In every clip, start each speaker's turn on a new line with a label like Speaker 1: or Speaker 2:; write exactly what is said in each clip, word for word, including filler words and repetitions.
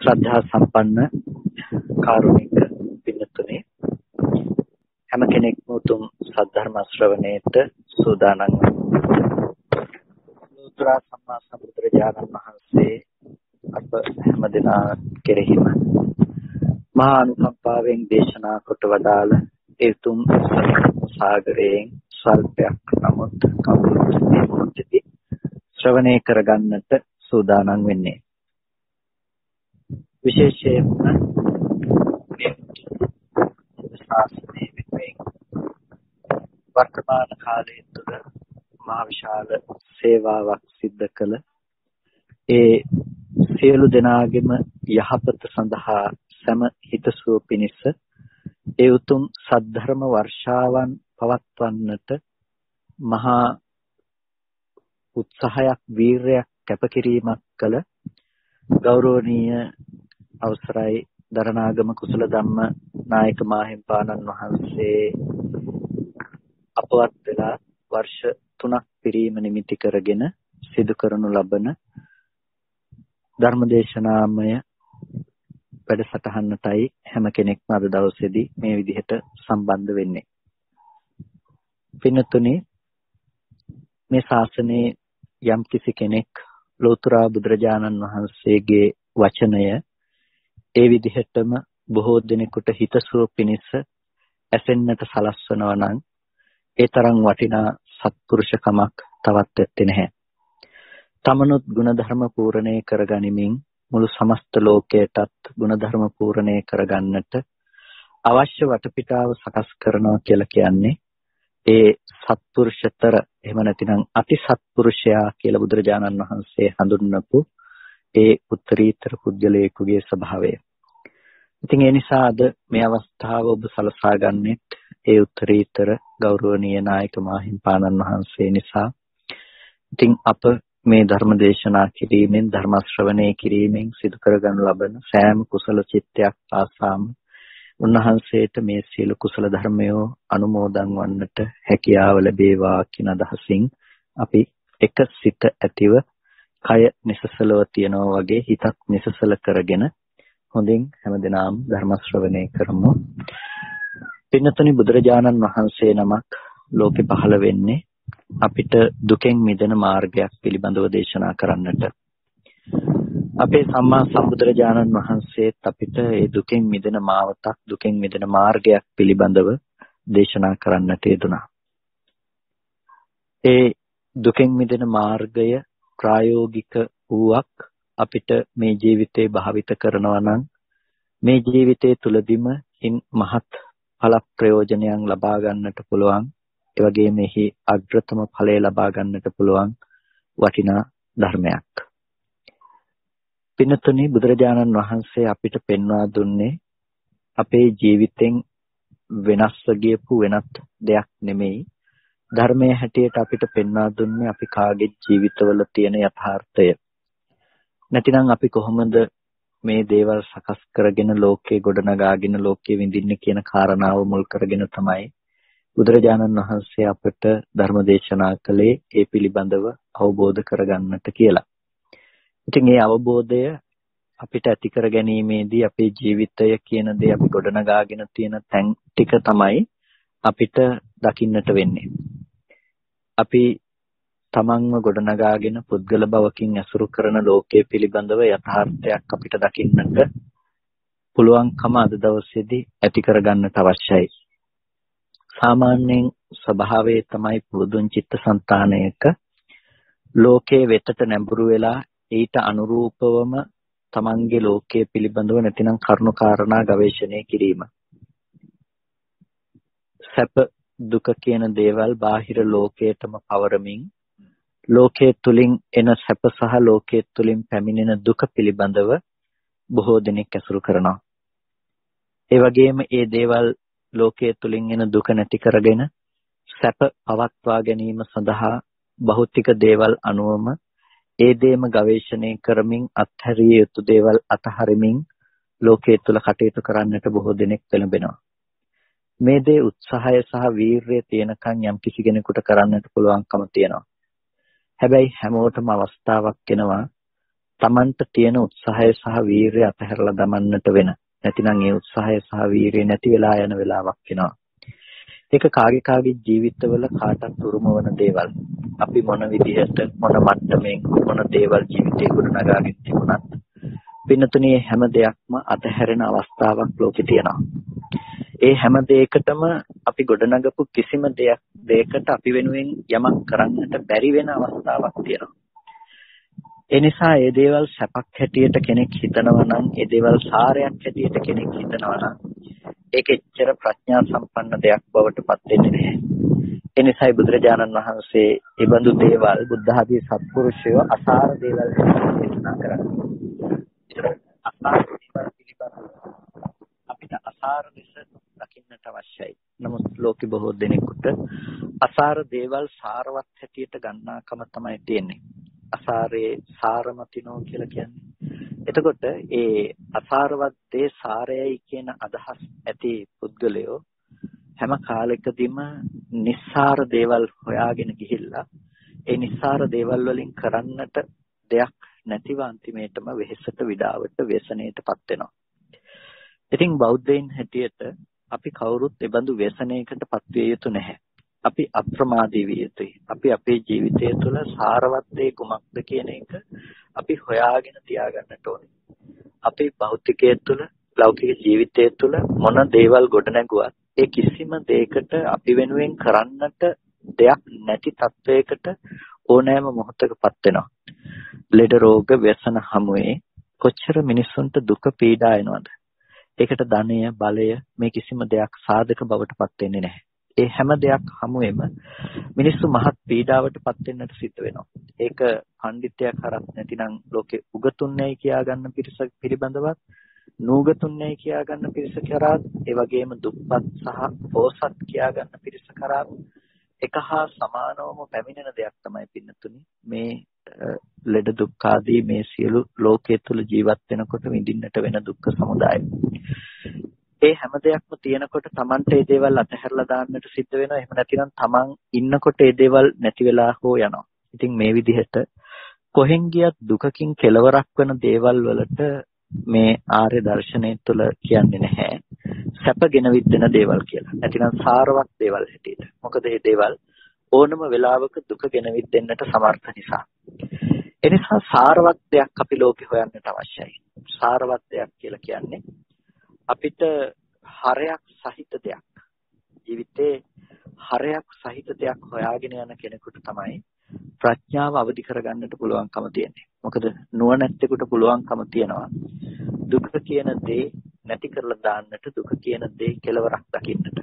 Speaker 1: ශ්‍රද්ධා සම්පන්න කාරුණික පින්තුනේ හැම කෙනෙක්ම උතුම් සද්ධර්ම ශ්‍රවණයට සූදානම් ලෝතර සම්මා සම්බුදුරජාණන් වහන්සේ අප හැම දෙනා කෙරෙහිම මහා අනුකම්පාවෙන් දේශනා කොට වදාළ ඒ උතුම් සාගරයෙන් ස්වල්පයක් නමුත් කවුරුත් මේ මොහොතේදී ශ්‍රවණය කරගන්නට සූදානම් වෙන්නේ. විශේෂයෙන්ම මේ ශාස්ත්‍රයේ විපේ වර්තමාන කාලයේ තුර මහ විශාල සේවාවක් සිද්ධ කළ ඒ සියලු දෙනාගේම යහපත සඳහා සම හිතසුව පිණිස ඒ උතුම් සද්ධර්ම වර්ෂාවන් පවත්වන්නට මහා උත්සාහයක් වීරයක් කැපකිරීමක් කළ ගෞරවනීය අවසරයි දරණාගම කුසල ධම්ම නායක මාහිම්පාණන් වහන්සේ අපවත් වෙලා වර්ෂ තුනක් පිරීම නිමිති කරගෙන සිදු කරනු ලබන ධර්මදේශනාමය වැඩසටහනටයි හැම කෙනෙක්ම අද දවසේදී මේ විදිහට සම්බන්ධ වෙන්නේ. පින්තුනි, මේ ශාසනයේ යම් කිසි කෙනෙක් ලෝතර බුදුරජාණන් වහන්සේගේ වචනය ඒ විදිහටම බොහෝ දිනෙකට හිතසුව පිණිස ඇසෙන්නට සලස්වනවා නම් ඒ තරම් වටිනා සත්පුරුෂකමක් තවත් ඇත්තේ නැහැ. තමනුත් ගුණධර්ම පූර්ණේ කරගනිමින් මුළු සමස්ත ලෝකයටත් ගුණධර්ම පූර්ණේ කරගන්නට අවශ්‍ය වටපිටාව සකස් කරනවා කියලා කියන්නේ ඒ සත්පුරුෂතර එහෙම නැතිනම් අති සත්පුරුෂයා කියලා බුදුරජාණන් වහන්සේ හඳුන්වපු ඒ උත්තරීතර පුද්ගලයෙකුගේ ස්වභාවය. ඉතින් ඒ නිසා අද මේ අවස්ථාව ඔබ සලසා ගන්නෙත් ඒ උත්තරීතර ගෞරවනීය නායක මාහිම්පාණන් වහන්සේ නිසා. ඉතින් අප මේ ධර්ම දේශනා කිරීමෙන් ධර්ම ශ්‍රවණය කිරීමෙන් සිදු කරගනු ලබන සෑම කුසල චිත්තයක් පාසාම උන්වහන්සේට මේ සියලු කුසල ධර්මයෝ අනුමෝදන් වන්නට හැකියාව ලැබේවා කියන අදහසින් අපි එක සිත ඇතිව කය නිසසලව තියනවා වගේ හිතත් නිසසල කරගෙන හොඳින් හැමදෙනාම ධර්ම ශ්‍රවණය කරමු. පින්නතුනි, බුදුරජාණන් වහන්සේ නමක් ලෝකෙ පහළ වෙන්නේ අපිට දුකෙන් මිදෙන මාර්ගයක් පිළිබඳව දේශනා කරන්නට. අපේ සම්මා සම්බුදුරජාණන් වහන්සේත් අපිට ඒ දුකෙන් මිදෙන මාවතක්, දුකෙන් මිදෙන මාර්ගයක් පිළිබඳව දේශනා කරන්නට යෙදුණා. ඒ දුකෙන් මිදෙන මාර්ගය ප්‍රායෝගික වූවක් අපිට මේ ජීවිතේ භාවිත කරනවා නම් මේ ජීවිතයේ තුලදීම ඉන් මහත් ඵල ප්‍රයෝජනයන් ලබා ගන්නට පුළුවන්. ඒ වගේම එහි අග්‍රතම ඵලය ලබා ගන්නට පුළුවන් වටිනා ධර්මයක්. පින්නතුනි, බුදුරජාණන් වහන්සේ අපිට පෙන්වා දුන්නේ අපේ ජීවිතෙන් වෙනස්ව ගියපු වෙනත් දෙයක් නෙමෙයි. ධර්මයේ හැටියට අපිට පෙන්වා දුන්නේ අපි කාගේ ජීවිතවල තියෙන යථාර්ථය. නැතිනම් අපි කොහොමද මේ දේවල් සකස් කරගෙන ලෝකේ ගොඩනගාගෙන ලෝකේ විඳින්නේ කියන කාරණාව මුල් කරගෙන තමයි බුදුරජාණන් වහන්සේ අපට ධර්ම දේශනා කළේ ඒ පිළිබඳව අවබෝධ කරගන්නට කියලා. ඉතින් මේ අවබෝධය අපිට ඇති කර ගැනීමේදී අපේ ජීවිතය කියන දේ අපි ගොඩනගාගෙන තියෙන තැන් ටික තමයි අපිට දකින්නට වෙන්නේ. අපි තමන්ව ගොඩනගාගෙන පුද්ගල භවකින් ඇසුරු කරන ලෝකයේ පිළිබඳව යථාර්ථයක් අපිට දකින්නට පුළුවන්කම අද දවසේදී ඇති කරගන්නට අවශ්‍යයි. සාමාන්‍යයෙන් ස්වභාවයේ තමයි පුදුන් චිත්තසංතානයක ලෝකයේ වෙතට නැඹුරු වෙලා ඊට අනුරූපවම තමන්ගේ ලෝකයේ පිළිබඳව නැතිනම් කරුණු කාරණා ගවේෂණය කිරීම. සැප දුක කියන දේවල් බාහිර ලෝකයටම පවරමින් ලෝකයේ තුලින් එන සැප සහ ලෝකයේ තුලින් පැමිණෙන දුක පිළිබඳව බොහෝ දෙනෙක් ඇසුරු කරනවා. ඒ වගේම මේ දේවල් ලෝකයේ තුලින් එන දුක නැති කරගෙන සැප පවත්වා ගැනීම සඳහා භෞතික දේවල් අනුවම ඒ දේම ගවේෂණය කරමින් අත්හැරිය යුතු දේවල් අතහරිමින් ලෝකයේ තුල කටයුතු කරන්නට බොහෝ දෙනෙක් පෙළඹෙනවා. මේ දේ උත්සාහය සහ වීරිය තියෙනකන් යම් කිසි කෙනෙකුට කරන්නට පුළුවන්කම තියෙනවා. හැබැයි හැමෝටම අවස්ථාවක් එනවා Tamanට තියෙන උත්සාහය සහ වීරිය අතහැරලා දමන්නට වෙන. නැතිනම් ඒ උත්සාහය සහ වීරිය නැති වෙලා යන වෙලාවක් එනවා. ඒක කාගේ කාගේ ජීවිතවල කාටත් උරුම වන දේවල්. අපි මොන විදිහට මොන මට්ටමින් මොන දේවල් ජීවිතේ ගොඩනගාගෙන තිබුණත් පින්නතුනේ හැම දෙයක්ම අතහැරෙන අවස්ථාවක් ලෝකේ තියෙනවා. ඒ හැම දෙයකටම අපි ගොඩනගපු කිසිම දෙයක් දෙයකට අපි වෙනුවෙන් යමක් කරන්නට බැරි වෙන අවස්ථාවක් තියෙනවා. ඒ නිසා මේ දේවල් සැපක් හැටියට කෙනෙක් හිතනවා නම්, මේ දේවල් සාරයක් හැටියට කෙනෙක් හිතනවා නම් ඒක එච්චර ප්‍රඥා සම්පන්න දෙයක් බවට පත් වෙන්නේ නැහැ. ඒ නිසායි බුදුරජාණන් වහන්සේ මේ බඳු දේවල් බුද්ධ ආදී සත්පුරුෂයෝ අසාර දේවල් දේශනා කරන්නේ. අසාර දේවල් පිළිබඳව අපිට අසාර ලෙස දකින්නට අවශ්‍යයි. නමුත් ලෝකෙ බොහෝ දෙනෙකුට අසාර දේවල් සාරවත් හැටියට ගන්නාකම තමයි තියෙන්නේ. අසාරේ සාරමතිනෝ කියලා කියන්නේ. එතකොට ඒ අසාරවත් දේ සාරයයි කියන අදහස් ඇති පුද්ගලයෝ හැම කාලෙකදීම නිස්සාර දේවල් හොයාගෙන ගිහිල්ලා ඒ නිස්සාර දේවල් වලින් කරන්නට දෙයක් නැතිව අන්තිමේටම වෙහෙසට විඩාවට व्यसනයටපත් වෙනවා. ඉතින් බෞද්ධයින් හැටියට අපි කවුරුත් ඒ බඳු व्यसනයකටපත් විය යුතු නැහැ. අපි අප්‍රමාදී විය යුතුයි. අපි අපේ ජීවිතය තුළ සාරවත් දේ කුමක්ද කියන එක අපි හොයාගෙන තියාගන්නට ඕනේ. අපේ භෞතිකයේ තුළ ලෞකික ජීවිතයේ තුළ මොන දේවල් ගොඩ නැගුවත් ඒ කිසිම දෙයකට අපි වෙනුවෙන් කරන්නට දෙයක් නැති තත්වයකට ඕනෑම මොහොතකපත් වෙනවා. ලෙඩ රෝග व्यसन හමුවේ කොච්චර මිනිස්සුන්ට දුක පීඩා එනවද? ඒකට ධනය බලය මේ කිසිම දෙයක් සාධක බවට පත් වෙන්නේ නැහැ. ඒ හැම දෙයක් හමුවෙම මිනිස්සු මහත් පීඩාවටපත් වෙන්නට සිද්ධ වෙනවා. ඒක පඬිත්වයක් හරක් නැතිනම් ලෝකේ උගතුන්නේ කියා ගන්න පිරිස පිළිබඳවත් නූගතුන්නේ කියා ගන්න පිරිස කරා ඒ වගේම දුප්පත් සහ පොසත් කියා ගන්න පිරිස කරා එක හා සමානවම පැමිණෙන දෙයක් තමයි පින්නතුනි මේ ලෙඩ දුක් ආදී මේ සියලු ලෝකයේ තුල ජීවත් වෙනකොට විඳින්නට වෙන දුක්ඛ සමුදාය. ඒ හැම දෙයක්ම තියෙනකොට Tamante මේ දේවල් අතහැරලා දාන්නට සිද්ධ වෙනවා. එහෙම නැතිනම් Taman ඉන්නකොට මේ දේවල් නැති වෙලා හෝ යනවා. ඉතින් මේ විදිහට කොහෙන් ගියත් දුකකින් කෙලවරක් වෙන දේවල් වලට මේ ආර්ය දර්ශනය තුළ කියන්නේ නැහැ සැපගෙන විද්දෙන දේවල් කියලා. නැතිනම් සාරවත් දේවල් හැටියට. මොකද මේ දේවල් ඕනම වෙලාවක දුකගෙන විද්දෙන්නට සමර්ථ නිසා. ඒ නිසා සාරවත් දෙයක් අපි ලෝකේ හොයන්නට අවශ්‍යයි. සාරවත් දෙයක් කියලා කියන්නේ අපිට හරයක් සහිත දෙයක්. ජීවිතේ හරයක් සහිත දෙයක් හොයාගෙන යන කෙනෙකුට තමයි ප්‍රඥාව අවදි කරගන්නට පුළුවන්කම තියෙන්නේ. මොකද නුවණැත්තෙකුට පුළුවන්කම තියනවා දුක කියන දේ නැති කරලා දාන්නට, දුක කියන දේ කෙලවරක් දකින්නට.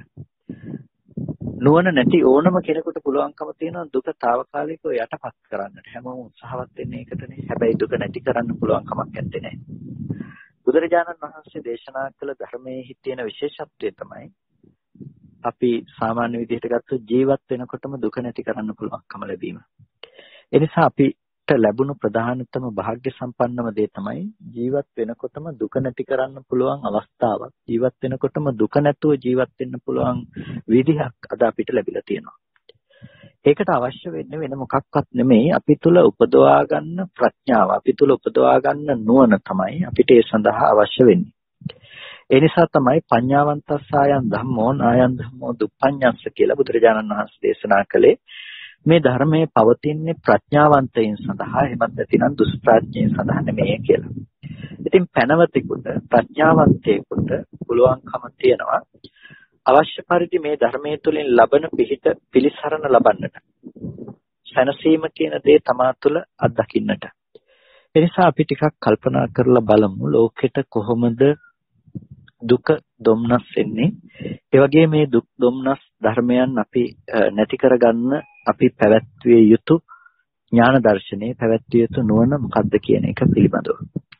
Speaker 1: නුවණ නැති ඕනම කෙනෙකුට පුළුවන්කම තියෙනවා දුක తాවකාලිකව යටපත් කරන්නට. හැමෝම උත්සාහවත් වෙන්නේ ඒකටනේ. හැබැයි දුක නැති කරන්න පුළුවන් කමක් නැත්තේ නෑ. බුදුරජාණන් වහන්සේ දේශනා කළ ධර්මයේ තියෙන විශේෂත්වය තමයි අපි සාමාන්‍ය විදිහට ගත්තොත් ජීවත් වෙනකොටම දුක නැති කරන්න පුළුවන්කම ලැබීම. ඒ නිසා අපිට ලැබුණු ප්‍රධානතම වාග්ය සම්පන්නම දේ තමයි ජීවත් වෙනකොටම දුක නැති කරන්න පුළුවන් අවස්ථාවක්. ජීවත් වෙනකොටම දුක නැතුව ජීවත් වෙන්න පුළුවන් විදිහක් අද අපිට ලැබිලා තියෙනවා. ඒකට අවශ්‍ය වෙන්නේ වෙන මොකක්වත් නෙමෙයි අපි තුල උපදවා ගන්න ප්‍රඥාව, අපි තුල උපදවා ගන්න නුවණ තමයි අපිට ඒ සඳහා අවශ්‍ය වෙන්නේ. ඒ නිසා තමයි පඤ්ඤාවන්තස්සායන් ධම්මෝ නායන් ධම්මෝ දුප්පඤ්ඤස්ස කියලා බුදුරජාණන් වහන්සේ දේශනා කළේ. මේ ධර්මයේ පවතින්නේ ප්‍රඥාවන්තයින් සඳහා, එහෙමත් නැතිනම් දුෂ්ප්‍රඥයින් සඳහා නෙමෙයි කියලා. ඉතින් පැනවතෙකුට ප්‍රඥාවන්තයෙකුට පුළුවන්කම තියෙනවා අවශ්‍ය පරිදි මේ ධර්මයේ තුලින් ලබන පිහිට පිළිසරණ ලබන්නට. සැනසීම කියන දේ තමා තුළ අත්දකින්නට. ඒ නිසා අපි ටිකක් කල්පනා කරලා බලමු ලෝකෙට කොහොමද දුක දුම්නස් එන්නේ. ඒ වගේ මේ දුක් දුම්නස් ධර්මයන් අපි නැති කරගන්න අපි පැවැත්විය යුතු ඥාන දර්ශනයේ පැවැත්විය යුතු නුවණ මොකක්ද කියන එක පිළිබඳව.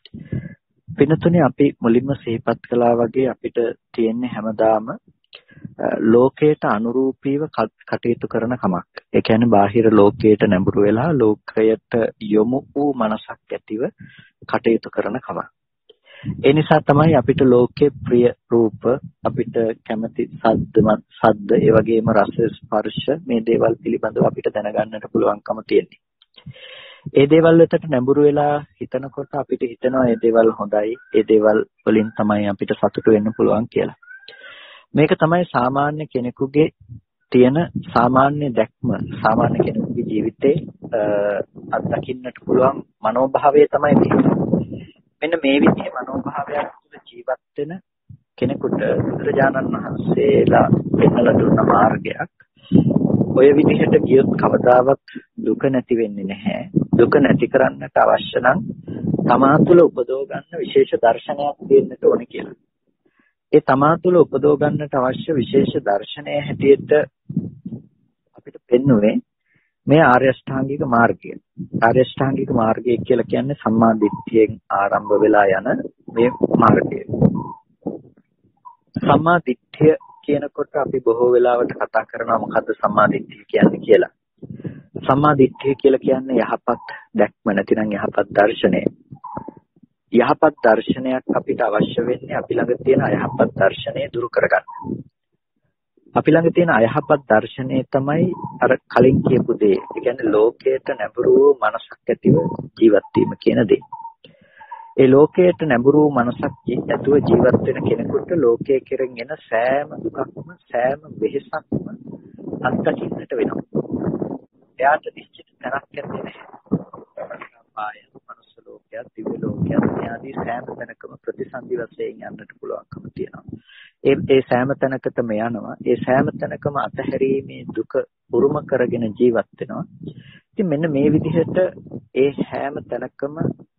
Speaker 1: වෙනතුනේ අපි මුලින්ම සිහිපත් කළා වගේ අපිට තියෙන්නේ හැමදාම ලෝකයට අනුරූපීව කටයුතු කරන කමක්. ඒ කියන්නේ බාහිර ලෝකයට නැඹුරු වෙලා ලෝකයට යොමු වූ මනසක් ඇතිව කටයුතු කරන කමක්. ඒ නිසා තමයි අපිට ලෝකේ ප්‍රිය රූප, අපිට කැමති ශබ්ද, ශබ්ද, ඒ වගේම රස, ස්පර්ශ මේ දේවල් පිළිබඳව අපිට දැනගන්නට පුළුවන්කම තියෙන්නේ. ඒ දේවල් වලට නැඹුරු වෙලා හිතනකොට අපිට හිතෙනවා මේ දේවල් හොඳයි, ඒ දේවල් වලින් තමයි අපිට සතුටු වෙන්න පුළුවන් කියලා. මේක තමයි සාමාන්‍ය කෙනෙකුගේ තියෙන සාමාන්‍ය දැක්ම, සාමාන්‍ය කෙනෙකුගේ ජීවිතේ අත්දකින්නට පුළුවන් මනෝභාවය තමයි මේක. මෙන්න මේ විදිහේ මනෝභාවයක් තුළ ජීවත් වෙන කෙනෙකුට බුදුරජාණන් වහන්සේලා පෙන්වලා දුන්න මාර්ගයක්. ඔය විදිහට ගියොත් කවදාවත් දුක නැති වෙන්නේ නැහැ. දුක නැති කරන්නට අවශ්‍ය නම් තමා තුළ උපදව ගන්න විශේෂ දර්ශනයක් දෙන්නට ඕනේ කියලා. ඒ තමා තුළ උපදව ගන්නට අවශ්‍ය විශේෂ දර්ශනය හැටියට අපිට පෙන්වුවේ මේ ආර්ය අෂ්ටාංගික මාර්ගය. ආර්ය අෂ්ටාංගික මාර්ගය කියලා කියන්නේ සම්මා දිට්ඨියෙන් ආරම්භ වෙලා යන මේ මාර්ගය. සම්මා දිට්ඨිය කියනකොට අපි බොහෝ වෙලාවට කතා කරනවා මොකද්ද සම්මා දිට්ඨිය කියන්නේ කියලා. සම්මා දිට්ඨිය කියලා කියන්නේ යහපත් දැක්ම නැතිනම් යහපත් දර්ශනය. යහපත් දර්ශනයක් අපිට අවශ්‍ය වෙන්නේ අපි ළඟ තියෙන අයහපත් දර්ශනය දුරු කරගන්න. අපි ළඟ තියෙන අයහපත් දර්ශනය තමයි අර කලින් කියපු දේ. ඒ කියන්නේ ලෝකයට නැඹුරු වූ මනසක් ඇතිව ජීවත් වීම කියන දේ. ඒ ලෝකයට නැඹුරු වූ මනසක් ඇතුව ජීවත් වෙන කෙනෙකුට ලෝකයේ කෙරෙන් එන සෑම දුකක්ම සෑම වෙහෙසක්ම අත්දකින්නට වෙනවා. එයාට නිශ්චිත තැනක් ඇත්තේ නැහැ. ආය මනුස්ස ලෝකයක්, දිව්‍ය ලෝකයක්, මේ ආදී සෑම තැනකම ප්‍රතිසන්දි වශයෙන් යන්නට පුළුවන්කම තියෙනවා. ඒ ඒ සෑම තැනකටම යනවා. ඒ සෑම තැනකම අතහැරීමේ දුක උරුම කරගෙන ජීවත් වෙනවා. ඉතින් මෙන්න මේ විදිහට ඒ හැම තැනකම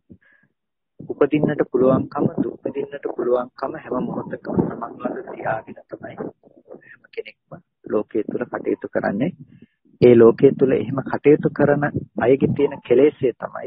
Speaker 1: උපදින්නට පුළුවන්කම, දුක් විඳින්නට පුළුවන්කම හැම මොහොතකම තමන් ළඟ තියාගෙන තමයි හැම කෙනෙක්ම ලෝකයේ තුල කටයුතු කරන්නේ. ඒ ලෝකයේ තුල එහෙම කටයුතු කරන අයගේ තියෙන කෙලෙස්ය තමයි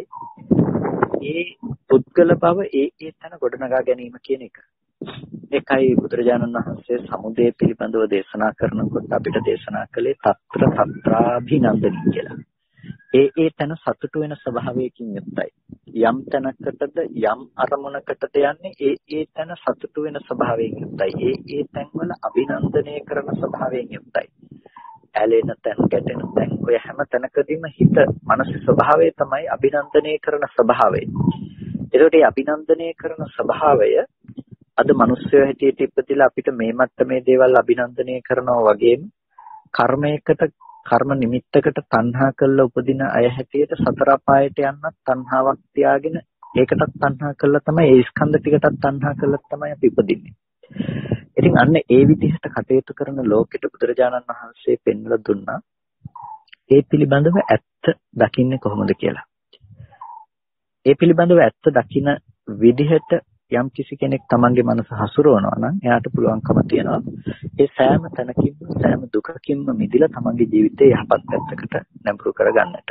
Speaker 1: ඒ පුද්ගල බව ඒ ඒ තැන ගොඩනගා ගැනීම කියන එක. ඒකයි බුදුරජාණන් වහන්සේ සමුදය පිළිබඳව දේශනා කරනකොට අපිට දේශනා කළේ తත්‍ර తත්‍රාභිනන්දනී කියලා. ඒ ඒ තැන සතුටු වෙන ස්වභාවයකින් යුක්තයි. යම් තැනකටද යම් අරමුණකටද යන්නේ ඒ ඒ තැන සතුටු වෙන ස්වභාවයෙන් යුක්තයි. ඒ ඒ තැන්වල අභිනන්දනය කරන ස්වභාවයෙන් යුක්තයි. ඇලෙන තැන්, ගැටෙන තැන්, ඔය හැම තැනකදීම හිත මනසේ ස්වභාවය තමයි අභිනන්දනය කරන ස්වභාවය. ඒකට මේ අභිනන්දනය කරන ස්වභාවය අද මිනිස්සු හැටියට ඉපදිලා අපිට මේ මට්ටමේ දේවල් අභිනන්දනය කරනවා වගේම කර්මයකට කර්ම නිමිත්තකට තණ්හා කළා උපදින අය හැටියට සතර අපායට යන්නත් තණ්හාවක් තියාගෙන ඒකටත් තණ්හා කළා තමයි ඒ ස්කන්ධ ටිකටත් තණ්හා කළා තමයි අපි ඉපදින්නේ. ඉතින් අන්න ඒ විදිහට කටයුතු කරන ලෝකෙට බුදුරජාණන් වහන්සේ පෙන්වලා දුන්නා ඒ පිළිබඳව ඇත්ත දකින්නේ කොහොමද කියලා. ඒ පිළිබඳව ඇත්ත දකින විදිහට යම් කිසි කෙනෙක් තමන්ගේ මනස හසුරවනවා නම් එයාට පුළුවන්කම තියෙනවා ඒ සෑම තැනකින්ම සෑම දුකකින්ම මිදලා තමන්ගේ ජීවිතේ යහපත් පැත්තකට නැඹුරු කරගන්නට.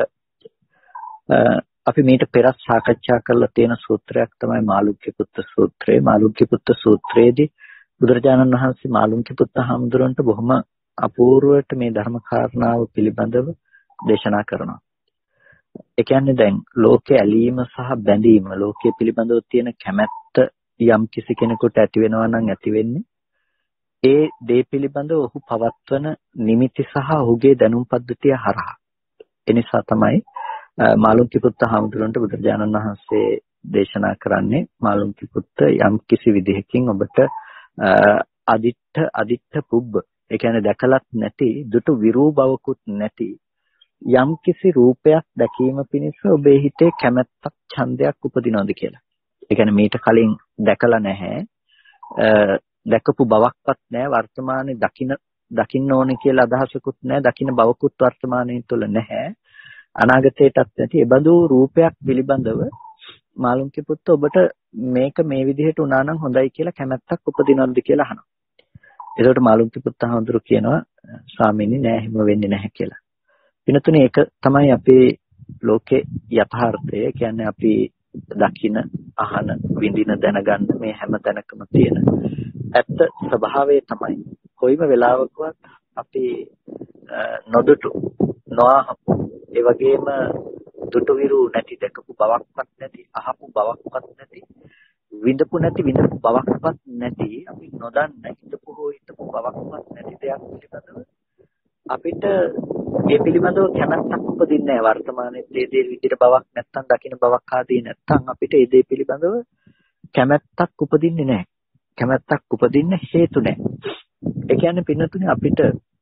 Speaker 1: අපි මේට පෙර සාකච්ඡා කරලා තියෙන සූත්‍රයක් තමයි මාළුක්‍ය පුත්ත සූත්‍රය. මාළුක්‍ය පුත්ත සූත්‍රයේදී බුදුරජාණන් වහන්සේ මාළුක්‍ය පුත්ත හාමුදුරන්ට බොහොම අපූර්වවට මේ ධර්ම කාරණාව පිළිබඳව දේශනා කරනවා. ඒ කියන්නේ දැන් ලෝකයේ ඇලීම සහ බැඳීම, ලෝකයේ පිළිබඳව තියෙන කැමැත්ත යම් කිසි කෙනෙකුට ඇති වෙනවා නම් ඇති වෙන්නේ ඒ දේ පිළිබඳව ඔහු පවත්වන නිමිති සහ ඔහුගේ දැනුම් පද්ධතිය හරහා. ඒ නිසා තමයි මාළුක්‍ය පුත්ත හාමුදුරන්ට බුදුරජාණන් වහන්සේ දේශනා කරන්නේ මාළුක්‍ය පුත්ත යම් කිසි විදිහකින් ඔබට අදිත්ත අදිත්ත පුබ්බ, ඒ කියන්නේ දැකලත් නැති, දුටු විරූ බවකුත් නැති යම් කිසි රූපයක් දැකීම පිණිස ඔබේ හිතේ කැමැත්තක්, ඡන්දයක් උපදිනවද කියලා. ඒ කියන්නේ මීට කලින් දැකලා නැහැ, දැකපු බවක්වත් නැහැ, වර්තමානයේ දකින්න දකින්න ඕනේ කියලා අදහසකුත් නැහැ, දකින්න බවකුත් වර්තමානයේ තුල නැහැ, අනාගතයටත් නැති ඒ බඳු රූපයක් පිළිබඳව මාළුක්‍ය පුත්ත ඔබට මේක මේ විදිහට උනා නම් හොඳයි කියලා කැමැත්තක් උපදිනවද කියලා අහනවා. ඒකට මාළුක්‍ය පුත්ත හඳුරු කියනවා ස්වාමීනි නෑ, එහෙම වෙන්නේ නැහැ කියලා. වෙනතුනේ ඒක තමයි අපේ ලෝකේ යථාර්ථය. කියන්නේ අපි දකින, අහන, විඳින, දැනගන්න මේ හැම තැනකම තියෙන ඇත්ත ස්වභාවය තමයි කොයිම වෙලාවකවත් අපි නොදුටු, නොඅහපු, ඒ වගේම දුටු විරු නැති, දැකපු බවක්වත් නැති, අහපු බවක්වත් නැති, විඳපු නැති, විඳපු බවක්වත් නැති, අපි නොදන්න, හිතපු හෝ හිතපු බවක්වත් නැති දෙයක් පිළිබඳව අපිට මේ පිළිබඳව කැමැත්තක් උපදින්නේ නැහැ. වර්තමානයේ මේ දේ විදිහට බවක් නැත්තම් දකින්න බවක් ආදී නැත්තම් අපිට මේ දේ පිළිබඳව කැමැත්තක් උපදින්නේ නැහැ. කැමැත්තක් උපදින්න හේතු නැහැ. ඒ කියන්නේ පින්නතුනේ අපිට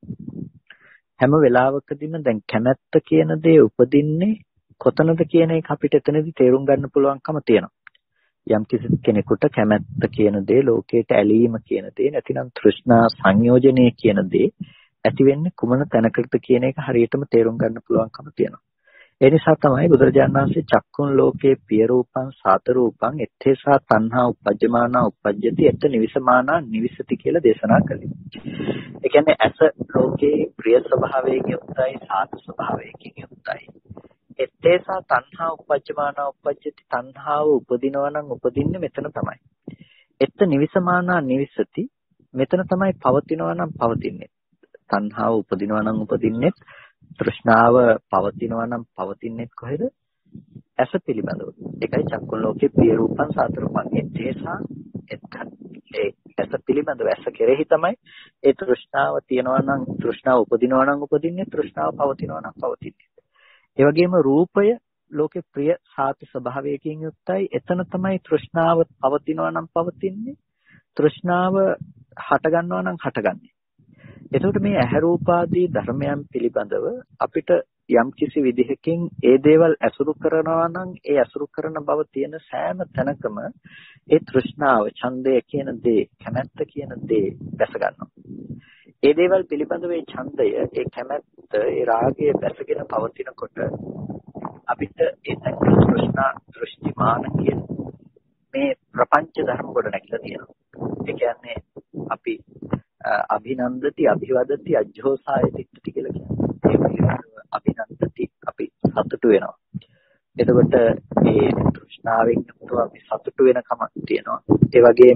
Speaker 1: හැම වෙලාවකදීම දැන් කැමැත්ත කියන දේ උපදින්නේ කොතනද කියන එක අපිට එතනදී තේරුම් ගන්න පුළුවන්කම තියෙනවා. යම් කිසි කෙනෙකුට කැමැත්ත කියන දේ, ලෝකයට ඇලීම කියන දේ, නැතිනම් තෘෂ්ණා සංයෝජනය කියන දේ ඇති වෙන්නේ කුමන තැනකටද කියන එක හරියටම තේරුම් ගන්න පුළුවන්කම තියෙනවා. ඒ නිසා තමයි බුදුරජාණන් වහන්සේ චක්කුන් ලෝකේ පිය රූපං සාත රූපං එත්තේසා තණ්හා උපජ්ජමානා උපජ්ජති එත්ත නිවිසමානා නිවිසති කියලා දේශනා කළේ. ඒ කියන්නේ ඇස ලෝකේ ප්‍රිය ස්වභාවයෙන් යුක්තයි, සාත ස්වභාවයෙන් යුක්තයි. එත්තේසා තණ්හා උපජ්ජමානා උපජ්ජති තණ්හාව උපදිනවා නම් උපදින්නේ මෙතන තමයි. එත්ත නිවිසමානා නිවිසති මෙතන තමයි පවතිනවා නම් පවතින්නේ. තණ්හාව උපදිනවා නම් උපදින්නේ, තෘෂ්ණාව පවතිනවා නම් පවතින්නේ කොහෙද? ඇස පිළිබඳව. ඒකයි චක්කුන් ලෝකේ පිය රූපං සාත රූපං එත්තේසා එත්ත ඒ ඇස පිළිබඳව ඇස කෙරෙහි තමයි ඒ තෘෂ්ණාව තියනවා නම් තෘෂ්ණාව උපදිනවා නම් උපදින්නේ, තෘෂ්ණාව පවතිනවා නම් පවතින්නේ. ඒ වගේම රූපය ලෝකේ ප්‍රිය සාත ස්වභාවයකින් යුක්තයි. එතන තමයි තෘෂ්ණාව පවතිනවා නම් පවතින්නේ, තෘෂ්ණාව හට ගන්නවා නම් හටගන්නේ. එතකොට මේ ඇහැ රූපාදී ධර්මයන් පිළිබඳව අපිට යම් කිසි විදිහකින් ඒ දේවල් ඇසුරු කරනවා නම් ඒ ඇසුරු කරන බව තියෙන සෑම තැනකම ඒ තෘෂ්ණාව, ඡන්දය කියන දේ, කැමැත්ත කියන දේ දැස ගන්නවා. ඒ දේවල් පිළිබඳව ඒ ඡන්දය, ඒ කැමැත්ත, ඒ රාගය දැසගෙන පවතිනකොට අපිට ඒ තැන් තෘෂ්ණා, දෘෂ්ටිමාන කියන මේ ප්‍රපංච ධර්ම ගොඩ නැගිලා තියෙනවා. ඒ කියන්නේ අපි අභිනන්දති අභිවදති අජ්ජෝසාය තිට්ඨති කියලා කියන්නේ. අභිනන්දති අපි සතුටු වෙනවා. එතකොට මේ තෘෂ්ණාවෙන් යුක්තව අපි සතුටු වෙන කමක් තියෙනවා. ඒ වගේම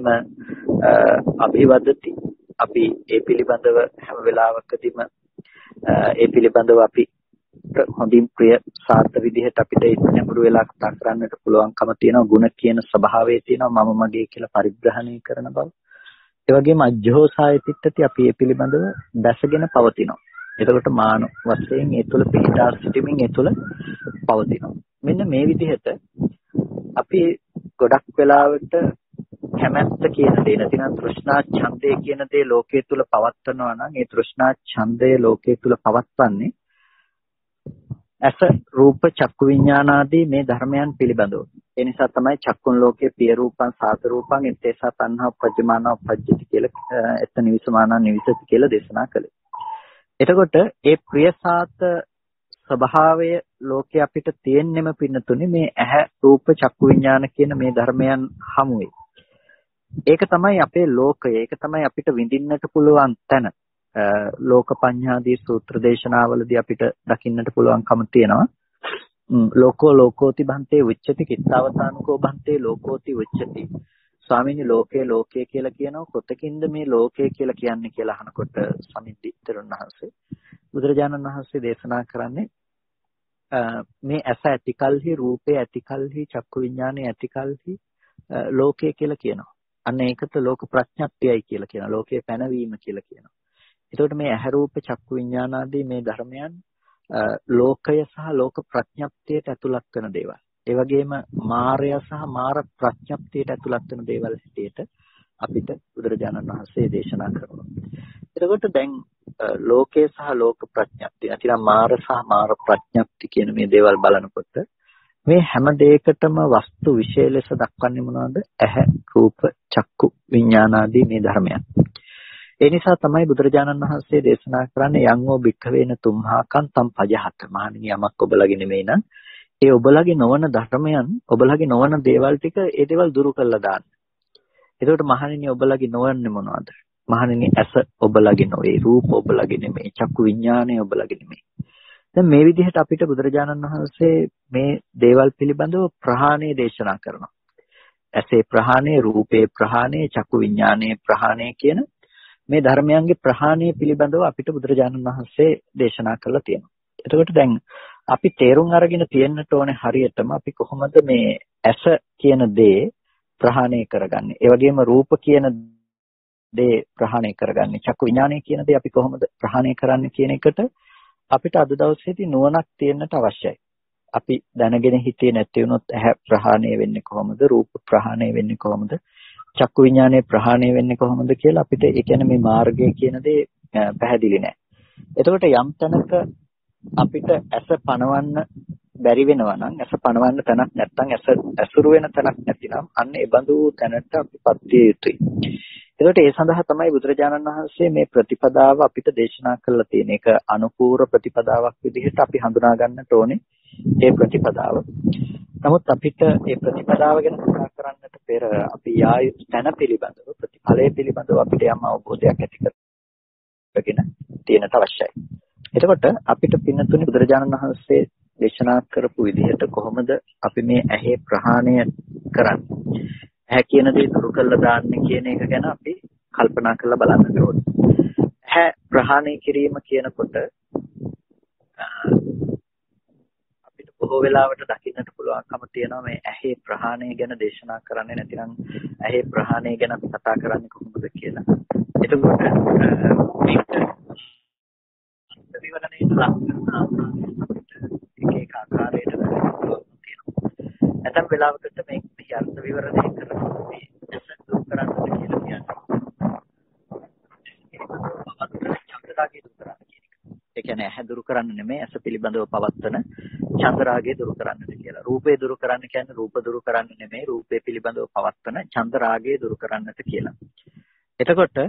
Speaker 1: අභිවදති අපි ඒ පිළිබඳව හැම වෙලාවකදීම ඒ පිළිබඳව අපි හොඳින් ප්‍රිය සාර්ථ විදිහට අපිට ඉක්මනට වෙලා කතා කරන්නට පුළුවන්කම තියෙනවා. ಗುಣ කියන ස්වභාවය තියෙනවා. මම මගේ කියලා පරිග්‍රහණය කරන බව. ඒ වගේම අජ්ජෝසාය තිට්ඨති අපි ඒ පිළිබඳව දැසගෙන පවතිනවා. එතකොට මාන වශයෙන් ඒ තුළ පිහිටා සිටීමෙන් ඒ තුළ පවතිනවා. මෙන්න මේ විදිහට අපි ගොඩක් වෙලාවට කැමැත්ත කියන දේ නැතිනම් තෘෂ්ණා ඡන්දය කියන දේ ලෝකයේ තුල පවත්වනවා නම් ඒ තෘෂ්ණා ඡන්දය ලෝකයේ තුල පවත්වන්නේ ඇස රූප චක්කු විඥාන ආදී මේ ධර්මයන් පිළිබඳව. ඒ නිසා තමයි චක්කුන් ලෝකයේ පිය රූපං සාත රූපං එත්තේසා තණ්හා උපජ්ජමානා උපජ්ජති කියලා එත්ත නිවිසමානා නිවිසති කියලා දේශනා කළේ. එතකොට ඒ ප්‍රිය සාත ස්වභාවය ලෝකේ අපිට තියෙන්නෙම පින්නතුනේ මේ ඇහැ රූප චක්කු විඥාන කියන මේ ධර්මයන් හමුවේ. ඒක තමයි අපේ ලෝකය. ඒක තමයි අපිට විඳින්නට පුළුවන් තැන. ලෝක පඤ්ඤාදී සූත්‍ර දේශනාවලදී අපිට දකින්නට පුළුවන්කම තියෙනවා. ලෝකෝ ලෝකෝති භන්තේ උච්චති කිත්තවතානකෝ භන්තේ ලෝකෝති උච්චති. ස්වාමීනි ලෝකේ ලෝකේ කියලා කියනවා. කොතකින්ද මේ ලෝකේ කියලා කියන්නේ කියලා අහනකොට සමිද්දිතරුන් වහන්සේ බුදුරජාණන් වහන්සේ දේශනා කරන්නේ මේ ඇස ඇතිකල්හි රූපේ ඇතිකල්හි චක්කු විඥානේ ඇතිකල්හි ලෝකේ කියලා කියනවා. අන්න ඒකට ලෝක ප්‍රඥප්තියයි කියලා කියනවා. ලෝකේ පැනවීම කියලා කියනවා. එතකොට මේ ඇහැ රූප චක්කු විඥාන ආදී මේ ධර්මයන් ලෝකය සහ ලෝක ප්‍රඥප්තියට ඇතුළත් වෙන දේවල්. ඒ වගේම මායය සහ මාර ප්‍රඥප්තියට ඇතුළත් වෙන දේවල් හැටියට අපිට බුදුරජාණන් වහන්සේ දේශනා කරනවා. එතකොට දැන් ලෝකය සහ ලෝක ප්‍රඥප්තිය නැතිනම් මාර සහ මාර ප්‍රඥප්ති කියන මේ දේවල් බලනකොට මේ හැම දෙයකටම වස්තු විශේෂ ලෙස දක්වන්නේ මොනවද? ඇහැ රූප චක්කු විඥාන ආදී මේ ධර්මයන්. ඒ නිසා තමයි බුදුරජාණන් වහන්සේ දේශනා කරන්නේ යංගෝ භික්ඛවේන තුම්හාකං තම් පජහත. මහණෙනි යමක් ඔබලගේ නෙමෙයි නම් ඒ ඔබලගේ නොවන ධර්මයන්, ඔබලගේ නොවන දේවල් ටික ඒ දේවල් දුරු කරලා දාන්න. එතකොට මහණෙනි ඔබලගේ නොවන්නේ මොනවද? මහණෙනි ඇස ඔබලගේ නොවේ, රූප ඔබලගේ නෙමෙයි, චක්කු විඥානය ඔබලගේ නෙමෙයි. දැන් මේ විදිහට අපිට බුදුරජාණන් වහන්සේ මේ දේවල් පිළිබඳව ප්‍රහාණය දේශනා කරනවා. ඇසේ ප්‍රහාණය, රූපේ ප්‍රහාණය, චක්කු විඥානයේ ප්‍රහාණය කියන මේ ධර්මයන්ගේ ප්‍රහාණය පිළිබඳව අපිට බුදුරජාණන් වහන්සේ දේශනා කරලා තියෙනවා. එතකොට දැන් අපි තේරුම් අරගෙන තියෙන්නට ඕනේ හරියටම අපි කොහොමද මේ ඇස කියන දේ ප්‍රහාණය කරගන්නේ. ඒ වගේම රූප කියන දේ ප්‍රහාණය කරගන්නේ. චක්කු විඥානය කියන දේ අපි කොහොමද ප්‍රහාණය කරන්නේ කියන එකට අපිට අද දවසේදී නුවණක් තියෙන්නට අවශ්‍යයි. අපි දැනගෙන හිතේ නැති වුණොත් ඇහැ ප්‍රහාණය වෙන්නේ කොහොමද? රූප ප්‍රහාණය වෙන්නේ කොහොමද? චක්කු විඥානය ප්‍රහාණය වෙන්නේ කොහොමද කියලා අපිට ඒ කියන්නේ මේ මාර්ගය කියන දේ පැහැදිලි නැහැ. එතකොට යම් තැනක අපිට ඇස පනවන්න බැරි වෙනවා නම් ඇස පනවන්න තැනක් නැත්නම් ඇස ඇසුරු වෙන තැනක් නැතිනම් අන්න ඒ බඳු තැනට අපිපත් විය යුතුයි. එතකොට ඒ සඳහා තමයි බුදුරජාණන් වහන්සේ මේ ප්‍රතිපදාව අපිට දේශනා කළා තියෙන. ඒක අනුපූර්ව ප්‍රතිපදාවක් විදිහට අපි හඳුනා ගන්නට ඕනේ මේ ප්‍රතිපදාව. නමුත් අපිට මේ ප්‍රතිපදාව ගැන කතා කරන්නට පෙර අපි යා යුතු තැන පිළිබඳව ප්‍රතිඵලය පිළිබඳව අපිට යම් අවබෝධයක් ඇති කරගෙන තියෙනට අවශ්‍යයි. එතකොට අපිට පින්නතුනි බුදුරජාණන් වහන්සේ දේශනා කරපු විදිහට කොහොමද අපි මේ ඇහි ප්‍රහාණය කරන්නේ? ඇහැ කියන දේ දුරු කරලා දාන්නේ කියන එක ගැන අපි කල්පනා කරලා බලන්න ඕනේ. ඇහැ ප්‍රහාණය කිරීම කියනකොට අපිට බොහෝ වෙලාවට දකින්නට පුළුවන්කම තියෙනවා මේ ඇහි ප්‍රහාණය ගැන දේශනා කරන්නේ නැතිනම් ඇහි ප්‍රහාණය ගැන අපි කතා කරන්නේ කොහොමද කියලා. එතකොට මේක විවරණේ එක එක ආකාරයට තියෙනවා. නැත්නම් වෙලාවකට මේ අර්ථ විවරණය කරනකොට ඇස දුරු කරන්නද කියලා කියන්නේ. චන්ද්‍රාගය දුරු කරන්න කියන එක. ඒ කියන්නේ ඇහැ දුරු කරන්න නෙමෙයි ඇස පිළිබඳව පවත්තන චන්ද්‍රාගය දුරු කරන්නද කියලා. රූපේ දුරු කරන්න කියන්නේ රූප දුරු කරන්න නෙමෙයි රූපේ පිළිබඳව පවත්තන චන්ද්‍රාගය දුරු කරන්නට කියලා. එතකොට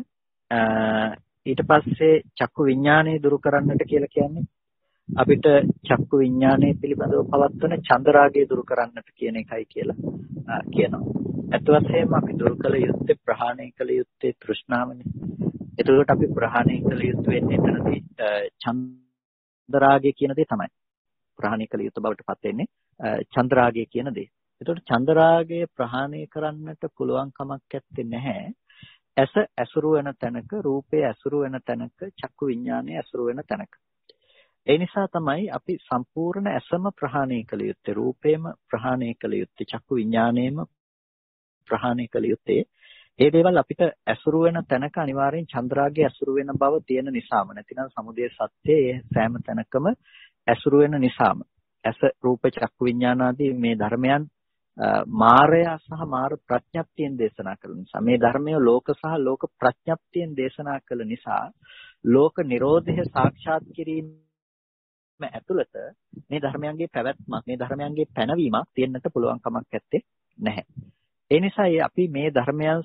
Speaker 1: ඊට පස්සේ චක්කු විඥානය දුරු කරන්නට කියලා කියන්නේ අපිට චක්කු විඥානය පිළිබඳව පවත්වන චන්දරාගය දුරු කරන්නට කියන එකයි කියලා කියනවා. අත් වශයෙන්ම අපි දුරු කළ යුත්තේ ප්‍රහාණය කළ යුත්තේ තෘෂ්ණාවනේ. එතකොට අපි ප්‍රහාණය කළ යුතු වෙන්නේ එතනදී චන්දරාගය කියන දේ තමයි. ප්‍රහාණය කළ යුතු බවට පත් වෙන්නේ චන්දරාගය කියන දේ. එතකොට චන්දරාගය ප්‍රහාණය කරන්නට පුළුවන් කමක් නැත්තේ නැහැ. ඇස ඇසුරු වෙන තැනක රූපේ ඇසුරු වෙන තැනක චක්කු විඥානය ඇසුරු වෙන තැනක. ඒ නිසා තමයි අපි සම්පූර්ණ ඇසම ප්‍රහාණය කළ යුත්තේ රූපේම ප්‍රහාණය කළ යුත්තේ චක්කු විඥාණයම ප්‍රහාණය කළ යුත්තේ. ඒ දේවල් අපිට ඇසුරු වෙන තැනක අනිවාර්යෙන් චන්ද්‍රාගය ඇසුරු වෙන බව තියෙන නිසාම නැතිනම් සමුදය සත්‍යයේ සෑම තැනකම ඇසුරු වෙන නිසාම ඇස රූප චක්කු විඥාන ආදී මේ ධර්මයන් මායය සහ මාර ප්‍රඥප්තියෙන් දේශනා කළ නිසා මේ ධර්මය ලෝක සහ ලෝක ප්‍රඥප්තියෙන් දේශනා කළ නිසා ලෝක නිරෝධය සාක්ෂාත් කිරීම ඇතුළත මේ ධර්මයන්ගේ පැවැත්මක් මේ ධර්මයන්ගේ පැනවීමක් තියෙන්නට පුළුවන් කමක් නැත්තේ නැහැ. ඒ නිසා අපි මේ ධර්මයන්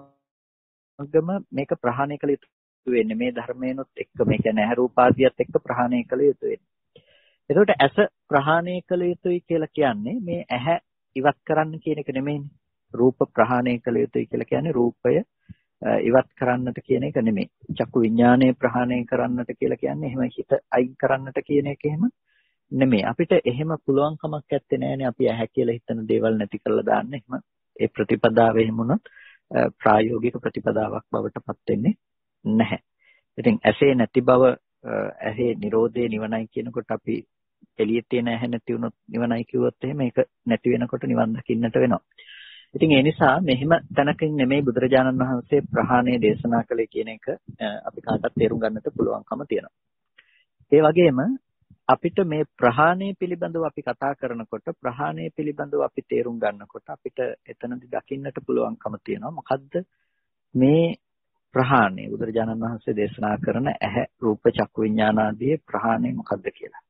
Speaker 1: සමගම මේක ප්‍රහාණය කළ යුතු වෙන්නේ මේ ධර්මයනොත් එක්ක මේ කියන්නේ ඇහැ රූප ආදියත් එක්ක ප්‍රහාණය කළ යුතු වෙන්නේ. එතකොට ඇස ප්‍රහාණය කළ යුතුයි කියලා කියන්නේ මේ ඇහැ ඉවත් කරන්න කියන එක නෙමෙයිනේ. රූප ප්‍රහාණය කළ යුතුයි කියලා කියන්නේ රූපය ඉවත් කරන්නට කියන එක නෙමෙයි. චක්කු විඥානය ප්‍රහාණය කරන්නට කියලා කියන්නේ එහෙම හිත අයින් කරන්නට කියන එක එහෙම නෙමෙයි. අපිට එහෙම පුළුවන් කමක් නැත්තේ නෑනේ අපි ඇහැ කියලා හිතන දේවල් නැති කරලා දාන්න. එහෙම ඒ ප්‍රතිපදාව එහෙම වුණොත් ප්‍රායෝගික ප්‍රතිපදාවක් බවට පත් වෙන්නේ නැහැ. ඉතින් ඇසේ නැති බව ඇහි නිරෝධේ නිවනයි කියනකොට අපි එළියේ තියෙන ඇහැ නැති වුණොත් නිවනයි කිව්වොත් එහෙම ඒක නැති වෙනකොට නිවන් දකින්නට වෙනවා. ඉතින් ඒ නිසා මෙහෙම තැනකින් නෙමෙයි බුදුරජාණන් වහන්සේ ප්‍රහාණය දේශනා කළේ කියන එක අපි කාටත් තේරුම් ගන්නට පුළුවන්කම තියෙනවා. ඒ වගේම අපිට මේ ප්‍රහාණය පිළිබඳව අපි කතා කරනකොට ප්‍රහාණය පිළිබඳව අපි තේරුම් ගන්නකොට අපිට එතනදී දකින්නට පුළුවන්කම තියෙනවා. මොකද්ද මේ ප්‍රහාණය? බුදුරජාණන් වහන්සේ දේශනා කරන ඇහැ රූප චක්කු විඥාන ආදී ප්‍රහාණය මොකද්ද කියලා.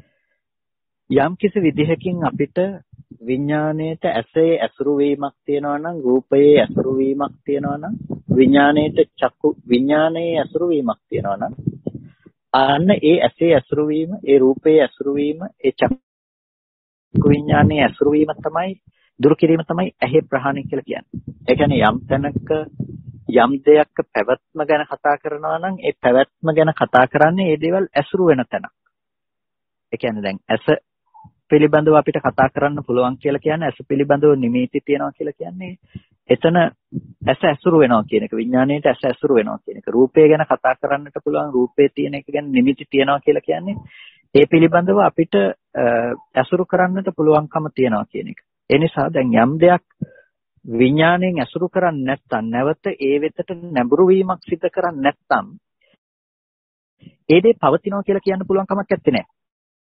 Speaker 1: යම් කිසි විදිහකින් අපිට විඥාණයට ඇසේ ඇසුරු වීමක් තියෙනවා නම් රූපයේ ඇසුරු වීමක් තියෙනවා නම් විඥාණයට චක්කු විඥානයේ ඇසුරු වීමක් තියෙනවා නම් අන්න ඒ ඇසේ ඇසුරු වීම ඒ රූපයේ ඇසුරු වීම ඒ චක්කු විඥානයේ ඇසුරු වීම තමයි දුරු කිරීම තමයි ඇහි ප්‍රහාණය කියලා කියන්නේ. ඒ කියන්නේ යම් තැනක යම් දෙයක පැවැත්ම ගැන කතා කරනවා නම් ඒ පැවැත්ම ගැන කතා කරන්නේ ඒ දේවල් ඇසුරු වෙන තැන. ඒ කියන්නේ දැන් ඇස පිළිබඳව අපිට කතා කරන්න පුළුවන් කියලා කියන්නේ ඇස පිළිබඳව නිමිති තියනවා කියලා කියන්නේ එතන ඇස ඇසුරු වෙනවා කියන එක. විඥාණයට ඇස ඇසුරු වෙනවා කියන එක. රූපය ගැන කතා කරන්නට පුළුවන් රූපේ තියෙන එක ගැන නිමිති තියනවා කියලා කියන්නේ ඒ පිළිබඳව අපිට ඇසුරු කරන්නට පුළුවන්කම තියනවා කියන එක. ඒ නිසා දැන් යම් දෙයක් විඥාණයෙන් ඇසුරු කරන්නේ නැත්නම් නැවත ඒ වෙතට නැඹුරු වීමක් සිදු කරන්නේ නැත්නම් ඒ දේ පවතිනවා කියලා කියන්න පුළුවන් කමක් නැත්තේ නෑ.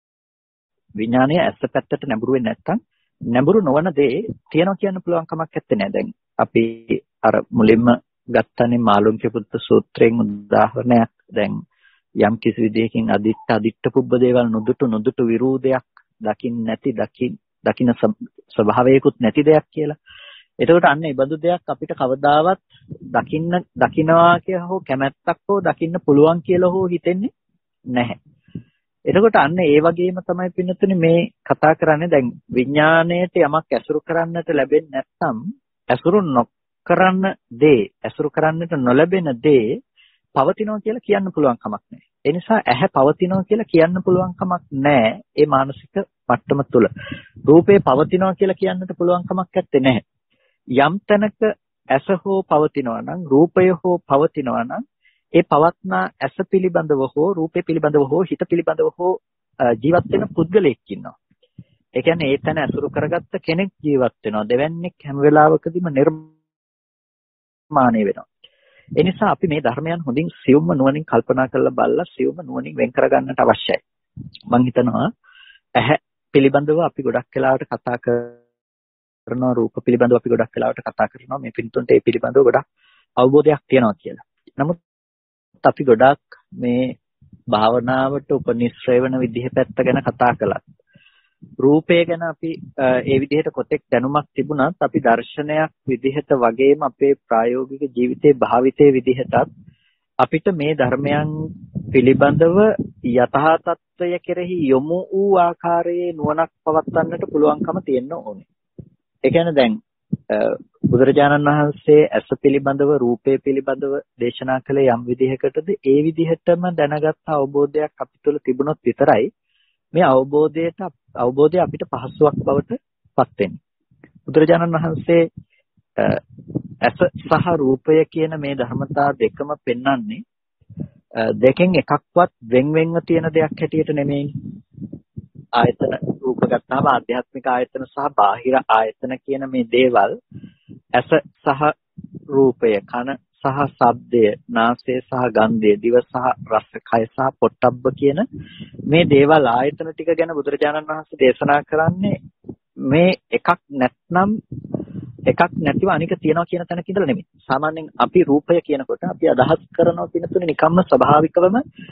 Speaker 1: විඥාණය ඇස පැත්තට නැඹුරු වෙන්නේ නැත්නම් නැඹුරු නොවන දේ තියනවා කියන්න පුළුවන් කමක් නැත්තේ නෑ. දැන් අපි අර මුලින්ම ගත්තනේ මාළුන්ගේ පුත්ත සූත්‍රයෙන් උදාහරණයක්. දැන් යම් කිසි විදියකින් අදිත්ත අදිත්ත පුබ්බ දේවල් නොදුටු නොදුටු විරූපයක් දකින්න නැති දකින් දකින්න ස්වභාවයකුත් නැති දෙයක් කියලා. එතකොට අන්න ඒ බඳු දෙයක් අපිට කවදාවත් දකින්න දකින්නවා කියලා හෝ කැමැත්තක් හෝ දකින්න පුළුවන් කියලා හෝ හිතෙන්නේ නැහැ. එතකොට අන්න ඒ වගේම තමයි පින්නතුනේ මේ කතා කරන්නේ. දැන් විඥාණයට යමක් ඇසුරු කරන්නට ලැබෙන්නේ නැත්නම් ඇසුරු නොකරන දේ ඇසුරු කරන්නට නොලැබෙන දේ පවතිනවා කියලා කියන්න පුළුවන් කමක් නැහැ. ඒ නිසා ඇහැ පවතිනවා කියලා කියන්න පුළුවන් කමක් නැහැ. ඒ මානසික මට්ටම තුල රූපේ පවතිනවා කියලා කියන්නට පුළුවන් කමක් නැත්තේ නැහැ. යම් තැනක ඇස හෝ පවතිනවා නම් රූපය හෝ පවතිනවා නම් ඒ පවත්නා ඇස පිළිබඳව හෝ රූපේ පිළිබඳව හෝ හිත පිළිබඳව හෝ ජීවත් වෙන පුද්ගලයෙක් ඉන්නවා. ඒ කියන්නේ ඒ තැන ඇසුරු කරගත්ත කෙනෙක් ජීවත් වෙනවා. දෙවන්නේක් හැම වෙලාවකදීම නිර්මාණය වෙනවා. ඒ නිසා අපි මේ ධර්මයන් හොඳින් සියුම්ම නුවණින් කල්පනා කරලා බලලා සියුම්ම නුවණින් වෙන් කරගන්නට අවශ්‍යයි. මම හිතනවා ඇහැ පිළිබඳව අපි ගොඩක් වෙලාවට කතා කරනවා, රූප පිළිබඳව අපි ගොඩක් වෙලාවට කතා කරනවා. මේ පින්තුන්ට ඒ පිළිබඳව ගොඩක් අවබෝධයක් තියෙනවා කියලා. නමුත් අපි ගොඩක් මේ භාවනාවට උපනිශ්‍රේ වෙන විදිහ පැත්ත ගැන කතා කළා. රූපය ගැන අපි ඒ විදිහට කොතෙක් දැනුමක් තිබුණත් අපි දර්ශනයක් විදිහට වගේම අපේ ප්‍රායෝගික ජීවිතයේ භාවිතයේ විදිහටත් අපිට මේ ධර්මයන් පිළිබඳව යථා තත්ත්වය කෙරෙහි යොමු වූ ආකාරයේ නුවණක් පවත්වන්නට පුළුවන්කම තියෙන්න ඕනේ. ඒ කියන්නේ දැන් බුදුරජාණන් වහන්සේ ඇස පිළිබඳව රූපය පිළිබඳව දේශනා කළේ යම් විදිහකටද ඒ විදිහටම දැනගත් අවබෝධයක් අපි තුළ තිබුණොත් විතරයි මේ අවබෝධයට අවබෝධය අපිට පහසුවක් බවට පත් වෙන්නේ. බුදුරජාණන් වහන්සේ ඇස සහ රූපය කියන මේ ධර්මතා දෙකම පෙන්වන්නේ දෙකෙන් එකක්වත් වෙන් වෙන්ව තියෙන දෙයක් හැටියට නෙමෙයි. ආයතන රූප ගත්තාම ආධ්‍යාත්මික ආයතන සහ බාහිර ආයතන කියන මේ දේවල් ඇස සහ රූපය, කන සහ ශබ්දය, නාසය සහ ගන්ධය, දිව සහ රස, කය සහ පොට්ටබ්බ කියන මේ දේවල් ආයතන ටික ගැන බුදුරජාණන් වහන්සේ දේශනා කරන්නේ මේ එකක් නැත්නම් එකක් නැතිව අනික තියනවා කියන තැනක ඉඳලා නෙමෙයි. සාමාන්‍යයෙන් අපි රූපය කියනකොට අපි අදහස් කරනවා කියන තුනේ නිකම්ම ස්වභාවිකවම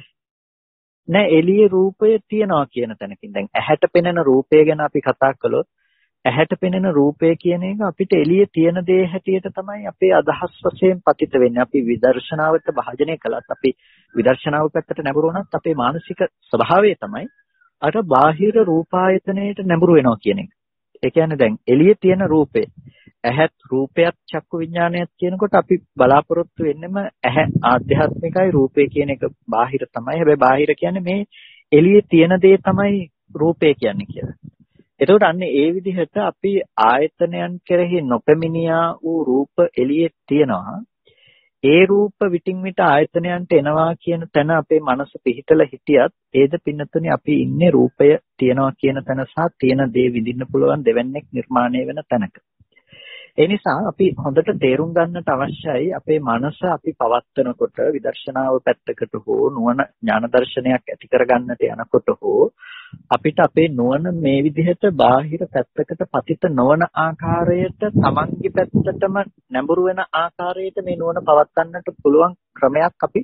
Speaker 1: නෑ එළියේ රූපය තියනවා කියන තැනකින්. දැන් ඇහැට පෙනෙන රූපය ගැන අපි කතා කළොත් ඇහැට පෙනෙන රූපය කියන එක අපිට එළියේ තියෙන දේ හැටියට තමයි අපේ අදහස් වශයෙන් පතිත වෙන්නේ. අපි විදර්ශනාවට භාජනය කළත් අපි විදර්ශනාව පැත්තට නැඹුරු වුණත් අපේ මානසික ස්වභාවය තමයි අර බාහිර රූපායතනයට නැඹුරු වෙනවා කියන එක. ඒ කියන්නේ දැන් එළියේ තියෙන රූපය ඇහත් රූපයත් චක්කු විඥානයත් කියනකොට අපි බලාපොරොත්තු වෙන්නෙම ඇහැ ආධ්‍යාත්මිකයි රූපය කියන එක බාහිර තමයි. හැබැයි බාහිර කියන්නේ මේ එළියේ තියෙන දේ තමයි රූපය කියන්නේ කියලා. එතකොට අන්න ඒ විදිහට අපි ආයතනයන් කෙරෙහි නොපැමිණියා වූ රූප එළියේ තියෙනවා. ඒ රූප විටින් විට ආයතනයන්ට එනවා කියන තැන අපේ මනස පිහිටලා හිටියත් ඒද පින්නතුනේ අපි ඉන්නේ රූපය තියෙනවා කියන තැන සහ තියෙන දේ විඳින්න පුළුවන් දෙවන්නේක් නිර්මාණය වෙන තැනක. ඒ නිසා අපි හොඳට තේරුම් ගන්නට අවශ්‍යයි අපේ මනස අපි පවත්වනකොට විදර්ශනාව පැත්තකට හෝ නුවණ ඥාන දර්ශනයක් ඇති කරගන්නට යනකොට හෝ අපිට අපේ නුවණ මේ විදිහට බාහිර පැත්තකට පතිත නොවන ආකාරයට තමන්ගේ පැත්තටම නැඹුරු වෙන ආකාරයට මේ නුවණ පවත්වන්නට පුළුවන් ක්‍රමයක් අපි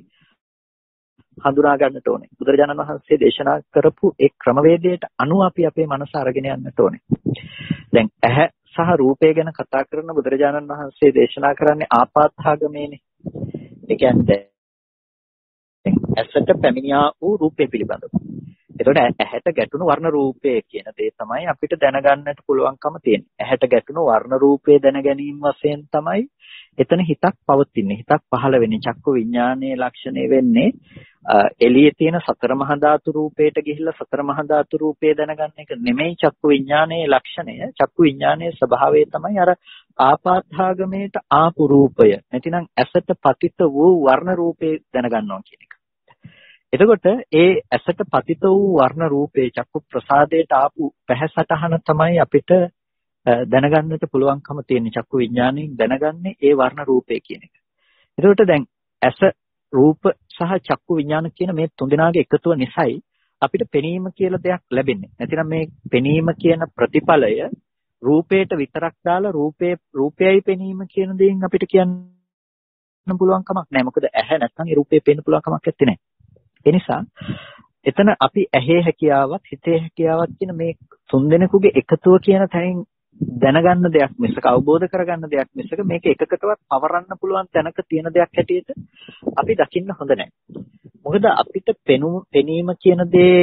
Speaker 1: හඳුනා ගන්නට ඕනේ. බුදුරජාණන් වහන්සේ දේශනා කරපු ඒ ක්‍රමවේදයට අනුව අපි අපේ මනස අරගෙන යන්නට ඕනේ. දැන් ඇහැ සහ රූපය ගැන කතා කරන බුදුරජාණන් වහන්සේ දේශනා කරන්නේ ආපාතාගමේනේ. ඒ කියන්නේ ඇසට පැමිණියා වූ රූපය පිළිබඳව. එතකොට ඇහැට ගැටුණු වර්ණ රූපය කියන දේ තමයි අපිට දැනගන්නට පුළුවන්කම තියෙන්නේ. ඇහැට ගැටුණු වර්ණ රූපය දැන ගැනීම වශයෙන් තමයි එතන හිතක් පවතින්නේ. හිතක් පහළ වෙන්නේ. චක්කු විඥානයේ ලක්ෂණය වෙන්නේ එළියේ තියෙන සතර මහා ධාතු රූපයට ගිහිල්ලා සතර මහා ධාතු රූපය දැනගන්න එක නෙමෙයි චක්කු විඥානයේ ලක්ෂණය. චක්කු විඥානයේ ස්වභාවය තමයි අර ආපාතාගමේට ආපු රූපය. නැතිනම් ඇසට පතිත වූ වර්ණ රූපේ දැනගන්නවා කියන එක. එතකොට ඒ ඇසට පතිත වූ වර්ණ රූපේ චක්කු ප්‍රසාදයට ආපු පැහැසටහන තමයි අපිට දැනගන්නට පුළුවන්කම තියෙන චක්කු විඥාණයෙන් දැනගන්නේ ඒ වර්ණ රූපේ කියන එක. ඒකට දැන් ඇස රූප සහ චක්කු විඥාන කියන මේ තුන්දෙනාගේ එකතුව නිසායි අපිට පෙනීම කියලා දෙයක් ලැබෙන්නේ. නැතිනම් මේ පෙනීම කියන ප්‍රතිඵලය රූපේට විතරක් දාලා රූපේ රූපයයි පෙනීම කියන දේෙන් අපිට කියන්න පුළුවන් කමක් නැහැ. මොකද ඇහැ නැත්නම් ඒ රූපේ පේන්න පුළුවන් කමක් නැත්තේ නෑ. ඒ නිසා එතන අපි ඇහි හැකියාවත් හිතේ හැකියාවත් කියන මේ තුන්දෙනෙකුගේ එකතුව කියන තැනින් දැනගන්න දෙයක් මිසක අවබෝධ කරගන්න දෙයක් මිසක මේක එකකටවත් පවරන්න පුළුවන් තැනක තියෙන දෙයක් හැටියට අපි දකින්න හොඳ නැහැ. මොකද අපිට පෙනුම පෙනීම කියන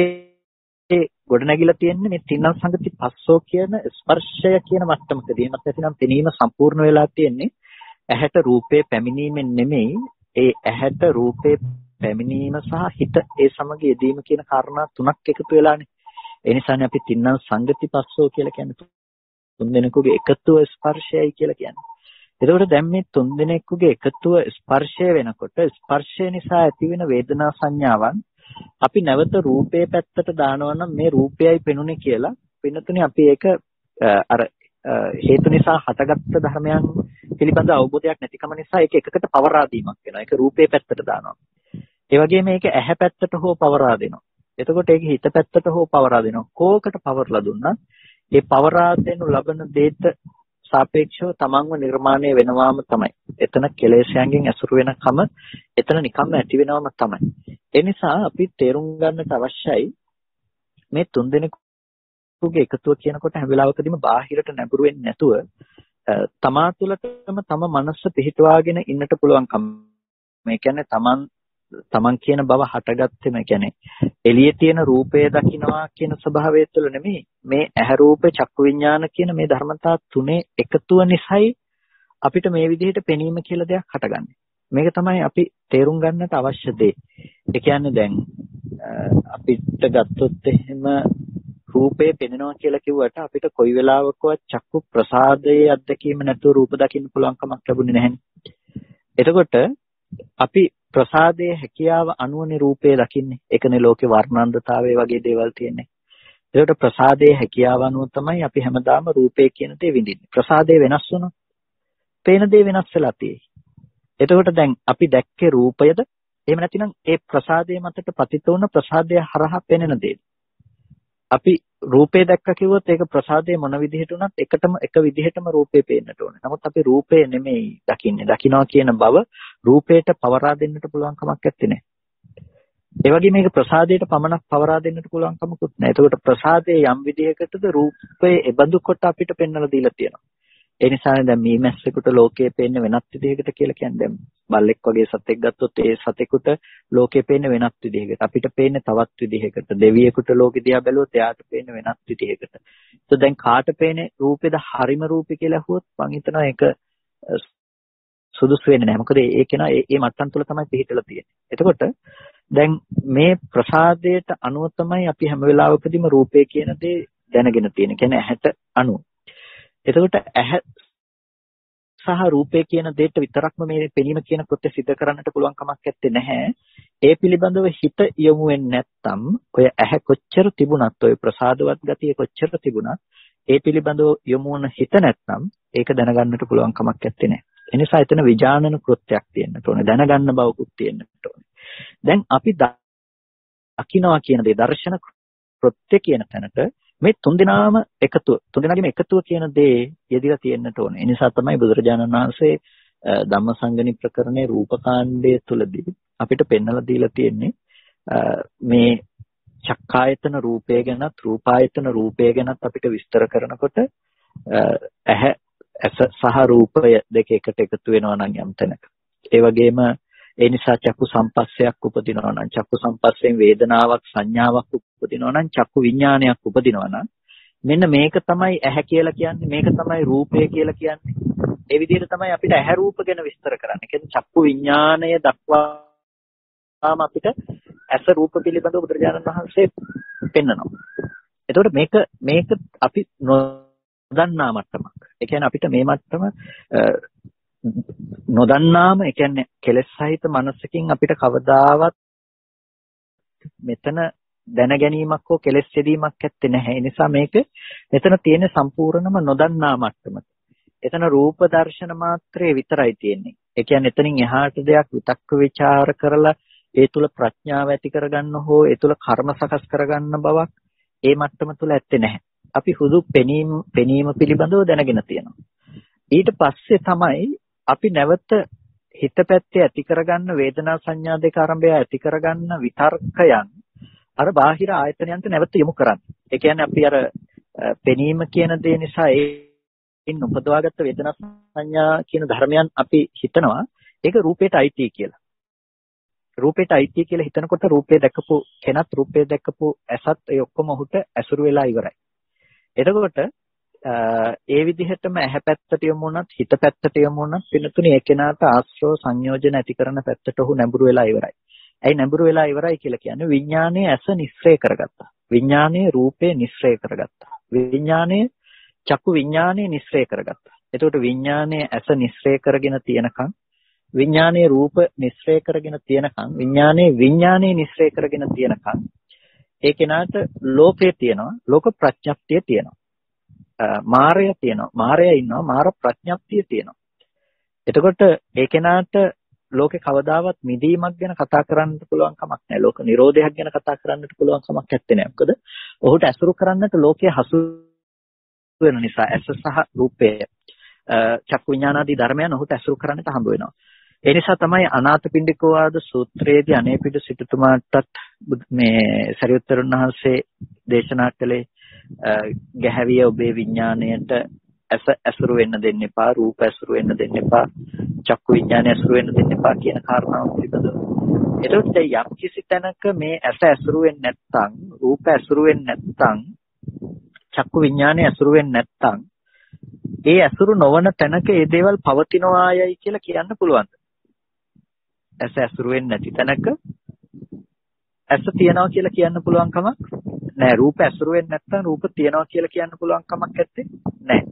Speaker 1: දේ ගොඩනැගිලා තියෙන්නේ මේ තින්නම් සංගති පස්සෝ කියන ස්පර්ශය කියන මට්ටමකදී. එමත් නැතිනම් පෙනීම සම්පූර්ණ වෙලා තියෙන්නේ ඇහැට රූපේ පැමිණීමෙන් නෙමෙයි, ඒ ඇහැට රූපේ පැමිණීම සහ හිත ඒ සමග යෙදීම කියන කාරණා තුනක් එකතු වෙලානේ. ඒ නිසානේ අපි තින්නම් සංගති පස්සෝ කියලා කියන්නේ තුන්දෙනෙකුගේ එකතුව ස්පර්ශයයි කියලා කියන්නේ. එතකොට දැන් මේ තුන්දෙනෙකුගේ එකතුව ස්පර්ශය වෙනකොට ස්පර්ශය නිසා ඇතිවෙන වේදනා සංඥාවන් අපි නැවත රූපේ පැත්තට දානවා නම් මේ රූපයයි පෙනුනේ කියලා වෙනතුනේ අපි ඒක අර හේතු නිසා හටගත්තු ධර්මයන් පිළිබඳ අවබෝධයක් නැතිකම නිසා ඒක එකකට පවරා දීමක් වෙනවා. ඒක රූපේ පැත්තට දානවා. ඒ වගේම මේක ඇහැ පැත්තට හෝ පවරා දෙනවා. එතකොට ඒක හිත පැත්තට හෝ පවරා දෙනවා. කෝකට පවර්ලා දුන්නා ඒ පවරා දෙනු ලබන දේට සාපේක්ෂව තමන්ව නිර්මාණය වෙනවාම තමයි. එතන කෙලෙස්යන්ගෙන් ඇසුරු වෙනකම එතන නිකම්ම ඇති වෙනවම තමයි. ඒ නිසා අපි තේරුම් ගන්නට අවශ්‍යයි මේ තුන්දෙනෙකුගේ එකතුව කියනකොට හැම වෙලාවකදීම බාහිරට නැඹුරු වෙන්නේ නැතුව තමා තුළටම තම මනස පිහිටවාගෙන ඉන්නට පුළුවන්කම. මේ කියන්නේ තමන් තමන් කියන බව හටගත්තේ මේ කියන්නේ එළියේ තියෙන රූපය දකින්නවා කියන ස්වභාවය තුළ නෙමෙයි, මේ ඇහැ රූප චක්කු විඥාන කියන මේ ධර්මතා තුනේ එකතුව නිසායි අපිට මේ විදිහට පෙනීම කියලා දෙයක් හටගන්නේ. මේක තමයි අපි තේරුම් ගන්නට අවශ්‍ය දේ. ඒ කියන්නේ දැන් අපිට ගත්තොත් එහෙම රූපේ පෙනෙනවා කියලා කිව්වට අපිට කොයි වෙලාවකවත් චක්කු ප්‍රසාදයේ අත්දැකීම නැතුව රූප දකින්න පුළුවන් කමක් ලැබුණේ නැහැ. එතකොට අපි ප්‍රසාදයේ හැකියාව අනුවනේ රූපේ දකින්නේ. ඒකනේ ලෝකේ වර්ණාන්දතාවය වගේ දේවල් තියෙන්නේ. ඒකට ප්‍රසාදයේ හැකියාව අනුව තමයි අපි හැමදාම රූපේ කියන දේ විඳින්නේ. ප්‍රසාදය වෙනස් වුණොත් පේන දේ වෙනස් වෙලා තියෙයි. එතකොට දැන් අපි දැක්කේ රූපයද? එහෙම නැතිනම් ඒ ප්‍රසාදයේ මතට පතිත වුණ ප්‍රසාදය හරහා පෙනෙන දේ. අපි රූපේ දැක්ක කිව්වොත් ඒක ප්‍රසාදයේ මොන විදිහට වුණත් එකටම එක විදිහටම රූපේ පේන්නට ඕනේ. නමුත් අපි රූපේ නෙමෙයි දකින්නේ. දකින්නවා කියන බව රූපේට පවරා දෙන්නට පුළුවන් කමක් නැත්තේ. ඒ වගේ මේක ප්‍රසාදයට පමණක් පවරා දෙන්නට පුළුවන් කමකුත් නැහැ. ඒකට ප්‍රසාදයේ යම් විදිහකටද රූපේ එබඳු කොට අපිට පෙන්වලා දීලා තියෙනවා. ඒ නිසානේ දැන් මේ මැස්සෙකුට ලෝකයේ පේන්නේ වෙනත් විදිහකට කියලා කියන්නේ. දැන් බල්ලෙක් වගේ සතෙක් ගත්තොත් ඒ සතෙකුට ලෝකයේ පේන්නේ වෙනත් විදිහකට. අපිට පේන්නේ තවත් විදිහකට. දෙවියෙකුට ලෝකෙ දිහා බැලුවොත් එයාට පේන්නේ වෙනත් විදිහකට. તો දැන් කාට පේන්නේ රූපේද හරිම රූපේ කියලා අහුවොත් මං හිතනවා ඒක සුදුසු වෙන්නේ නැහැ. මොකද ඒ කෙනා ඒ ඒ මට්ටම් තුල තමයි පිහිටලා තියෙන්නේ. එතකොට දැන් මේ ප්‍රසාදයට අනුව තමයි අපි හැම වෙලාවකදීම රූපේ කියන දේ දැනගෙන තියෙන්නේ. කියන්නේ ඇහැට අනුව. එතකොට ඇහැ සහ රූපේ කියන දෙයට විතරක්ම මේ පෙනීම කියන කෘත්‍ය සිද්ධ කරන්නට පුළුවන් කමක් නැත්තේ නැහැ. ඒ පිළිබඳව හිත යොමු වෙන්නේ නැත්නම් ඔය ඇහැ කොච්චර තිබුණත් ඔය ප්‍රසාදවත් ගතිය කොච්චර තිබුණත් ඒ පිළිබඳව යොමු වන හිත නැත්නම් ඒක දැනගන්නට පුළුවන් කමක් නැත්තේ නැහැ. ඒ නිසා එතන විඥානන කෘත්‍යයක් තියෙන්නට ඕනේ. දැනගන්න බවකුත් තියෙන්නට ඕනේ. දැන් අපි දකින්නවා කියන දේ දර්ශන කෘත්‍ය කියන තැනට මේ තුන්දෙනාම එකතුව තුන්දෙනාගේම එකතුව කියන දේ යෙදিলা තියෙන්නට ඕනේ. ඒ නිසා තමයි බුදුරජාණන් වහන්සේ ධම්මසංගණි ප්‍රකරණේ රූපකාණ්ඩය තුලදී අපිට පෙන්වලා දීලා තියෙන්නේ මේ චක්කායතන රූපය ගැනත් රූපායතන රූපය ගැනත් අපිට විස්තර කරනකොට ඇහැ ඇස සහ රූපය දෙක එකට එකතු වෙනවා නම් යම් තැනක. ඒ වගේම ඒ නිසා චක්කු සම්පස්සයක් උපදිනවා නම් චක්කු සම්පස්සෙන් වේදනාවක් සංඥාවක් උපදිනවා නම් චක්කු විඥානයක් උපදිනවා නම් මෙන්න මේක තමයි ඇහැ කියලා කියන්නේ, මේක තමයි රූපය කියලා කියන්නේ. ඒ විදිහට තමයි අපිට ඇහැ රූප ගැන විස්තර කරන්න. කියන්නේ චක්කු විඥානය දක්වාම අපිට ඇස රූප පිළිබඳව බුදුරජාණන් වහන්සේ පෙන්නනවා. එතකොට මේක මේක අපි නොදන්නා මට්ටමක්. ඒ කියන්නේ අපිට මේ මට්ටම නොදන්නාම ඒ කියන්නේ කෙලෙස් සහිත මනසකින් අපිට කවදාවත් මෙතන දැන ගැනීමක් හෝ කෙලෙස් සිදීමක් ඇත්තේ නැහැ. ඒ නිසා මේක එතන තියෙන සම්පූර්ණම නොදන්නා මට්ටමක. එතන රූප දර්ශන මාත්‍රේ විතරයි තියෙන්නේ. ඒ කියන්නේ එතනින් එහාට දෙයක් විතක්ක ਵਿਚාර කරලා ඒ තුල ප්‍රඥාව ඇති කරගන්න හෝ ඒ තුල කර්ම සකස් කරගන්න බවක් ඒ මට්ටම තුල ඇත්තේ නැහැ. අපි හුදු පෙනීම පෙනීම පිළිබඳව දැනගෙන තියෙනවා. ඊට පස්සේ තමයි අපි නැවත හිත පැත්තේ ඇති කරගන්න වේදනා සංඥා දෙක ආරම්භය ඇති කරගන්න විතර්කයන් අර බාහිර ආයතනයන්ට නැවත යොමු කරන්නේ. ඒ කියන්නේ අපි අර පෙනීම කියන දේ නිසා ඒකින් උපදවාගත්ත වේදනා සංඥා කියන ධර්මයන් අපි හිතනවා ඒක රූපේට අයිති කියලා. රූපේට අයිති කියලා හිතනකොට රූපේ දැකපු කෙනත් රූපේ දැකපු ඇසත් ඒ ඔක්කොම ඔහුට ඇසුරු වෙලා ඉවරයි. එතකොට ඒ විදිහටම ඇහැ පැත්තට යමු වුණත් හිත පැත්තට යමු වුණත් පිනතුනේ ඒ කෙනාට ආශ්‍රව සංයෝජන ඇති කරන පැත්තට ඔහු නැඹුරු වෙලා ඉවරයි. ඇයි නැඹුරු වෙලා ඉවරයි කියලා කියන්නේ විඥානයේ ඇස නිස්සය කරගත්තා. විඥානයේ රූපේ නිස්සය කරගත්තා. විඥානයේ චක්කු විඥානයේ නිස්සය කරගත්තා. එතකොට විඥානයේ ඇස නිස්සය කරගෙන තියෙනකන් විඥානයේ රූප නිස්සය කරගෙන තියෙනකන් විඥානයේ විඥානයේ නිස්සය කරගෙන තියෙනකන් ඒ කෙනාට ලෝකේ තියෙනවා ලෝක ප්‍රඥප්තිය තියෙනවා. මාරය තියෙනවා. මාරය ඉන්නවා. මාර ප්‍රඥප්තිය තියෙනවා. එතකොට ඒ කෙනාට ලෝකේ කවදාවත් මිදීමක් ගැන කතා කරන්නට පුළුවන් කමක් නැහැ. ලෝක නිරෝධයක් ගැන කතා කරන්නට පුළුවන් කමක් නැත්තේ නෑ. මොකද ඔහුට ඇසුරු කරන්නට ලෝකයේ හසු වෙන නිසා ඇස සහ රූපය චක්කු විඥානාදී ධර්මයන් ඔහුට ඇසුරු කරන්නට හම්බ වෙනවා. ඒ නිසා තමයි අනාථපිණ්ඩිකෝ ආද සූත්‍රයේදී අනේපිඩු සිටුතුමාටත් මේ සරියුත්තරුන් වහන්සේ දේශනා කළේ ගැහැවිය ඔබේ විඥාණයට ඇස ඇසුරු වෙන්න දෙන්න එපා, රූප ඇසුරු වෙන්න දෙන්න එපා, චක්කු විඥානය ඇසුරු වෙන්න දෙන්න එපා කියන කාරණාව පිළිබඳව. එතකොට යම් කිසි තැනක මේ ඇස ඇසුරු වෙන්නේ නැත්නම්, රූප ඇසුරු වෙන්නේ නැත්නම්, චක්කු විඥානය ඇසුරු වෙන්නේ නැත්නම්, ඒ ඇසුරු නොවන තැනක ඒ දේවල් පවතිනවායයි කියලා කියන්න පුළුවන්ද? ඇස ඇසුරු වෙන්නේ නැති තැනක ඇස තියනවා කියලා කියන්න පුළුවන් කමක් නෑ. රූප ඇසුරු වෙන්නේ නැත්නම් රූප තියනවා කියලා කියන්න පුළුවන් කමක් නැත්තේ නෑ.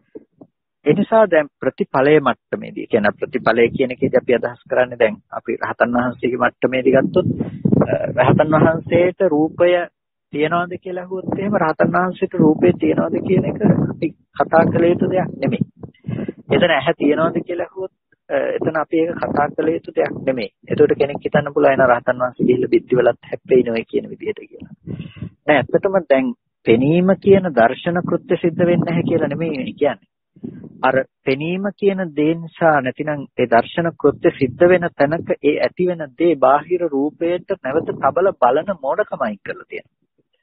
Speaker 1: ඒ නිසා දැන් ප්‍රතිඵලයේ මට්ටමේදී කියන ප්‍රතිඵලය කියන එකේදී අපි අදහස් කරන්නේ දැන් අපි රහතන් වහන්සේගේ මට්ටමේදී ගත්තොත් රහතන් වහන්සේට රූපය තියනවාද කියලා අහුවොත් එහෙම රහතන් වහන්සේට රූපේ තියනවාද කියන එක අපි කතා කළ යුතු දෙයක් නෙමෙයි. එතන ඇහැ තියනවාද කියලා අහුවොත් එතන අපි ඒක කතා කළ යුතු දෙයක් නෙමෙයි. ඒකට කෙනෙක් හිතන්න පුළුවන් එන රහතන් වහන්සේ ගිහිල්ලා බිත්ති වලත් හැප්පෙයිනොයි කියන විදිහට කියලා. නෑ ඇත්තටම දැන් පෙනීම කියන දර්ශන කෘත්‍ය සිද්ධ වෙන්නේ නැහැ කියලා නෙමෙයි කියන්නේ. අර පෙනීම කියන දේ නිසා නැතිනම් ඒ දර්ශන කෘත්‍ය සිද්ධ වෙන තැනක ඒ ඇති වෙන දේ බාහිර රූපයට නැවත තබල බලන මෝඩකමයි කරලා තියෙනවා.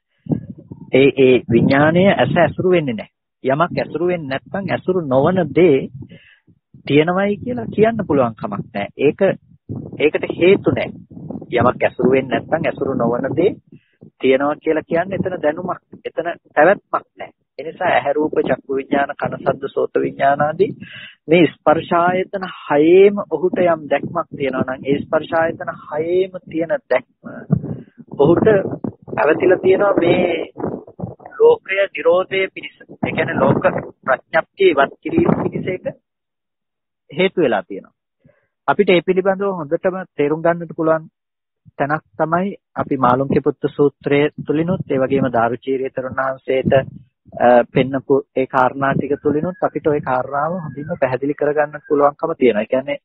Speaker 1: ඒ ඒ විඥාණය ඇස ඇසුරු වෙන්නේ නැහැ. යමක් ඇසුරු වෙන්නේ නැත්නම් ඇසුරු නොවන දේ තියෙනවයි කියලා කියන්න පුළුවන් කමක් නැහැ. ඒක ඒකට හේතු නැහැ. යමක් ඇසුරු වෙන්නේ නැත්නම් ඇසුරු නොවන දේ තියෙනවා කියලා කියන්නේ එතන දැනුමක්, එතන පැවැත්මක් නැහැ. ඒ නිසා ඇහැ රූප චක්කු විඥාන කන ශබ්ද සෝත විඥාන ආදී මේ ස්පර්ශ ආයතන හයේම ඔහුට යම් දැක්මක් තියෙනවා නම් ඒ ස්පර්ශ ආයතන හයේම තියෙන දැක්ම ඔහුට පැවතිලා තියෙනවා මේ ලෝකය නිරෝධයේ පිණිස. ඒ කියන්නේ ලෝක ප්‍රඥප්තිය ඉවත් කිරීම පිණිස ඒක හේතු වෙලා තියෙනවා. අපිට මේ පිළිබඳව හොඳටම තේරුම් ගන්නට පුළුවන් තැනක් තමයි අපි මාළුන්ගේ පුත්තු සූත්‍රයේ තුලිනුත් ඒ වගේම දාරුචීරිය තරුණ වහන්සේට පෙන්නපු ඒ කාරණා ටික තුලිනුත් අපිට ওই කාරණාව හොඳින්ම පැහැදිලි කරගන්න පුළුවන්කම තියෙනවා. ඒ කියන්නේ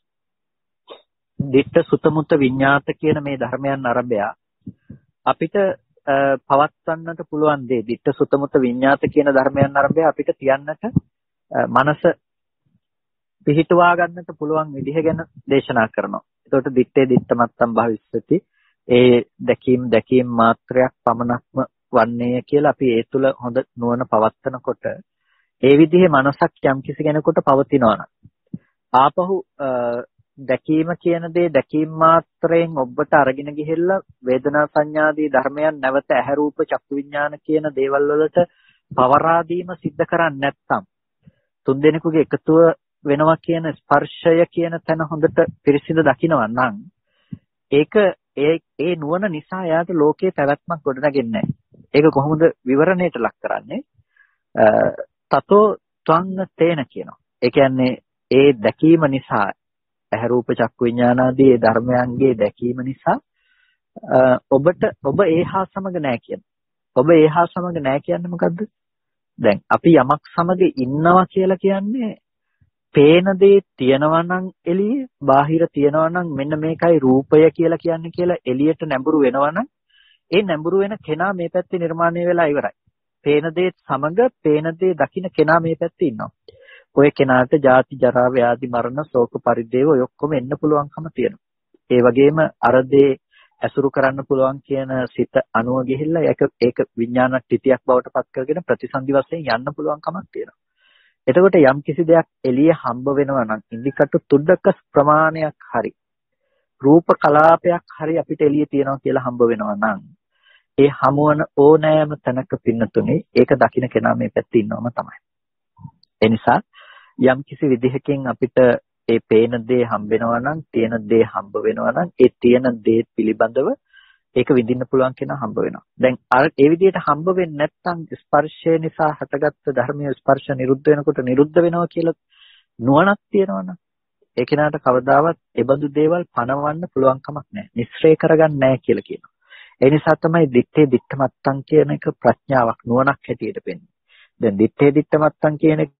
Speaker 1: ditta sutta mutta විඤ්ඤාත කියන මේ ධර්මයන් අරබය අපිට පවත්වන්නට පුළුවන් දේ ditta sutta mutta විඤ්ඤාත කියන ධර්මයන් අරබය අපිට තියන්නට මනස පිහිටුවා ගන්නට පුළුවන් විදිහ ගැන දේශනා කරනවා. ඒකට දිත්තේ දිත්තමත්තම් භවිස්සති ඒ දැකීම් දැකීම් මාත්‍රයක් පමණක්ම වන්නේය කියලා අපි ඒ තුල හොඳ නුවණ පවත්නකොට ඒ විදිහේ මනසක් යම් කිසි කෙනෙකුට පවතිනවා නම් ආපහු දැකීම කියන දේ දැකීම් මාත්‍රයෙන් ඔබට අරගෙන ගිහිල්ලා වේදනා සංඥාදී ධර්මයන් නැවත ඇහැ රූප චක්කු විඥාන කියන දේවල් වලට පවරා දීම සිද්ධ කරන්නේ නැත්නම් තුන් දෙනෙකුගේ එකතුව වෙනවා කියන ස්පර්ශය කියන තැන හොඳට පිරිසිදු දකිනවා නම් ඒක ඒ ඒ නුවණ නිසා යාට ලෝකයේ පැවැත්මක් ගොඩනගෙන්නේ නැහැ. ඒක කොහොමද විවරණයට ලක් කරන්නේ? තතෝ ත්වං තේන කියනවා. ඒ කියන්නේ ඒ දැකීම නිසා ඇහැ රූප චක්කු විඥාන ආදී ධර්මයන්ගේ දැකීම නිසා ඔබට ඔබ ඒ හා සමග නැහැ කියන්නේ. ඔබ ඒ හා සමග නැහැ කියන්නේ මොකද්ද? දැන් අපි යමක් සමග ඉන්නවා කියලා කියන්නේ පේන දේ තියනවා නම් එළියේ බාහිර තියනවා නම් මෙන්න මේකයි රූපය කියලා කියන්නේ කියලා එළියට නැඹුරු වෙනවා නම් ඒ නැඹුරු වෙන කෙනා මේ පැත්තේ නිර්මාණය වෙලා ඉවරයි. පේන දේ සමග පේන දේ දකින්න කෙනා මේ පැත්තේ ඉන්නවා. ඔය කෙනාට ජාති ජරා ව්‍යාධි මරණ ශෝක පරිදේව ඔය ඔක්කොම එන්න පුළුවන්කම තියෙනවා. ඒ වගේම අර දේ ඇසුරු කරන්න පුළුවන් කියන සිත අනුව ගිහිල්ලා ඒක ඒක විඥාන ත්‍ිතියක් බවට පත් කරගෙන ප්‍රතිසන්දි වශයෙන් යන්න පුළුවන් කමක් තියෙනවා. එතකොට යම් කිසි දෙයක් එළිය හම්බ වෙනවා නම් ඉන්දිකටු තුඩක ප්‍රමාණයක් හරි රූප කලාපයක් හරි අපිට එළිය තියනවා කියලා හම්බ වෙනවා නම් ඒ හමුවන ඕනෑම තැනක පින්නතුනේ ඒක දකින්න කෙනා මේ පැත්තේ ඉන්නවම තමයි. ඒ නිසා යම් කිසි විදිහකින් අපිට ඒ පේන දේ හම්බ වෙනවා නම් තියෙන දේ හම්බ වෙනවා නම් ඒ තියෙන දේ පිළිබඳව ඒක විඳින්න පුළුවන් කෙනා හම්බ වෙනවා. දැන් අර ඒ විදිහට හම්බ වෙන්නේ නැත්නම් ස්පර්ශය නිසා හටගත්ත ධර්මයේ ස්පර්ශ නිරුද්ධ වෙනකොට නිරුද්ධ වෙනවා කියලා නුවණක් තියෙනවනම් ඒ කෙනාට කවදාවත් ඒ බඳු දේවල් පණවන්න පුළුවන් කමක් නැහැ. නිස්සරේ කරගන්න නැහැ කියලා කියනවා. ඒ නිසා තමයි දිත්තේ දිත්තමත්තන් කියන එක ප්‍රඥාවක් නුවණක් හැටියට පෙන්වන්නේ. දැන් දිත්තේ දිත්තමත්තන් කියන එක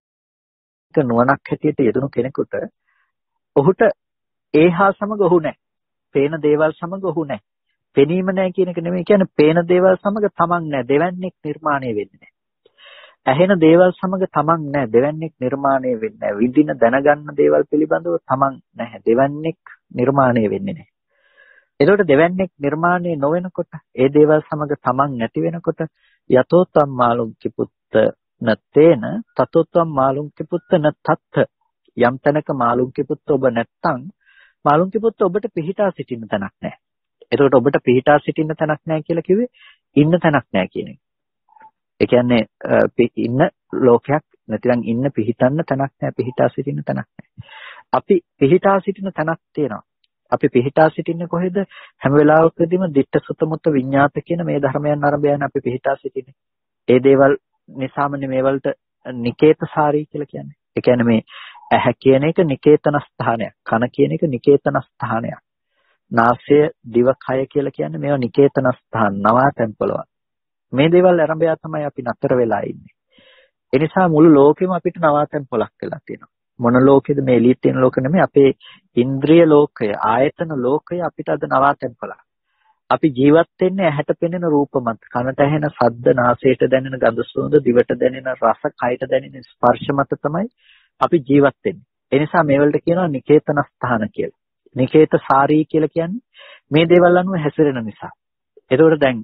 Speaker 1: නුවණක් හැටියට යෙදුණු කෙනෙකුට ඔහුට ඒහා සමග ඔහු නැහැ. පේන දේවල් සමග ඔහු නැහැ. පෙනීම නැහැ කියන එක නෙමෙයි කියන්නේ පේන දේවල් සමග තමන් නැහැ. දෙවන්නේක් නිර්මාණය වෙන්නේ නැහැ. ඇහෙන දේවල් සමග තමන් නැහැ. දෙවන්නේක් නිර්මාණය වෙන්නේ නැහැ. විඳින දැනගන්න දේවල් පිළිබඳව තමන් නැහැ. දෙවන්නේක් නිර්මාණය වෙන්නේ නැහැ. එතකොට දෙවන්නේක් නිර්මාණය නොවෙනකොට ඒ දේවල් සමග තමන් නැති වෙනකොට යතෝතම් මාළුන්කි පුත්ත නතේන තතෝතම් මාළුන්කි පුත්ත නතත්ත යම් තැනක මාළුන්කි පුත්ත ඔබ නැත්තම් මාළුන්කි පුත්ත ඔබට පිහිටා සිටින්න තැනක් නැහැ. එතකොට ඔබට පිහිටා සිටින්න තැනක් නැහැ කියලා කිව්වේ ඉන්න තැනක් නැහැ කියන එක. ඒ කියන්නේ ඉන්න ලෝකයක් නැතිනම් ඉන්න පිහිටන්න තැනක් නැහැ, පිහිටා සිටින්න තැනක් නැහැ. අපි පිහිටා සිටින තැනක් තියෙනවා. අපි පිහිටා සිටින්නේ කොහෙද? හැම වෙලාවකදීම ditta sutta mutta විඤ්ඤාත කියන මේ ධර්මයන් අරඹයන් අපි පිහිටා සිටින්නේ. ඒ දේවල් නිසාමනේ මේවලට නිකේතසාරී කියලා කියන්නේ. ඒ කියන්නේ මේ ඇහැ කියන එක නිකේතන ස්ථානයක්. කන කියන එක නිකේතන ස්ථානයක්. නාසය, දිව, කය කියලා කියන්නේ මේවා නිකේතන ස්ථාන, නවාතැන් පොළවල්. මේ දේවල් අරඹයා තමයි අපි නතර වෙලා ඉන්නේ. ඒ නිසා මුළු ලෝකෙම අපිට නවාතැන් පොළක් වෙලා තියෙනවා. මොන ලෝකෙද මේ එළියේ තියෙන ලෝක නෙමෙයි, අපේ ඉන්ද්‍රිය ලෝකය, ආයතන ලෝකය අපිට අද නවාතැන් පොළක්. අපි ජීවත් වෙන්නේ ඇහැට පෙනෙන රූප මත, කනට ඇහෙන ශබ්ද, නාසයට දැනෙන ගඳ සුවඳ, දිවට දැනෙන රස, කයට දැනෙන ස්පර්ශ මත තමයි අපි ජීවත් වෙන්නේ. ඒ නිසා මේවලට කියනවා නිකේතන ස්ථාන කියලා. නිකේත සාරී කියලා කියන්නේ මේ දේවල් අනුව හැසිරෙන නිසා. ඒකෝට දැන්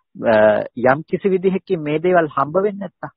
Speaker 1: යම් කිසි විදිහකින් මේ දේවල් හම්බ වෙන්නේ නැත්තම්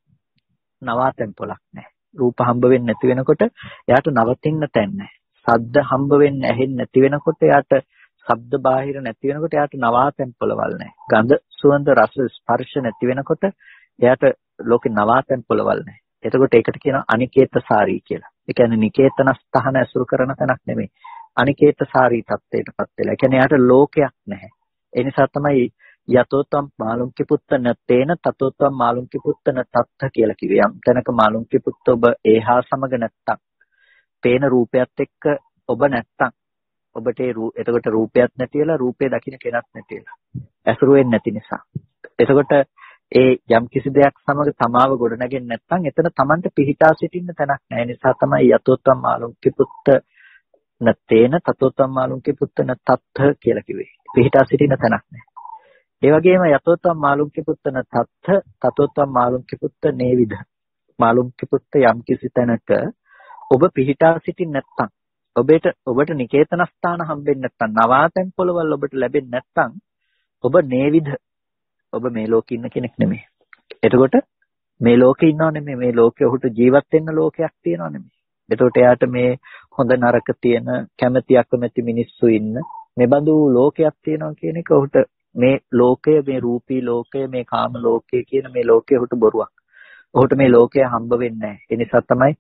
Speaker 1: නවාතැන් පොලක් නැහැ. රූප හම්බ වෙන්නේ නැති වෙනකොට එයාට නවතින්න තැන් නැහැ. ශබ්ද හම්බ වෙන්නේ ඇහෙන්නේ නැති වෙනකොට එයාට ශබ්ද බාහිර නැති වෙනකොට එයාට නවාතැන් පොළවල් නැහැ. ගඳ සුවඳ රස ස්පර්ශ නැති වෙනකොට එයාට ලෝකේ නවාතැන් පොළවල් නැහැ. එතකොට ඒකට කියනවා අනිකේතසාරී කියලා. ඒ කියන්නේ නිකේතන ස්ථාන ඇසුරු කරන තැනක් නෙමෙයි. අනිකේතසාරී තත්ත්වයටපත් වෙලා. ඒ කියන්නේ එයාට ලෝකයක් නැහැ. ඒ නිසා තමයි යතෝතම් මාළුන්කි පුත්ත නතේන තතෝතම් මාළුන්කි පුත්ත නතත්ත කියලා කිව්වේ. යම් තැනක මාළුන්කි පුත්ත ඔබ ඒහා සමග නැත්තම්, පේන රූපයත් එක්ක ඔබ නැත්තම්, ඔබට ඒ රූප එතකොට රූපයක් නැතිලා රූපේ දකින්න කෙනක් නැතිලා. ඇසුරු වෙන්නේ නැති නිසා. එතකොට ඒ යම් කිසි දෙයක් සමග තමාව ගොඩනගෙන්නේ නැත්නම් එතන Tamanට පිහිටා සිටින්න තැනක් නැහැ. ඒ නිසා තමයි යතෝතම් මාළුන්කි පුත්ත නතේන තතෝතම් මාළුන්කි පුත්ත නතත්ත කියලා කිව්වේ. පිහිටා සිටින්න තැනක් නැහැ. ඒ වගේම යතෝතම් මාළුන්කි පුත්ත නතත්ත තතෝතම් මාළුන්කි පුත්ත නේවිද. මාළුන්කි පුත්ත යම් කිසි තැනක ඔබ පිහිටා සිටින්න නැත්නම්, ඔබට ඔබට නිකේතන ස්ථාන හම්බෙන්නේ නැත්නම්, නවාතැන් පොළවල් ඔබට ලැබෙන්නේ නැත්නම් ඔබ නේවිද. ඔබ මේ ලෝකේ ඉන්න කෙනෙක් නෙමෙයි. එතකොට මේ ලෝකේ ඉන්නව නෙමෙයි, මේ ලෝකේ ඔහුට ජීවත් වෙන්න ලෝකයක් තියෙනව නෙමෙයි. එතකොට එයාට මේ හොඳ නරක තියෙන, කැමැති අකමැති මිනිස්සු ඉන්න මේ බඳු ලෝකයක් තියෙනවා කියන එක ඔහුට මේ ලෝකය, මේ රූපී ලෝකය, මේ කාම ලෝකය කියන මේ ලෝකය ඔහුට බොරුවක්. ඔහුට මේ ලෝකය හම්බ වෙන්නේ නැහැ. ඒ නිසා තමයි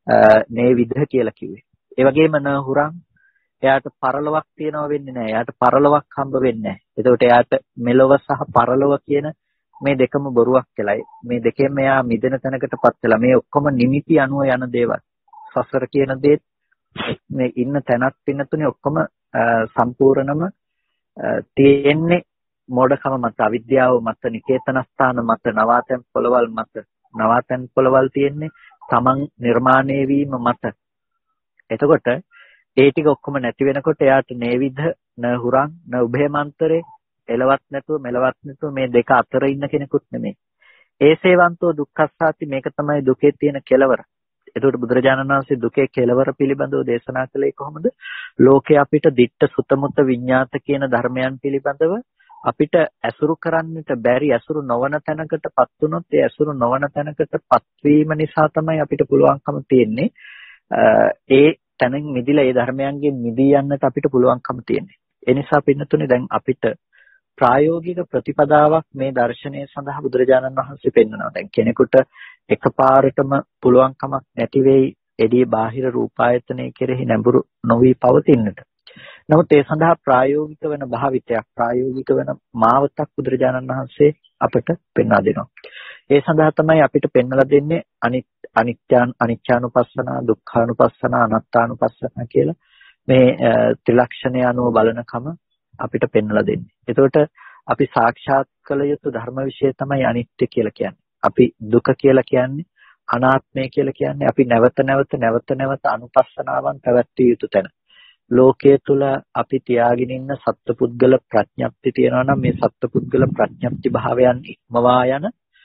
Speaker 1: නේ විදහ කියලා කිව්වේ. ඒ වගේම න හුරං එයාට පරලොවක් තියනවා වෙන්නේ නැහැ. එයාට පරලොවක් හම්බ වෙන්නේ නැහැ. එතකොට එයාට මෙලොව සහ පරලොව කියන මේ දෙකම බොරුවක් කියලායි. මේ දෙකෙන්ම එයා මිදෙන තැනකටපත් වෙලා. මේ ඔක්කොම නිමිති අනුව යන දේවල්. සසර කියන දේ මේ ඉන්න තැනක් පින්නතුනේ ඔක්කොම සම්පූර්ණම තියෙන්නේ මෝඩකම මත, අවිද්‍යාව මත, නිකේතනස්ථාන මත, නවාතැන් පොළවල් මත. නවාතැන් පොළවල් තියෙන්නේ තමන් නිර්මාණය වීම මත. එතකොට ඒ ටික ඔක්කොම නැති වෙනකොට එයාට නේවිද න හුරන් න උභයමන්තරේ එලවත් නැතුව මෙලවත් නැතුව මේ දෙක අතර ඉන්න කෙනෙකුත් නෙමෙයි. ඒසේවන්තෝ දුක්ඛස්සාති, මේක තමයි දුකේ තියෙන කෙලවර. එතකොට බුදුරජාණන් වහන්සේ දුකේ කෙලවර පිළිබඳව දේශනා කළේ කොහොමද? ලෝකේ අපිට ditta sutta mutta විඤ්ඤාත කියන ධර්මයන් පිළිබඳව අපිට ඇසුරු කරන්නට බැරි, ඇසුරු නොවන තැනකටපත් වුණොත් ඒ ඇසුරු නොවන තැනකටපත් වීම නිසා තමයි අපිට පුළුවන්කම තියෙන්නේ ඒ තැනින් මිදිලා ඒ ධර්මයන්ගෙන් මිදී යන්නට අපිට පුළුවන්කම තියෙන්නේ. ඒ නිසා පින්නතුනේ දැන් අපිට ප්‍රායෝගික ප්‍රතිපදාවක් මේ දර්ශනය සඳහා බුදුරජාණන් වහන්සේ පෙන්වනවා. දැන් කෙනෙකුට එකපාරටම පුළුවන්කමක් නැති වෙයි එදී බාහිර රූපායතනයේ කෙරෙහි නැඹුරු නොවි පවතින්නට. නමුත් ඒ සඳහා ප්‍රායෝගික වෙන භාවිතයක්, ප්‍රායෝගික වෙන මාවතක් බුදුරජාණන් වහන්සේ අපට පෙන්වා දෙනවා. ඒ සඳහා තමයි අපිට පෙන්වලා දෙන්නේ අනිත්‍යාන අනිච්චානුපස්සනා, දුක්ඛානුපස්සනා, අනාත්තානුපස්සනා කියලා මේ ත්‍රිලක්ෂණය අනුව බලනකම අපිට පෙන්වලා දෙන්නේ. එතකොට අපි සාක්ෂාත් කළ යුතු ධර්ම විශේෂය තමයි අනිත්‍ය කියලා කියන්නේ. අපි දුක කියලා කියන්නේ, අනාත්මය කියලා කියන්නේ අපි නැවත නැවත නැවත නැවත අනුපස්සනාවන් පැවැත්විය යුතු තැන. ලෝකයේ තුල අපි තියාගෙන ඉන්න සත්පුද්ගල ප්‍රඥප්ති තියෙනවා නම් මේ සත්පුද්ගල ප්‍රඥප්ති භාවයන් ඉක්මවා යන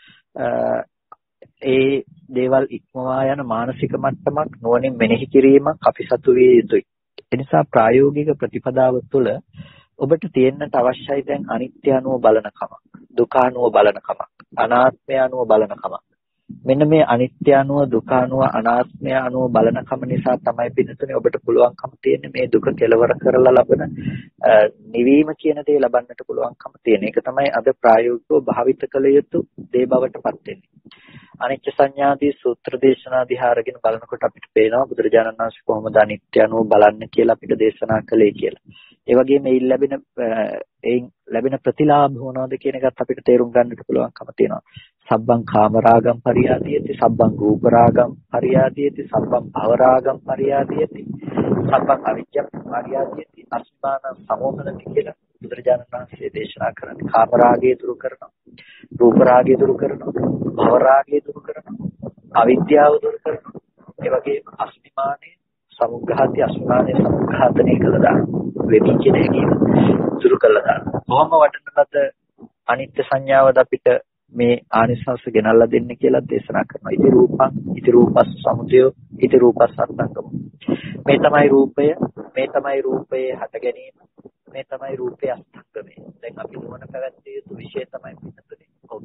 Speaker 1: ඒ දේවල් ඉක්මවා යන මානසික මට්ටමක් නුවණින් මෙනෙහි කිරීමක් අපි සතු විය යුතුයි. ඒ නිසා ප්‍රායෝගික ප්‍රතිපදාව තුළ ඔබට තියෙන්නට අවශ්‍යයි දැන් අනිත්‍ය අනුව බලන කමක්, දුක අනුව බලන කමක්, අනාත්මය අනුව බලන කමක්. මෙන්න මේ අනිත්‍ය අනුව, දුක අනුව, අනාත්මය අනුව බලන කම නිසා තමයි පින්නතුනේ ඔබට පුළුවන්කම තියෙන්නේ මේ දුක කෙලවර කරලා ලබන නිවීම කියන දේ ලබන්නට පුළුවන්කම තියෙන. ඒක තමයි අද ප්‍රායෝගිකව භාවිත කළ යුතු දේ බවට පත් වෙන්නේ. අනිත්‍ය සංඥාදී සූත්‍ර දේශනා දිහා අරගෙන බලනකොට අපිට පේනවා බුදුරජාණන් වහන්සේ කොහොමද අනිත්‍ය අනුව බලන්න කියලා අපිට දේශනා කළේ කියලා. ඒ වගේම මේ ලැබෙන එයින් ලැබෙන ප්‍රතිලාභ මොනවද කියන එකත් අපිට තේරුම් ගන්නට පුළුවන්කම තියෙනවා. සබ්බං කාමරාගම් පරියාදීයති, සබ්බං රූපරාගම් පරියාදීයති, සබ්බං භවරාගම් පරියාදීයති, සබ්බං අවිජ්ජං පරියාදීයති, අස්මාන සමෝහනති කියලා බුදුරජාණන් වහන්සේ දේශනා කරන්නේ. කාමරාගය දුරු කරනවා, රූපරාගය දුරු කරනවා, භවරාගය දුරු කරනවා, අවිද්‍යාව දුරු කරනවා. ඒ වගේම අස්මිමානය සමුග්ඝාති, අස්මානයේ සමුග්ඝාතනය කළා දානවා. වෙමි කියන හැඟීම දුරු කළා දානවා. කොහොම වටනපත අනිත්‍ය සංඥාවද අපිට මේ ආනිසංස ගෙනල්ලා දෙන්න කියලා දේශනා කරනවා. ඉති රූපං, ඉති රූපස් සමුදය, ඉති රූපස් අත්ංගම. මේ තමයි රූපය, මේ තමයි රූපයේ හට ගැනීම, මේ තමයි රූපයේ අස්තංගමය. දැන් අපි නුවණ පැවැත්විය යුතු විෂය තමයි පිටුනේ. ඔව්.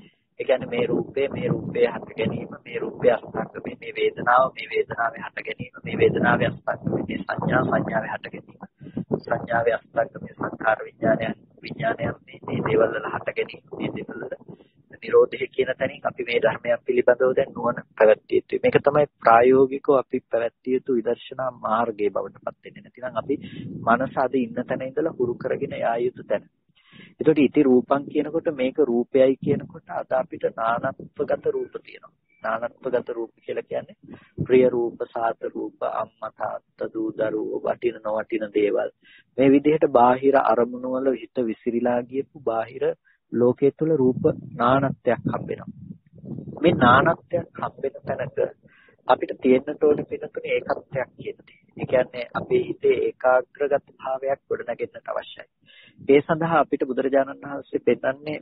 Speaker 1: ඒ කියන්නේ මේ රූපේ, මේ රූපයේ හට ගැනීම, මේ රූපයේ අස්තංගමය, මේ වේදනාව, මේ වේදනාවේ හට ගැනීම, මේ වේදනාවේ අස්තංගමය, මේ සංඥා, සංඥාවේ හට ගැනීම, සංඥාවේ අස්තංගමය, සංඛාර විඥානය, විඥානය මේ මේ දේවල් වල හට ගැනීම, මේ දේවල් වල නිරෝධය කියන තැනින් අපි මේ ධර්මයන් පිළිබඳව දැන් නුවණ පැවැත්විය යුතුයි. මේක තමයි ප්‍රායෝගිකව අපි පැවැත්විය යුතු විදර්ශනා මාර්ගයේ බවට පත් වෙන්නේ. නැතිනම් අපි මනස අද ඉන්න තැන ඉඳලා හුරු කරගෙන යා යුතු තැන. ඒකට ඉති රූපං කියනකොට මේක රූපයයි කියනකොට අද අපිට නානත්වගත රූප තියෙනවා. නානත්වගත රූප කියලා කියන්නේ ප්‍රිය රූප, සාත රූප, අම්මා තාත්තා, දූ දරුවෝ, වටින නොවටින දේවල්. මේ විදිහට බාහිර අරමුණු වල හිත විසිරීලා ගියපු බාහිර ලෝකයේ තුල රූප නානත්වයක් හම්බෙනවා. මේ නානත්වයක් හම්බෙන තැනක අපිට තියෙන්න ඕනේ පිටුනේ ඒකත්වයක් කියන්නේ. ඒ කියන්නේ අපේ හිතේ ඒකාග්‍රගත භාවයක් ගොඩනගෙන්නට අවශ්‍යයි. ඒ සඳහා අපිට බුදුරජාණන් වහන්සේ පෙන්නන්නේ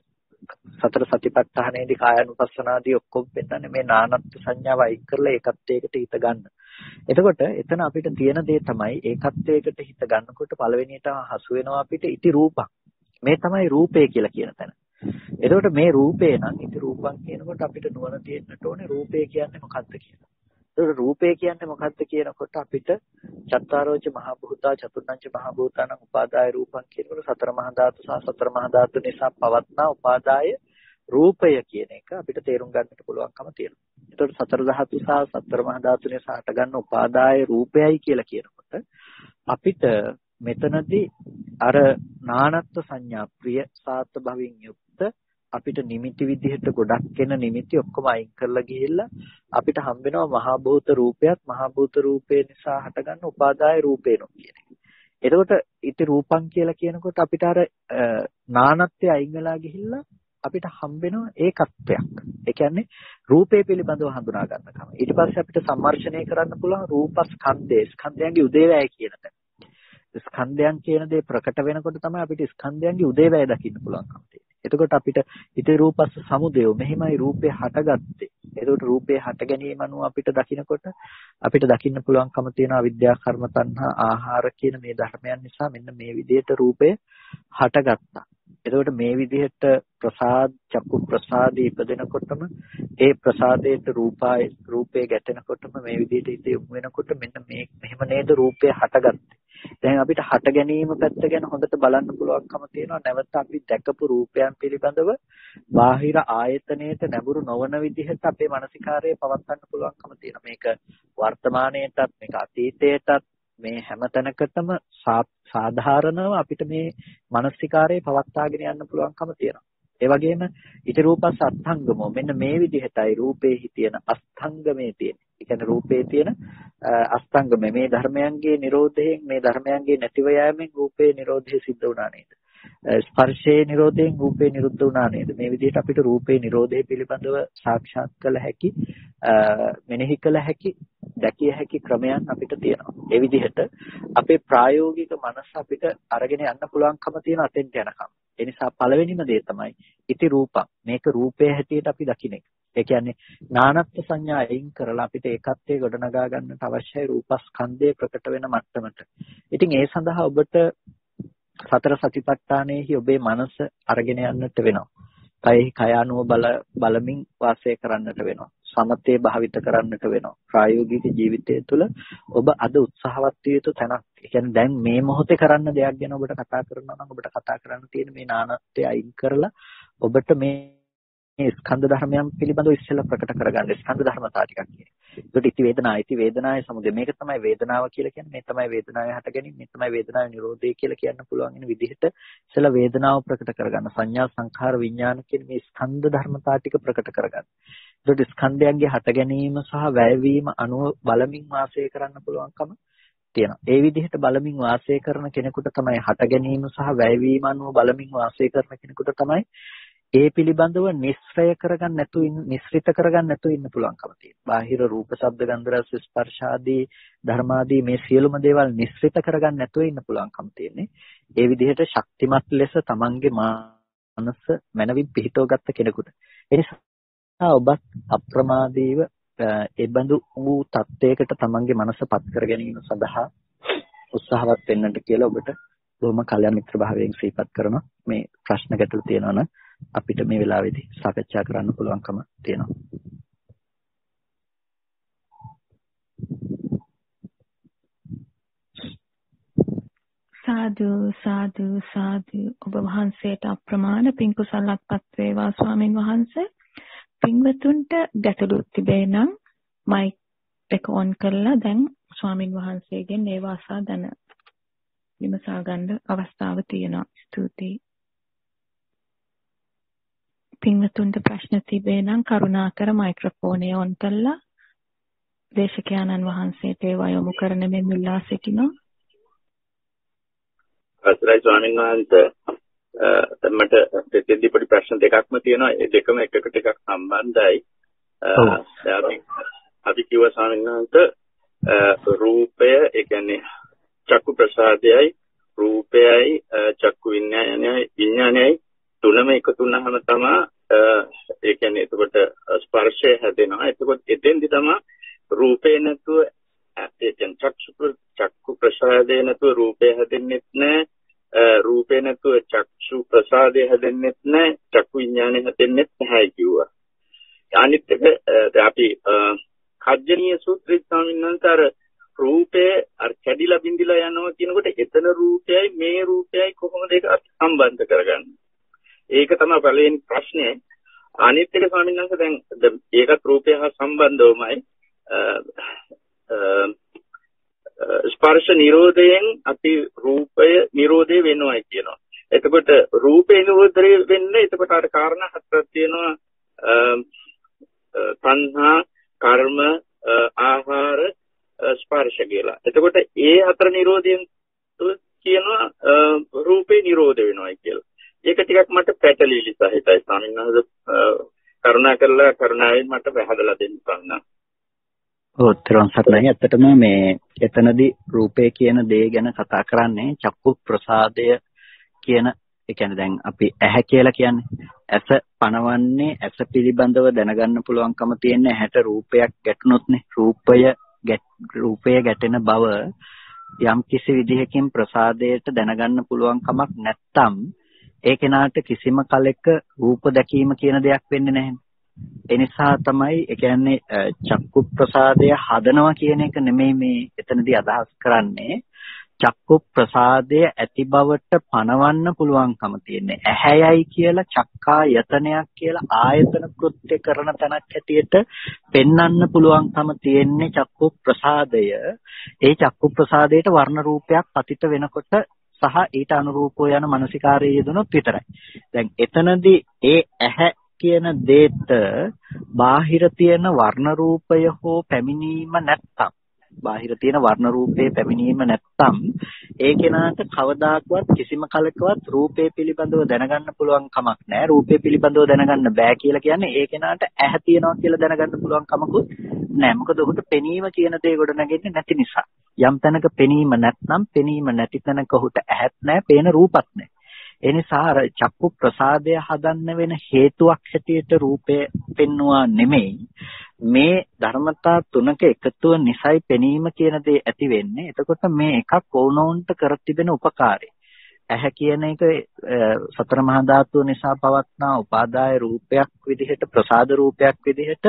Speaker 1: සතර සතිපට්ඨානයේදී කායानुපස්සනාදී ඔක්කොම පෙන්නන්නේ මේ නානත්ව සංඥාව අයින් කරලා ඒකත්වයකට හිත ගන්න. එතකොට එතන අපිට තියෙන දේ තමයි ඒකත්වයකට හිත ගන්නකොට පළවෙනියට හසු වෙනවා අපිට ඉති රූපක්. මේ තමයි රූපය කියලා කියන තැන. එතකොට මේ රූපේ නම් ඉති රූපං කියනකොට අපිට නුවණ තියෙන්නට ඕනේ රූපය කියන්නේ මොකක්ද කියලා. එතකොට රූපය කියන්නේ මොකක්ද කියනකොට අපිට චත්තාරෝච මහ භූතා චතුර්ණංච මහ භූතානං උපාදාය රූපං කියනකොට සතර මහා ධාතු සහ සතර මහා ධාතු නිසා පවත්නා උපාදාය රූපය කියන එක අපිට තේරුම් ගන්නට පුළුවන්කම තියෙනවා. එතකොට සතර ධාතු සහ සතර මහා ධාතු නිසා හටගන්න උපාදාය රූපයයි කියලා කියනකොට අපිට මෙතනදී අර නානත්ව සංඥා ප්‍රිය සාත භවින් යුක්ත අපිට නිමිති විදිහට ගොඩක් වෙන නිමිති ඔක්කොම අයින් කරලා ගිහිල්ලා අපිට හම්බෙනවා මහා භූත රූපයක්. මහා භූත රූපේ නිසා හටගන්න උපාදාය රූපේනො කියන එක. එතකොට ඉති රූපං කියලා කියනකොට අපිට අර නානත්වය අයින් වෙලා ගිහිල්ලා අපිට හම්බෙනවා ඒකත්වයක්. ඒ කියන්නේ රූපේ පිළිබඳව හඳුනා ගන්නකම. ඊට පස්සේ අපිට සම්මර්ෂණය කරන්න පුළුවන් රූපස්කන්ධය, ස්කන්ධයන්ගේ උදේවැය කියන තැන. ස්කන්ධයන් කියන දේ ප්‍රකට වෙනකොට තමයි අපිට ස්කන්ධයන්ගේ උදේවැය දකින්න පුළුවන්කම තියෙන්නේ. එතකොට අපිට ඉති රූපස්ස සමුදය මෙහිමයි රූපේ හටගත්තේ. එතකොට රූපේ හට ගැනීම අනුව අපිට දකින්නකොට අපිට දකින්න පුළුවන්කම තියෙන අවිද්‍යා කර්ම තණ්හා ආහාර කියන මේ ධර්මයන් නිසා මෙන්න මේ විදිහට රූපය හටගත්තා. එතකොට මේ විදිහට ප්‍රසාද චක්කු ප්‍රසාදී ඉපදෙනකොටම ඒ ප්‍රසාදයට රූපය රූපේ ගැටෙනකොටම මේ විදිහට හිත යොමු වෙනකොට මෙන්න මේ මෙහෙම නේද රූපය හටගත්තේ. දැන් අපිට හට ගැනීම පැත්ත ගැන හොඳට බලන්න පුළුවන්කම තියෙනවා. නැවත අපි දැකපු රූපයන් පිළිබඳව බාහිර ආයතනයේට නැඹුරු නොවන විදිහට අපේ මානසිකාරය පවත්වන්න පුළුවන්කම තියෙනවා. මේක වර්තමානයේටත් මේක අතීතයේටත් මේ හැම තැනකටම සාධාරණව අපිට මේ මානසිකාරය පවත්වාගෙන යන්න පුළුවන්කම තියෙනවා. ඒ වගේම ඉති රූපස් අස්තංගමෝ මෙන්න මේ විදිහටයි රූපේහි තියෙන අස්තංගමේ තියෙන්නේ. ඒ කියන්නේ රූපේ තියෙන අස්තංගමේ මේ ධර්මයන්ගේ නිරෝධයෙන් මේ ධර්මයන්ගේ නැතිව යෑමෙන් රූපේ නිරෝධය සිද්ධ වුණා නේද? ස්පර්ශයේ නිරෝධයෙන් රූපේ නිරුද්ධ වුණා නේද? මේ විදිහට අපිට රූපේ නිරෝධය පිළිබඳව සාක්ෂාත් කළ හැකි මෙනෙහි කළ හැකි දැකිය හැකි ක්‍රමයන් අපිට තියෙනවා. ඒ විදිහට අපේ ප්‍රායෝගික මනස අපිට අරගෙන යන්න පුළුවන්කම තියෙන අතෙන්ට යනකම්. ඒ නිසා පළවෙනිම දේ තමයි ඉති රූපං. මේක රූපයේ හැටියට අපි දකින්න එක. ඒ කියන්නේ නානත්ව සංඥා අයින් කරලා අපිට ඒකත්වයේ ගොඩනගා ගන්නට අවශ්‍යයි රූපස්කන්ධය ප්‍රකට වෙන මට්ටමට. ඉතින් ඒ සඳහා ඔබට සතර සතිපට්ඨානයේහි ඔබේ මනස අරගෙන යන්නට වෙනවා. කයෙහි කය අනුව බල බලමින් වාසය කරන්නට වෙනවා. සමතේ භාවිත කරන්නට වෙනවා. ප්‍රායෝගික ජීවිතය තුළ ඔබ අද උත්සාහවත් විය යුතු තැනක්. ඒ කියන්නේ දැන් මේ මොහොතේ කරන්න දෙයක් ගැන ඔබට කතා කරනවා නම් ඔබට කතා කරන්න තියෙන මේ නානත්වය අයින් කරලා ඔබට මේ මේ ස්කන්ධ ධර්මයන් පිළිබඳව ඉස්සෙල්ලා ප්‍රකට කරගන්න ස්කන්ධ ධර්මතා ටිකක් කියන්නේ. ඒකට ඉති වේදනා, ඉති වේදනාවේ සමුදය. මේක තමයි වේදනාව කියලා කියන්නේ. මේ තමයි වේදනාවේ හට ගැනීම. මේ තමයි වේදනාවේ නිරෝධය කියලා කියන්න පුළුවන් වෙන විදිහට ඉස්සෙල්ලා වේදනාව ප්‍රකට කරගන්න. සංඥා, සංඛාර, විඥාන කියන මේ ස්කන්ධ ධර්මතා ටික ප්‍රකට කරගන්න. ඒකට ස්කන්ධයන්ගේ හට ගැනීම සහ වැයවීම අනුව බලමින් වාසය කරන්න පුළුවන්කම තියෙනවා. ඒ විදිහට බලමින් වාසය කරන කෙනෙකුට තමයි හට ගැනීම සහ වැයවීම අනුව බලමින් වාසය කරන කෙනෙකුට තමයි ඒ පිළිබඳව නිස්සය කරගන්න නැතු නිස්ෘත කරගන්න නැතු ඉන්න පුළුවන්කම තියෙනවා. බාහිර රූප, ශබ්ද, ගන්ධ, රස, ස්පර්ශ ආදී ධර්මාදී මේ සියලුම දේවල් නිස්ෘත කරගන්න නැතුව ඉන්න පුළුවන්කම තියෙන්නේ. ඒ විදිහට ශක්තිමත් ලෙස තමන්ගේ මනස මනවින් පිහිටව ගත්ත කෙනෙකුට. ඒ නිසා ඔබත් අප්‍රමාදීව ඒ බඳු වූ තත්වයකට තමන්ගේ මනස පත් කර ගැනීම සඳහා උත්සාහවත් වෙන්නට කියලා ඔබට බොහොම කල්‍යාණ මිත්‍ර භාවයෙන් සිහිපත් කරනවා. මේ ප්‍රශ්න ගැටළු තියෙනවා නම් අපිට මේ වෙලාවේදී සාකච්ඡා කරන්න පුළුවන්කම තියෙනවා.
Speaker 2: සාදු සාදු සාදු ඔබ වහන්සේට අප්‍රමාණ පින් කුසලත්පත් වේවා ස්වාමින් වහන්සේ. පින්වතුන්ට ගැටලු තිබේ නම් මයික් එක ඔන් කරලා දැන් ස්වාමින් වහන්සේගෙන් ඒ වාසා දන විමසා ගන්න අවස්ථාව තියෙනවා. ස්තුතියි. පින්වතුන්ට ප්‍රශ්න තිබේ නම් කරුණාකර මයික්‍රොෆෝනය ඔන් කරලා දේශකයන්න් වහන්සේට ඒවා යොමු කරන මෙන් ඉල්ලා සිටිනවා.
Speaker 3: අසරයි ස්වාමීන් වහන්සේ මට දෙකෙදි පොඩි ප්‍රශ්න දෙකක්ම තියෙනවා. ඒ දෙකම එකකට එකක් සම්බන්ධයි. අපි කිව්ව ස්වාමීන් වහන්සේ රූපය ඒ කියන්නේ චක්කු ප්‍රසාදයයි රූපයයි චක්කු විඥානයයි විඥානයයි තුනම එකතු වුණාම තමයි ඒ කියන්නේ එතකොට ස්පර්ශය හැදෙනවා. එතකොට එතෙන්දි තමයි රූපේ නැතුව ඒ කියන්නේ චක්කු චක්කු ප්‍රසාදේ නැතුව රූපේ හැදෙන්නෙත් නැහැ. රූපේ නැතුව චක්ෂු ප්‍රසාදේ හැදෙන්නෙත් නැහැ. චක්කු විඥානේ හැදෙන්නෙත් නැහැ කිව්වා. අනිත් එක අපි කජ්ජනීය සූත්‍රයේ ස්වාමීන් වහන්සේ රූපේ අර කැඩිලා බින්දිලා යනවා කියනකොට එතන රූපයයි මේ රූපයයි කොහොමද ඒක සම්බන්ධ කරගන්නේ? ඒක තමයි පළවෙනි ප්‍රශ්නේ. අනිත් එක ස්වාමීන් වහන්සේ දැන් ඒකත් රූපය හා සම්බන්ධවමයි ස්පර්ශ නිරෝධයෙන් අපි රූපය නිරෝධය වෙනවයි කියනවා. එතකොට රූපේ නිරෝධය වෙන්නේ එතකොට අර කාරණා හතරක් තියෙනවා. තණ්හා, කර්ම, ආහාර, ස්පර්ශ කියලා. එතකොට ඒ හතර නිරෝධයෙන් කියනවා රූපේ නිරෝධ වෙනවායි කියලා. ඒක ටිකක් මට පැටලිලි සහිතයි ස්වාමීන් වහන්සේ. කරුණා කරලා කරුණාවෙන් මට පැහැදලා දෙන්න ස්වාමීන්.
Speaker 1: ඔව් ත්‍රිවන් සරණයි. ඇත්තටම මේ එතනදී රූපේ කියන දේ ගැන කතා කරන්නේ චක්කු ප්‍රසාදය කියන, ඒ කියන්නේ දැන් අපි ඇහැ කියලා කියන්නේ ඇස පනවන්නේ ඇස පිළිබඳව දැනගන්න පුළුවන්කම තියෙන ඇහැට රූපයක් ගැටුනොත්නේ. රූපය රූපය ගැටෙන බව යම් කිසි විදිහකින් ප්‍රසාදයට දැනගන්න පුළුවන් කමක් නැත්තම් ඒ කෙනාට කිසිම කලෙක රූප දැකීම කියන දෙයක් වෙන්නේ නැහැ. ඒ නිසා තමයි ඒ කියන්නේ චක්කු ප්‍රසාදය හදනවා කියන එක නෙමෙයි මේ එතනදී අදහස් කරන්නේ. චක්කු ප්‍රසාදය ඇති බවට පනවන්න පුළුවන්කම තියෙන්නේ. ඇහැයයි කියලා චක්කා යතනයක් කියලා ආයතන කෘත්‍ය කරන තැනක් හැටියට පෙන්වන්න පුළුවන්කම තියෙන්නේ චක්කු ප්‍රසාදය. ඒ චක්කු ප්‍රසාදයට වර්ණ රූපයක් පතිත වෙනකොට සහ ඊට අනුරූපව යන මානසිකාරයේ යෙදුනොත් විතරයි. දැන් එතනදී ඒ ඇහැ කියන දෙයට බාහිර තියෙන වර්ණ රූපය හෝ පැමිණීම නැත්තම්, බාහිර තියෙන වර්ණ රූපේ පැමිණීම නැත්තම් ඒ කෙනාට කවදාකවත් කිසිම කලකවත් රූපේ පිළිබඳව දැනගන්න පුළුවන් කමක් නැහැ. රූපේ පිළිබඳව දැනගන්න බෑ කියලා කියන්නේ ඒ කෙනාට ඇහැ තියනවා කියලා දැනගන්න පුළුවන් කමකුත් නැහැ. මොකද ඔහුට පෙනීම කියන දේ ගොඩ නැගෙන්නේ නැති නිසා. යම් තැනක පෙනීම නැත්නම් පෙනීම නැති තැනක ඔහුට ඇහත් නැහැ, පේන රූපත් නැහැ. ඒ නිසා අර චක්කු ප්‍රසාදය හදන්න වෙන හේතුවක් හැටියට රූපය පෙන්නවා නෙමෙයි. මේ ධර්මතා තුනක එකතුව නිසයි පෙනීම කියන දේ ඇති වෙන්නේ. එතකොට මේ එකක් වුණොන්ට කර තිබෙන උපකාරය. ඇහැ කියන එක සතර මහා ධාතුව නිසා පවත්නා උපාදාය රූපයක් විදිහට, ප්‍රසාද රූපයක් විදිහට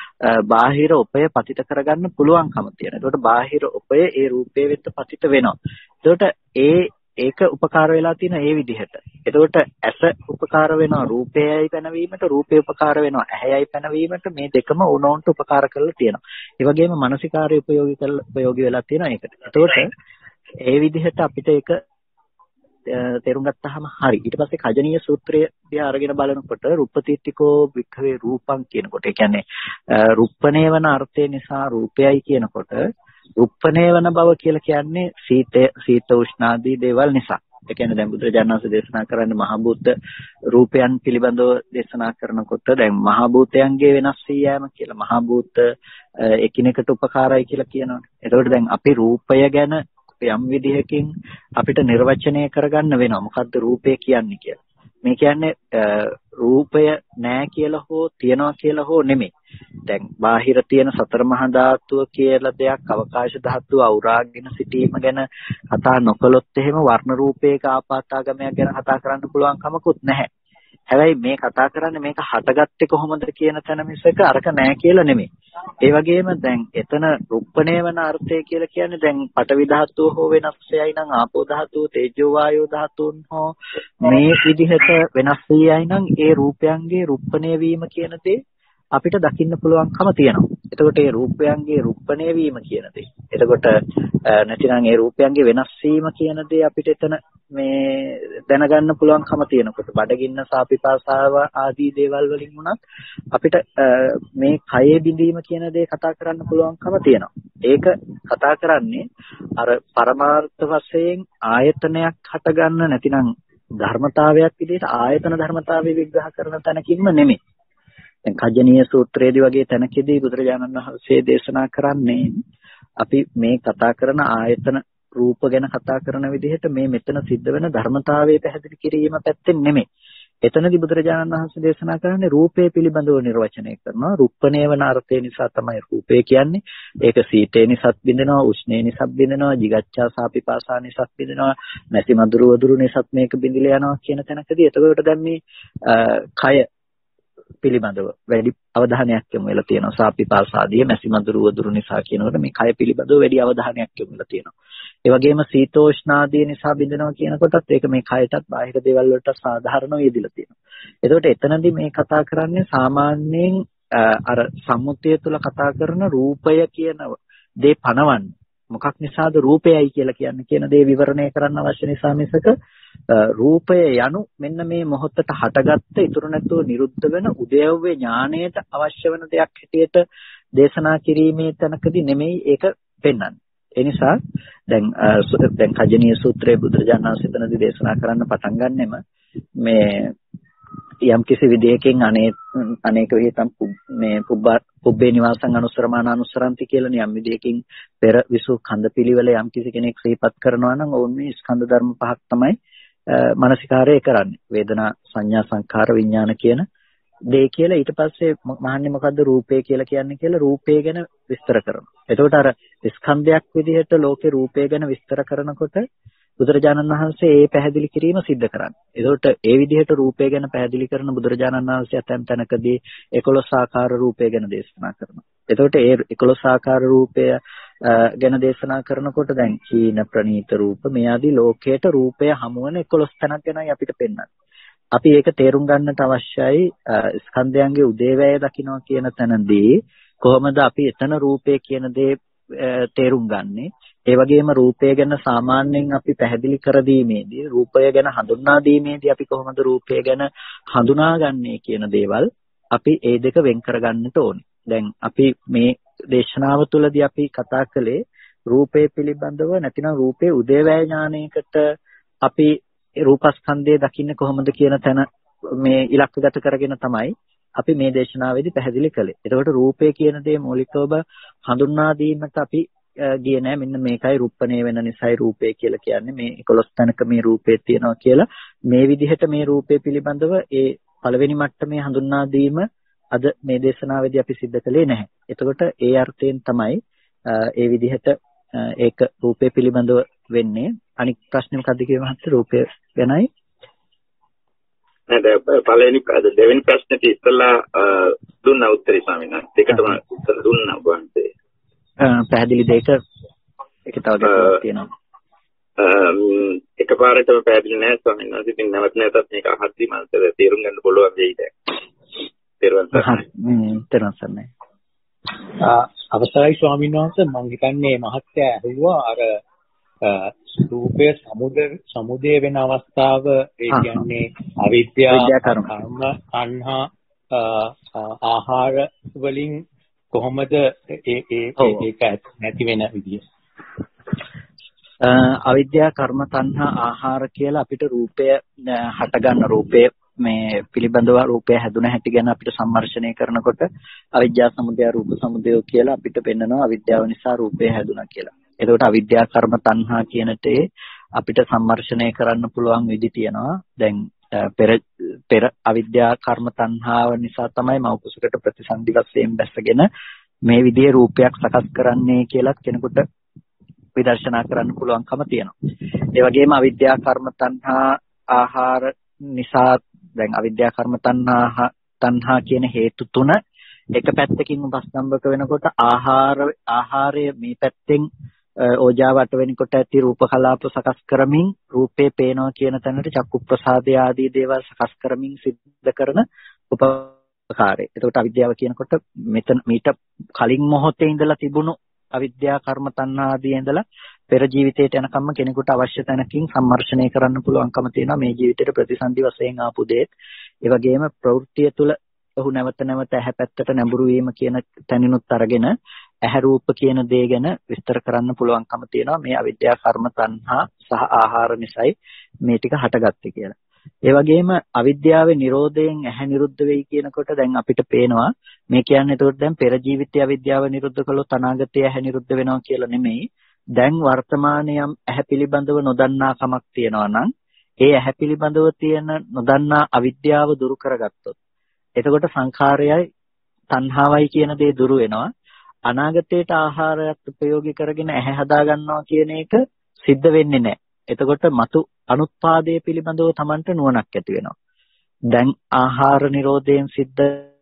Speaker 1: බාහිර උපය පතිත කරගන්න පුළුවන්කම තියෙනවා. එතකොට බාහිර උපය ඒ රූපේ වෙත පතිත වෙනවා. එතකොට ඒ ඒක උපකාර වෙලා තියෙන ඒ විදිහට. එතකොට ඇස උපකාර වෙනවා රූපයයි පැනවීමට, රූපේ උපකාර වෙනවා ඇහැයයි පැනවීමට. මේ දෙකම උනෝන්ට උපකාර කරලා තියෙනවා. ඒ වගේම මානසිකාරය උපයෝගී කරලා උපයෝගී වෙලා තියෙනවා ඒකට. එතකොට ඒ විදිහට අපිට ඒක තේරුම් ගත්තාම හරි. ඊට පස්සේ කජනීය සූත්‍රය දිහා අරගෙන බලනකොට රුප්පතිත්තිකෝ වික්ඛවේ රූපං කියනකොට, ඒ කියන්නේ රුප්පණේ වන අර්ථය නිසා රූපයයි කියනකොට රුප්පණේ වන බව කියලා කියන්නේ සීත සීත උෂ්ණාදී දේවල් නිසා. ඒ කියන්නේ දැන් බුදුරජාණන් වහන්සේ දේශනා කරන්නේ මහ භූත රූපයන් පිළිබඳව දේශනා කරනකොට දැන් මහ භූතයන්ගේ වෙනස් වී යෑම කියලා මහ භූත එකිනෙකට උපකාරයි කියලා කියනවා. එතකොට දැන් අපි රූපය ගැන යම් විදිහකින් අපිට නිර්වචනය කරගන්න වෙනවා. මොකද්ද රූපය කියන්නේ කියලා. මේ කියන්නේ රූපය නෑ කියලා හෝ තියනවා කියලා හෝ නෙමෙයි. දැන් බාහිර තියෙන සතර මහා ධාතුව කියලා දෙයක් අවකාශ ධාතුව අවුරාගෙන සිටීම ගැන කතා නොකළොත් එහෙම වර්ණ රූපයක ආපාතාගමයක් ගැන කතා කරන්න පුළුවන් කමකුත් නැහැ. හැබැයි මේ කතා කරන්නේ මේක හටගත්තේ කොහොමද කියන තැන මිසක අරක නෑ කියලා නෙමෙයි. ඒ වගේම දැන් එතන රුප්පණේ වන අර්ථය කියලා කියන්නේ දැන් පඨවි ධාතුව හෝ වෙනස් වෙයි නම් ආපෝ ධාතුව, තේජෝ වායෝ ධාතුන් හෝ මේ විදිහට වෙනස් වෙයි නම් ඒ රූපයන්ගේ රුප්පණේ වීම කියන දේ අපිට දකින්න පුළුවන්කම තියෙනවා. එතකොට ඒ රූපයන්ගේ රුප්පණේ වීම කියන දේ. එතකොට නැතිනම් ඒ රූපයන්ගේ වෙනස් වීම කියන දේ අපිට එතන මේ දැනගන්න පුළුවන්කම තියෙනකොට බඩගින්න සාපිපාසාව ආදී දේවල් වලින් උනත් අපිට මේ කයේ බිඳීම කියන දේ කතා කරන්න පුළුවන්කම තියෙනවා. ඒක කතා කරන්නේ අර පරමාර්ථ වශයෙන් ආයතනයක් හටගන්න නැතිනම් ධර්මතාවයක් විදිහට ආයතන ධර්මතාවය විග්‍රහ කරන තැනකින්ම නෙමෙයි. දැන් කජනීය සූත්‍රයේදී වගේ තැනකදී බුදුරජාණන් වහන්සේ දේශනා කරන්නේ අපි මේ කතා කරන ආයතන රූප ගැන කතා කරන විදිහට මේ මෙතන සිද්ධ වෙන ධර්මතාවය පැහැදිලි කිරීම පැත්තෙන් නෙමෙයි. එතනදී බුදුරජාණන් වහන්සේ දේශනා කරන්නේ රූපය පිළිබඳව නිර්වචනය කරනවා. රුප්පණේ වන අර්ථය නිසා තමයි රූපය කියන්නේ. ඒක සීතේ නිසාත් බින්දෙනවා, උෂ්ණේ නිසාත් බින්දෙනවා, jigaccha සාපිපාසා නිසාත් බින්දෙනවා, නැති මధుර වදුරු නිසාත් මේක බින්දිලා යනවා කියන තැනකදී එතකොට දැන් මේ කය පිළිබඳව වැඩි අවධානයක් යොමු වෙලා තියෙනවා. සාපිපාසාදී මැසි මధుර වදුරු නිසා කියනකොට මේ කය පිළිබඳව වැඩි අවධානයක් යොමු වෙලා තියෙනවා. ඒ වගේම සීතෝෂ්ණාදී නිසා බින්දෙනවා කියනකොටත් ඒක මේ කයටත් බාහිර දේවල් වලට සාධාරණව යෙදිලා තියෙනවා. ඒකට එතනදී මේ කතා කරන්නේ සාමාන්‍යයෙන් අර සම්මුතිය තුළ කතා කරන රූපය කියන දේ පනවන්න. මොකක් නිසාද රූපයයි කියලා කියන්නේ කියන දේ විවරණය කරන්න අවශ්‍ය නිසා මිසක රූපය යනු මෙන්න මේ මොහොතට හටගත්ත ඉතුරු නැතුව නිරුද්ධ වෙන උදේව්‍ය ඥාණයට අවශ්‍ය වෙන දෙයක් හැටියට දේශනා කිරීමේ තැනකදී නෙමෙයි ඒක පෙන්වන්නේ. ඒ නිසා දැන් දැන් කජනීය සූත්‍රයේ බුදුරජාණන් වහන්සේ එතනදී දේශනා කරන්න පටන් ගන්නෙම මේ යම් කිසි විදියකින් අනේ අනේක විහිතම් මේ පුබ්බේ නිවාසං අනුස්සරමාන අනුස්සරන්ති කියලා යම් විදියකින් පෙර විසු කන්ද පිළිවෙල යම් කිසි කෙනෙක් සිහිපත් කරනවා නම් ඕන් මේ ස්කන්ධ ධර්ම පහක් තමයි මානසිකාරය කරන්නේ. වේදනා සංඥා සංඛාර විඥාන කියන දේ කියලා ඊට පස්සේ මහන්නේ මොකද්ද රූපය කියලා කියන්නේ කියලා රූපය ගැන විස්තර කරනවා. එතකොට අර ස්කන්ධයක් විදිහට ලෝකේ රූපය ගැන විස්තර කරනකොට බුදුරජාණන් වහන්සේ ඒ පැහැදිලි කිරීම සිද්ධ කරන්නේ. එතකොට ඒ විදිහට රූපය ගැන පැහැදිලි කරන බුදුරජාණන් වහන්සේ ඇතැම් තැනකදී එකොළොස් ආකාර රූපය ගැන දේශනා කරනවා. එතකොට ඒ එකොළොස් ආකාර රූපය ගැන දේශනා කරනකොට දැන් චීන ප්‍රනීත රූප මේ ආදී ලෝකයට රූපය හමුවන එකොළොස් තැනක් ගැනයි අපිට පෙන්වන්නේ. අපි ඒක තේරුම් ගන්නට අවශ්‍යයි ස්කන්ධයන්ගේ උදේවැය දකින්නවා කියන තැනදී කොහොමද අපි එතන රූපය කියන දේ තේරුම් ගන්නේ. ඒ වගේම රූපය ගැන සාමාන්‍යයෙන් අපි පැහැදිලි කර දීමේදී රූපය ගැන හඳුන්වා දීමේදී අපි කොහොමද රූපය ගැන හඳුනාගන්නේ කියන දේවල් අපි ඒ දෙක වෙන් කරගන්නට ඕනේ. දැන් අපි මේ දේශනාව තුළදී අපි කතා කළේ රූපය පිළිබඳව නැතිනම් රූපේ උදේවැය ඥානයකට අපි රූපස්කන්ධය දකින්නේ කොහොමද කියන තැන මේ ඉලක්කගත කරගෙන තමයි අපි මේ දේශනාවේදී පැහැදිලි කළේ. එතකොට රූපය කියන දේ මූලිකව හඳුන්වා දීමට අපි ගියේ නෑ. මෙන්න මේකයි රූපණේ වෙන නිසායි රූපය කියලා කියන්නේ. මේ එකොළොස් තැනක මේ රූපේ තියෙනවා කියලා මේ විදිහට මේ රූපය පිළිබඳව ඒ පළවෙනි මට්ටමේ හඳුන්වා දීම අද මේ දේශනාවේදී අපි සිද්ධ කළේ නැහැ. එතකොට ඒ අර්ථයෙන් තමයි ඒ විදිහට ඒක රූපය පිළිබඳව වෙන්නේ. අනික් ප්‍රශ්නේ මොකද්ද කියලා මහත්තයා රූපය ගැනයි
Speaker 3: නේද පළවෙනි දෙවෙනි ප්‍රශ්නෙට ඉස්සලා දුන්නා උත්තරේ ස්වාමීන් වහන්සේ. දෙකටම උත්තර දුන්නා වහන්සේ.
Speaker 1: පැහැදිලි දෙයක ඒක තව දෙකක් තියෙනවා.
Speaker 3: එකපාරටම පැහැදිලි නැහැ ස්වාමීන් වහන්සේ. ඉතින් නැවත නැවතත් මේක අහද්දි මනසට තේරුම් ගන්න පුළුවන් වෙයිද? තේරුම් ගන්න.
Speaker 1: තේරුම් ගන්න.
Speaker 4: අවසරයි ස්වාමීන් වහන්සේ මම හිතන්නේ මහත්තයා ඇහුවා අර රූපය සමුදය සමුදය වෙන අවස්ථාව ඒ කියන්නේ අවිද්‍යාව කර්ම තණ්හා ආහාර වලින් කොහොමද ඒ ඒ ඒක නැති වෙන විදිය
Speaker 1: අවිද්‍යාව කර්ම තණ්හා ආහාර කියලා අපිට රූපය හටගන්න රූපය මේ පිළිබඳව රූපය හැදුන හැටි ගැන අපිට සම්මර්ෂණය කරනකොට අවිද්‍යාව සමුදය රූප සමුදය කියලා අපිට පෙන්නනවා අවිද්‍යාව නිසා රූපය හැදුනා කියලා. එතකොට අවිද්‍යාව කර්ම තණ්හා කියනට අපිට සම්මර්ෂණය කරන්න පුළුවන් විදි තියෙනවා. දැන් පෙර පෙර අවිද්‍යාව කර්ම තණ්හාව නිසා තමයි මෞකසකට ප්‍රතිසන්දි වශයෙන් බැසගෙන මේ විදිහේ රූපයක් සකස් කරන්නේ කියලා කෙනෙකුට විදර්ශනා කරන්න පුළුවන්කම තියෙනවා. ඒ වගේම අවිද්‍යාව කර්ම තණ්හා ආහාර නිසා දැන් අවිද්‍යාව කර්ම තණ්හා තණ්හා කියන හේතු තුන එක පැත්තකින් උපස්තම්භක වෙනකොට ආහාර ආහාරය මේ පැත්තෙන් ඕජාව අට වෙනකොට ඇති රූප කලාප සකස් කරමින් රූපේ පේනවා කියන තැනට චක්කු ප්‍රසාදය ආදී දේවල් සකස් කරමින් සිද්ධ කරන උපකාරය. එතකොට අවිද්‍යාව කියනකොට මෙතන මීට කලින් මොහොතේ ඉඳලා තිබුණු අවිද්‍යාව කර්ම තණ්හා ආදී ඉඳලා පෙර ජීවිතයට යනකම්ම කෙනෙකුට අවශ්‍ය තැනකින් සම්මර්ෂණය කරන්න පුළුවන්කම තියෙනවා මේ ජීවිතේට ප්‍රතිසන්දි වශයෙන් ආපු දේත්. ඒ වගේම ප්‍රවෘත්තිය තුළ ඔහු නැවත නැවත ඇහැ පැත්තට නැඹුරු වීම කියන තැනිනුත් අරගෙන ඇහැ රූප කියන දේ ගැන විස්තර කරන්න පුළුවන්කම තියෙනවා මේ අවිද්‍යාව කර්ම තණ්හා සහ ආහාර නිසායි මේ ටික හටගත්තේ කියලා. ඒ වගේම අවිද්‍යාවේ නිරෝධයෙන් ඇහැ නිරුද්ධ වෙයි කියනකොට දැන් අපිට පේනවා මේ කියන්නේ එතකොට දැන් පෙර ජීවිතයේ අවිද්‍යාව නිරුද්ධ කළොත් අනාගතයේ ඇහැ නිරුද්ධ වෙනවා කියලා නෙමෙයි. දැන් වර්තමානයේ ඇහැ පිළිබඳව නොදන්නා කමක් තියෙනවා නම් ඒ ඇහැ පිළිබඳව තියෙන නොදන්නා අවිද්‍යාව දුරු කරගත්තොත් එතකොට සංඛාරයයි තණ්හාවයි කියන දේ දුරු වෙනවා. අනාගතයට ආහාරයක් ප්‍රයෝගී කරගෙන ඇහැ හදා ගන්නවා කියන එක සිද්ධ වෙන්නේ නැහැ. එතකොට මතු අනුත්පාදයේ පිළිබඳව Tamanට නුවණක් ඇති වෙනවා. දැන් ආහාර නිරෝධයෙන් සිද්ධ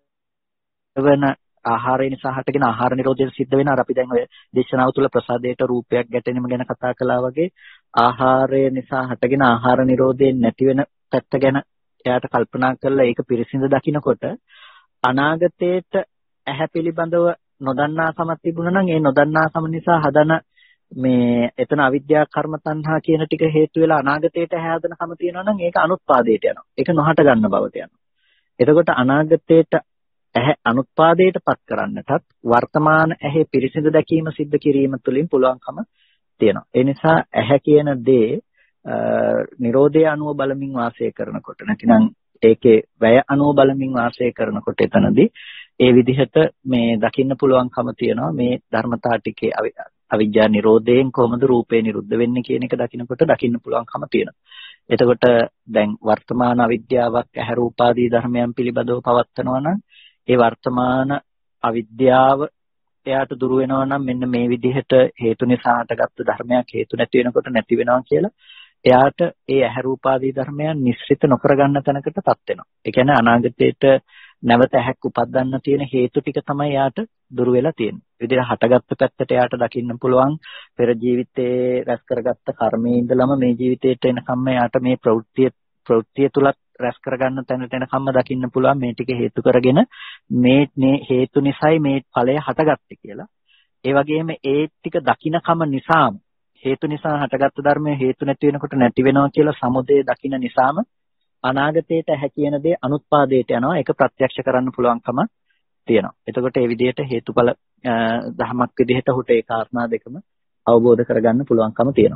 Speaker 1: වෙන ආහාරය නිසා හටගෙන ආහාර නිරෝධයෙන් සිද්ධ වෙන අර අපි දැන් ඔය දේශනාව තුළ ප්‍රසාදයට රූපයක් ගැටෙනීම ගැන කතා කළා වගේ ආහාරය නිසා හටගෙන ආහාර නිරෝධයෙන් නැති වෙන පැත්ත ගැන එයාට කල්පනා කරලා ඒක පිරිසිඳ දකිනකොට අනාගතයට ඇහැ පිළිබඳව නොදන්නාකමක් තිබුණා නම් ඒ නොදන්නාකම නිසා හදන මේ එතන අවිද්‍යාව කර්ම තණ්හා කියන ටික හේතු වෙලා අනාගතයට ඇහැ හදනකම තියෙනවා නම් ඒක අනුත්පාදයට යනවා. ඒක නොහට ගන්න බවට යනවා. එතකොට අනාගතයට ඇහැ අනුත්පාදයට පත් කරන්නටත් වර්තමාන ඇහි පිරිසිදු දැකීම සිද්ධ කිරීම තුළින් පුළුවන්කම තියෙනවා. ඒ නිසා ඇහැ කියන දේ නිරෝධය අනුව බලමින් වාසය කරනකොට නැතිනම් ඒකේ වැය අනුව බලමින් වාසය කරනකොට එතනදී ඒ විදිහට මේ දකින්න පුළුවන්කම තියෙනවා මේ ධර්මතා ටිකේ අවිජ්ජා නිරෝධයෙන් කොහොමද රූපේ නිරුද්ධ වෙන්නේ කියන එක දකින්නකොට දකින්න පුළුවන්කම තියෙනවා. එතකොට දැන් වර්තමාන අවිද්‍යාවක් ඇහැ රූපාදී ධර්මයන් පිළිබඳව පවත්නවා නම් ඒ වර්තමාන අවිද්‍යාව එයාට දුරු වෙනවා නම් මෙන්න මේ විදිහට හේතු නිසා හටගත්තු ධර්මයක් හේතු නැති වෙනකොට නැති වෙනවා කියලා එයාට ඒ ඇහැ රූපාදී ධර්මයන් නිස්සෘත නොකර ගන්න තැනකටපත් වෙනවා. ඒ කියන්නේ අනාගතයේට නැවත ඇහැක් උපදින්න තියෙන හේතු ටික තමයි එයාට දුරු වෙලා තියෙන්නේ. ඒ විදිහට හටගත්තු පැත්තට එයාට දකින්න පුළුවන් පෙර ජීවිතේ රැස් කරගත්ත කර්මයේ ඉඳලම මේ ජීවිතේට එනකම්ම එයාට මේ ප්‍රවෘත්තිය ප්‍රවෘත්තිය තුලත් රැස් කරගන්න තැනට එනකම්ම දකින්න පුළුවන් මේ ටික හේතු කරගෙන මේ මේ හේතු නිසායි මේ ඵලය හටගත්තේ කියලා. ඒ වගේම ඒ ටික දකින්නකම නිසාම හේතු නිසා හටගත්තු ධර්මයේ හේතු නැති වෙනකොට නැති වෙනවා කියලා සමුදය දකින්න නිසාම අනාගතයට ඇහැ කියන දේ අනුත්පාදයට යනවා. ඒක ප්‍රත්‍යක්ෂ කරන්න පුළුවන්කම තියෙනවා. එතකොට මේ විදිහට හේතුඵල ධර්මයක් විදිහට හුට ඒ කාරණා දෙකම අවබෝධ කරගන්න පුළුවන්කම තියෙනවා.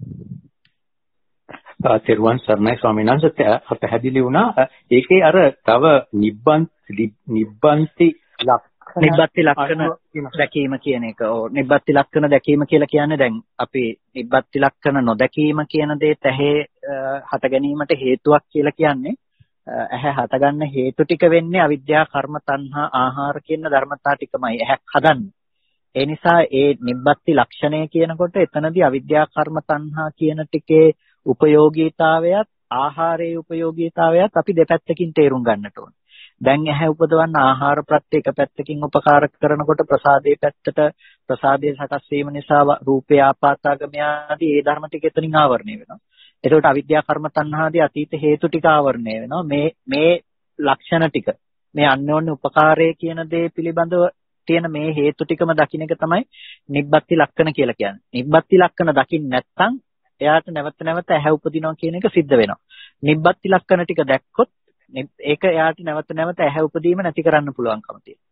Speaker 4: තෙරුවන් සරණයි ස්වාමීන් වහන්සේ පැහැදිලි වුණා. ඒකේ අර තව නිබ්බන්ති නිබ්බන්ති
Speaker 1: නිබ්බත්ති ලක්ෂණ දැකීම කියන එක. ඔව් නිබ්බත්ති ලක්ෂණ දැකීම කියලා කියන්නේ දැන් අපි නිබ්බත්ති ලක්ෂණ නොදැකීම කියන දේ ඇහි හට ගැනීමට හේතුවක් කියලා කියන්නේ ඇහැ හටගන්න හේතු ටික වෙන්නේ අවිද්‍යා කර්ම තණ්හා ආහාර කියන ධර්මතා ටිකමයි ඇහැක් හදන්නේ. ඒ නිසා ඒ නිබ්බත්ති ලක්ෂණය කියනකොට එතනදී අවිද්‍යා කර්ම තණ්හා කියන ටිකේ උපයෝගීතාවයත් ආහාරයේ උපයෝගීතාවයත් අපි දෙපැත්තකින් තේරුම් ගන්නට ඕනේ. දැන් ඇහැ උපදවන්න ආහාර ප්‍රත්‍ය එක පැත්තකින් උපකාර කරනකොට ප්‍රසාදයේ පැත්තට ප්‍රසාදයේ සකස් වීම නිසා රූපේ ආපාතාගමය ආදී ඒ ධර්ම ටික එතනින් ආවරණය වෙනවා. එතකොට අවිද්‍යා කර්ම තණ්හාදී අතීත හේතු ටික ආවරණය වෙනවා. මේ මේ ලක්ෂණ ටික මේ අන්‍යෝන්‍ය උපකාරය කියන දේ පිළිබඳව තියෙන මේ හේතු ටිකම දකින්න එක තමයි නිබ්බත්ති ලක්ෂණ කියලා කියන්නේ. නිබ්බත්ති ලක්ෂණ දකින්න නැත්නම් එයාට නැවත නැවත ඇහැ උපදිනවා කියන එක සිද්ධ වෙනවා. නිබ්බත්ති ලක්ෂණ ටික දැක්කොත් ඒක එයාට නැවත නැවත ඇහැ උපදීම නැති කරන්න පුළුවන්කම තියෙනවා.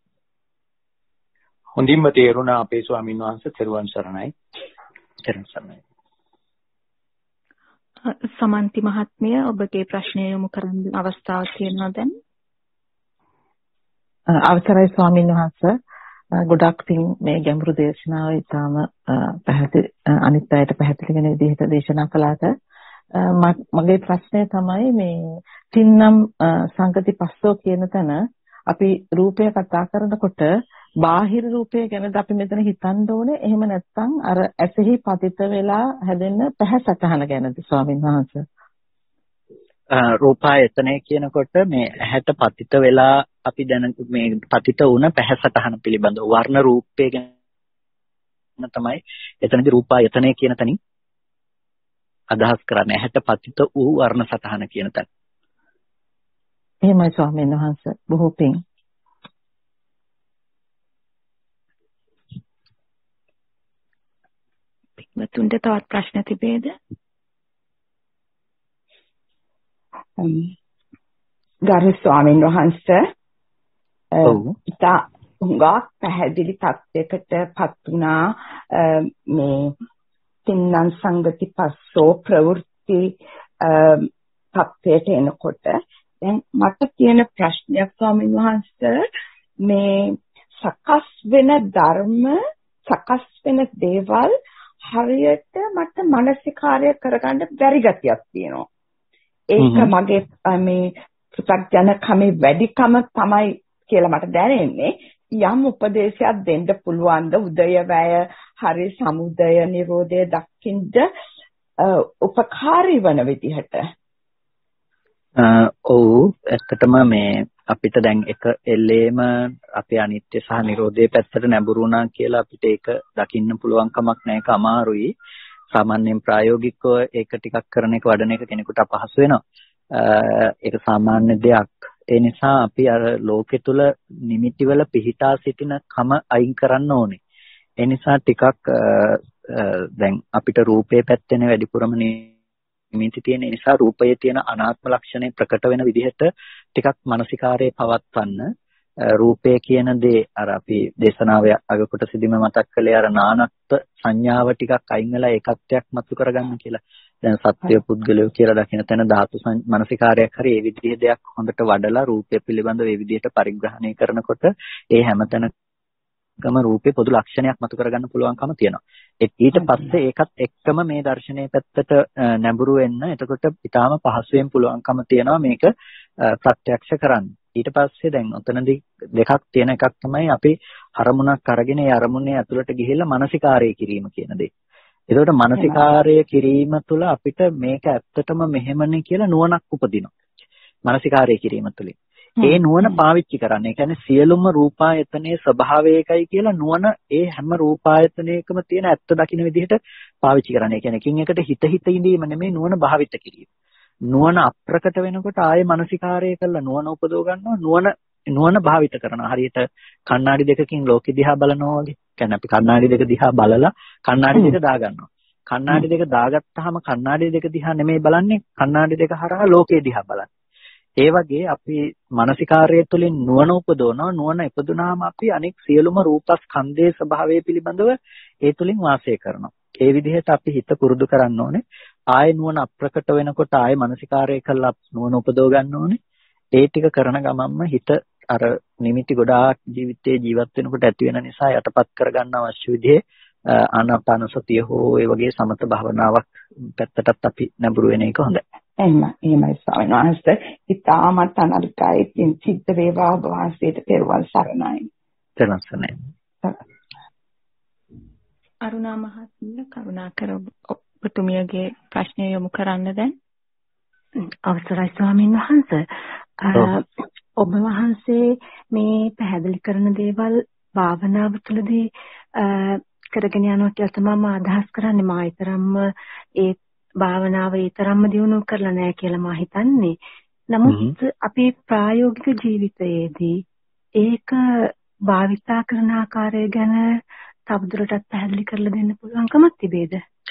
Speaker 4: හොඳින්ම තේරුණා අපේ ස්වාමීන් වහන්සේ. තෙරුවන් සරණයි.
Speaker 1: තෙරුවන් සරණයි.
Speaker 2: සමන්ති මහත්මිය ඔබගේ ප්‍රශ්නය යොමු කරන්න අවස්ථාවක් තියෙනවා දැන්.
Speaker 5: අවසරයි ස්වාමීන් වහන්සේ. ගොඩක් පින් මේ ගැඹුරු දේශනාව ඉතාම පැහැදිලි අනිත් අයට පැහැදිලි වෙන විදිහට දේශනා කළාට මගේ ප්‍රශ්නය තමයි මේ තින්නම් සංගති පස්සෝ කියන තැන අපි රූපය කතා කරනකොට බාහිර රූපය ගැනද අපි මෙතන හිතන්න ඕනේ එහෙම නැත්නම් අර ඇසෙහි පතිත වෙලා හැදෙන්න පැහැසටහන ගැනද ස්වාමීන් වහන්සේ?
Speaker 1: රූපායතනය කියනකොට මේ ඇහැට පතිත වෙලා අපි දැන මේ පතිත වුණ පැහැසටහන පිළිබඳව වර්ණ රූපය ගැන තමයි එතනදී රූපායතනය කියන තැනින් අදහස් කරන්නේ. ඇහැට පතිත වූ වර්ණ සටහන කියන තැන.
Speaker 5: එහෙමයි ස්වාමීන් වහන්සේ. බොහෝ පිං.
Speaker 2: පින්වතුන්ට තවත් ප්‍රශ්න තිබේද?
Speaker 6: ගරු ස්වාමීන් වහන්සේ
Speaker 1: ඔව්
Speaker 6: ඉතා හුඟක් පැහැදිලි තත්යකටපත් වුණා මේ තින්නම් සංගති පස්සෝ ප්‍රවෘත්ති තත්යට එනකොට. දැන් මට තියෙන ප්‍රශ්නයක් ස්වාමීන් වහන්සේ මේ සකස් වෙන ධර්ම සකස් වෙන දේවල් හරියට මට මානසිකාර්ය කරගන්න බැරි ගතියක් තියෙනවා. ඒක මගේ මේ පු탁ජන කමේ වැඩිකම තමයි කියලා මට දැනෙන්නේ. යම් උපදේශයක් දෙන්න පුළුවන්ද උදය වැය හරි සමුදය නිරෝධය දක්ින්ද උපකාරී වන විදිහට?
Speaker 1: ඔව් ඇත්තටම මේ අපිට දැන් එක එල්ලේම අපේ අනිත්‍ය සහ නිරෝධයේ පැත්තට නැඹුරු වුණා කියලා අපිට ඒක දකින්න පුළුවන් කමක් නැහැ. ඒක අමාරුයි. සාමාන්‍යයෙන් ප්‍රායෝගිකව ඒක ටිකක් කරන එක වඩන එක කෙනෙකුට අපහසු වෙනවා. ඒක සාමාන්‍ය දෙයක්. ඒ නිසා අපි අර ලෝකෙ තුල නිමිතිවල පිහිටා සිටින කම අයින් කරන්න ඕනේ. ඒ නිසා ටිකක් දැන් අපිට රූපේ පැත්තේ වැඩිපුරම නිමිති තියෙන නිසා රූපයේ තියෙන අනාත්ම ලක්ෂණය ප්‍රකට වෙන විදිහට ටිකක් මානසිකාරයේ පවත්වන්න. රූපය කියන දේ අර අපි දේශනාවේ අග කොටසදීම මතක් කළේ අර නානත්ත් සංඥාව ටිකක් අයින් වෙලා ඒකත්වයක් මතු කරගන්න කියලා. දැන් සත්‍ය පුද්ගලයෝ කියලා දකින තැන ධාතු මනසිකාරයක් හරි ඒ විදිහේ දෙයක් හොඳට වඩලා රූපය පිළිබඳව ඒ විදිහට පරිග්‍රහණය කරනකොට ඒ හැමතැනකම රූපේ පොදු ලක්ෂණයක් මතු කරගන්න පුළුවන්කම තියෙනවා. ඊට පස්සේ ඒකත් එක්කම මේ දර්ශනයේ පැත්තට නැඹුරු වෙන්න එතකොට ඊටාම පහසුවෙන් පුළුවන්කම තියෙනවා මේක ප්‍රත්‍යක්ෂ කරන්න. ඊට පස්සේ දැන් ඔතනදී දෙකක් තියෙන එකක් තමයි අපි අරමුණක් අරගෙන ඒ අරමුණේ ඇතුළට ගිහිල්ලා මානසිකාරය කිරීම කියන දේ. ඒකට මානසිකාරය කිරීම තුළ අපිට මේක ඇත්තටම මෙහෙමනේ කියලා නුවණක් උපදිනවා. මානසිකාරය කිරීම තුළින්. ඒ නුවණ පාවිච්චි කරන්න. ඒ කියන්නේ සියලුම රූපායතනයේ ස්වභාවය එකයි කියලා නුවණ ඒ හැම රූපායතනයකම තියෙන ඇත්ත දකින්න විදිහට පාවිච්චි කරන්න. ඒ කියන්නේ එකින් එකට හිත හිත ඉඳීම නෙමෙයි නුවණ භාවිත කිරීම. නුවණ අප්‍රකට වෙනකොට ආයේ මානසිකාරය කළා නුවණ උපදව ගන්නවා. නුවණ නුවණ භාවිත කරනවා. හරියට කණ්ණාඩි දෙකකින් ලෝකෙ දිහා බලනවා වගේ. කියන්නේ අපි කණ්ණාඩි දෙක දිහා බලලා කණ්ණාඩි දෙක දාගන්නවා. කණ්ණාඩි දෙක දාගත්තාම කණ්ණාඩි දෙක දිහා නෙමෙයි බලන්නේ කණ්ණාඩි දෙක හරහා ලෝකෙ දිහා බලන්නේ. ඒ වගේ අපි මානසිකාර්යය තුළින් නුවණ උපදවනවා. නුවණ ඉපදුනාම අපි අනෙක් සියලුම රූපස්කන්ධයේ ස්වභාවය පිළිබඳව ඒ තුළින් වාසය කරනවා. ඒ විදිහට අපි හිත පුරුදු කරන්න ඕනේ. ආය නුවණ අප්‍රකට වෙනකොට ආය මානසිකාර්යය කළා නුවණ උපදව ගන්න ඕනේ. ඒ ටික කරන ගමන්ම හිත අර නිමිති ගොඩාක් ජීවිතේ ජීවත් වෙනකොට ඇති වෙන නිසා යටපත් කරගන්න අවශ්‍ය විදිහේ ආනාපාන සතිය හෝ ඒ වගේ සමත භාවනාවක් පැත්තටත් අපි නැඹුරු වෙන එක හොඳයි.
Speaker 6: එහෙම එහෙමයි ස්වාමීන් වහන්සේ. ඉතාමත් අනලිකයි සිද්ධ වේවා ඔබ වහන්සේට පෙරවල් සරණයි.
Speaker 1: සරණයි.
Speaker 2: අරුණා මහත්මිය කරුණාකර ඔබතුමියගේ ප්‍රශ්නය යොමු කරන්න දැන්.
Speaker 7: අවසරයි ස්වාමීන් වහන්සේ. ඔබ වහන්සේ මේ පැහැදිලි කරන දේවල් භාවනාව තුළදී කරගෙන යනවා කියලා තමයි මම අදහස් කරන්නේ. මා ඊතරම්ම ඒ භාවනාව ඊතරම්ම දියුණු කරලා නැහැ කියලා මා හිතන්නේ. නමුත් අපි ප්‍රායෝගික ජීවිතයේදී ඒක භාවිතා කරන ආකාරය ගැන තවදුරටත් පැහැදිලි කරලා දෙන්න පුළුවන්කමක් තිබේද?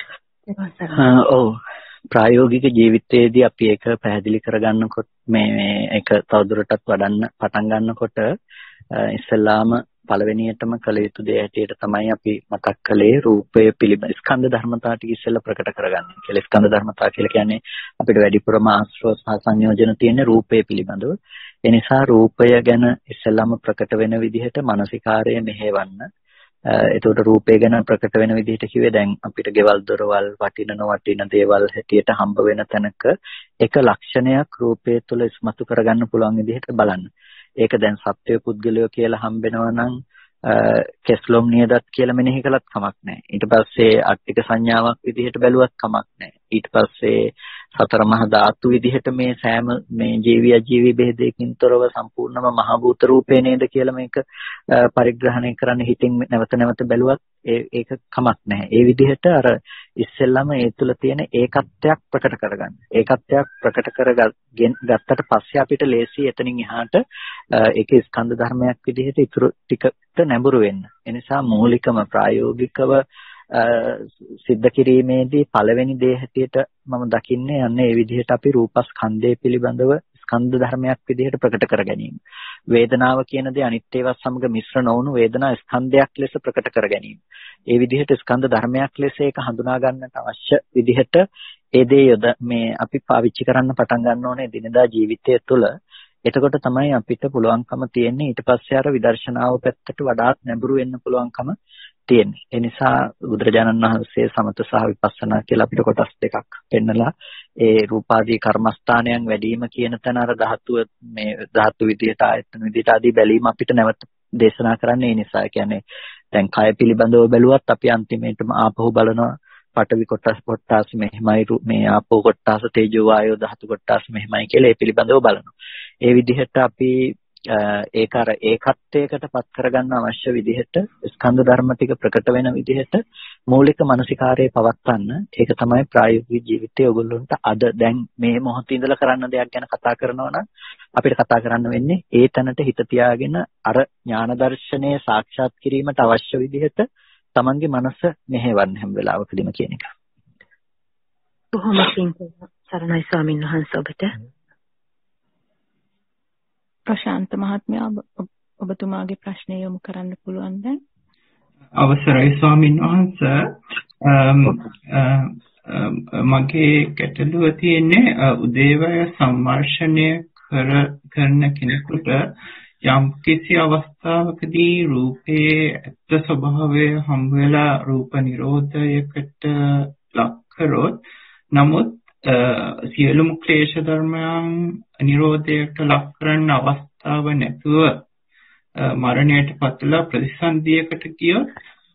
Speaker 1: ඔව් ප්‍රායෝගික ජීවිතයේදී අපි ඒක පැහැදිලි කරගන්නකොට මේ මේ ඒක තවදුරටත් වඩන්න පටන් ගන්නකොට ඉස්සෙල්ලාම පළවෙනියටම කළ යුතු දේ හැටියට තමයි අපි මතක් කළේ රූපය පිළිබඳ ස්කන්ධ ධර්මතා ටික ඉස්සෙල්ලා ප්‍රකට කරගන්න කියලා. ස්කන්ධ ධර්මතා කියලා කියන්නේ අපිට වැඩිපුරම ආශ්‍රව සහ සංයෝජන තියෙන රූපය පිළිබඳව. ඒ නිසා රූපය ගැන ඉස්සෙල්ලාම ප්‍රකට වෙන විදිහට මානසිකාරය මෙහෙවන්න. එතකොට රූපය ගැන ප්‍රකට වෙන විදිහට කිව්වේ දැන් අපිට ගෙවල් දොරවල් වටින නොවටින දේවල් හැටියට හම්බ වෙන තැනක එක ලක්ෂණයක් රූපය තුළ ඉස්මතු කරගන්න පුළුවන් විදිහට බලන්න. ඒක දැන් සත්‍ය පුද්ගලයෝ කියලා හම්බෙනවා නම් කෙස්ලොම් නියදත් කියලා මෙනෙහි කළත් කමක් නැහැ. ඊට පස්සේ අට්ටික සංඥාවක් විදිහට බැලුවත් කමක් නැහැ. ඊට පස්සේ සතර මහා ධාතු විදිහට මේ සෑම මේ ජීවි අජීවි බෙහෙදයකින් තොරව සම්පූර්ණම මහ භූත රූපේ නේද කියලා මේක පරිග්‍රහණය කරන්න හිතින් නැවත නැවත බැලුවත් ඒක කමක් නැහැ. ඒ විදිහට අර ඉස්සෙල්ලාම ඒ තුල තියෙන ඒකත්වයක් ප්‍රකට කරගන්න. ඒකත්වයක් ප්‍රකට කරගත්තට පස්සේ අපිට ලේසි එතනින් එහාට ඒකේ ස්කන්ධ ධර්මයක් විදිහට ඉතුරු ටිකට නැඹුරු වෙන්න. ඒ නිසා මූලිකම ප්‍රායෝගිකව සිද්ධ කිරීමේදී පළවෙනි දේ හැටියට මම දකින්නේ යන්නේ ඒ විදිහට අපි රූපස්කන්ධය පිළිබඳව ස්කන්ධ ධර්මයක් විදිහට ප්‍රකට කර ගැනීම. වේදනාව කියන දේ අනිත් ඒවා සමග මිශ්‍ර නොවුණු වේදනා ස්කන්ධයක් ලෙස ප්‍රකට කර ගැනීම. ඒ විදිහට ස්කන්ධ ධර්මයක් ලෙස ඒක හඳුනා ගන්නට අවශ්‍ය විදිහට ඒ දේ යොද මේ අපි පාවිච්චි කරන්න පටන් ගන්න ඕනේ දිනදා ජීවිතය තුළ. එතකොට තමයි අපිට පුළුවන්කම තියෙන්නේ ඊට පස්සේ අර විදර්ශනාව පැත්තට වඩාත් නැඹුරු වෙන්න පුළුවන්කම තියෙන්නේ. ඒ නිසා බුදුරජාණන් වහන්සේ සමත සහ විපස්සනා කියලා අපිට කොටස් දෙකක් පෙන්නලා ඒ රූපාදී කර්මස්ථානයන් වැඩිම කියන තැන අර ධාතුව මේ ධාතු විදියට ආයතන විදියට ආදී බැලීම අපිට නැවත දේශනා කරන්නේ ඒ නිසා. කියන්නේ දැන් කය පිළිබඳව බැලුවත් අපි අන්තිමේටම ආපහු බලනවා පඨවි කොටස් කොටස් මෙහිමයි මේ ආපෝ කොටස් තේජෝ වායෝ ධාතු කොටස් මෙහිමයි කියලා ඒ පිළිබඳව බලනවා. ඒ විදිහට අපි ඒක අර ඒකත්වයකට පත් කරගන්න අවශ්‍ය විදිහට ස්කන්ධ ධර්ම ටික ප්‍රකට වෙන විදිහට මූලික මානසිකාරයේ පවත්වන්න. ඒක තමයි ප්‍රායෝගික ජීවිතයේ ඔයගොල්ලන්ට අද දැන් මේ මොහොතේ ඉඳලා කරන්න දෙයක් ගැන කතා කරනවා නම් අපිට කතා කරන්න වෙන්නේ ඒ තැනට හිත තියාගෙන අර ඥාන දර්ශනය සාක්ෂාත් කිරීමට අවශ්‍ය විදිහට තමන්ගේ මනස මෙහෙවන්න හැම වෙලාවකදීම කියන එක.
Speaker 7: බොහොම පිං සරණයි ස්වාමීන් වහන්සේ ඔබට.
Speaker 2: ප්‍රශාන්ත මහත්මයා ඔබතුමාගේ ප්‍රශ්නය යොමු කරන්න පුළුවන් දැන්.
Speaker 8: අවසරයි ස්වාමීන් වහන්සේ. මගේ ගැටලුව තියෙන්නේ උදේවය සම්මර්ෂණය කර කරන කෙනෙකුට යම් කිසි අවස්ථාවකදී රූපයේ ඇත්ත ස්වභාවය හම් වෙලා රූප නිරෝධයකට ලක් කරොත් නමුත් සියලුම ක්ලේශ ධර්මයන් නිරෝධයට ලක් කරන්න අවස්ථාව නැතුව මරණයට පත්වලා ප්‍රතිසන්දියකට ගියොත්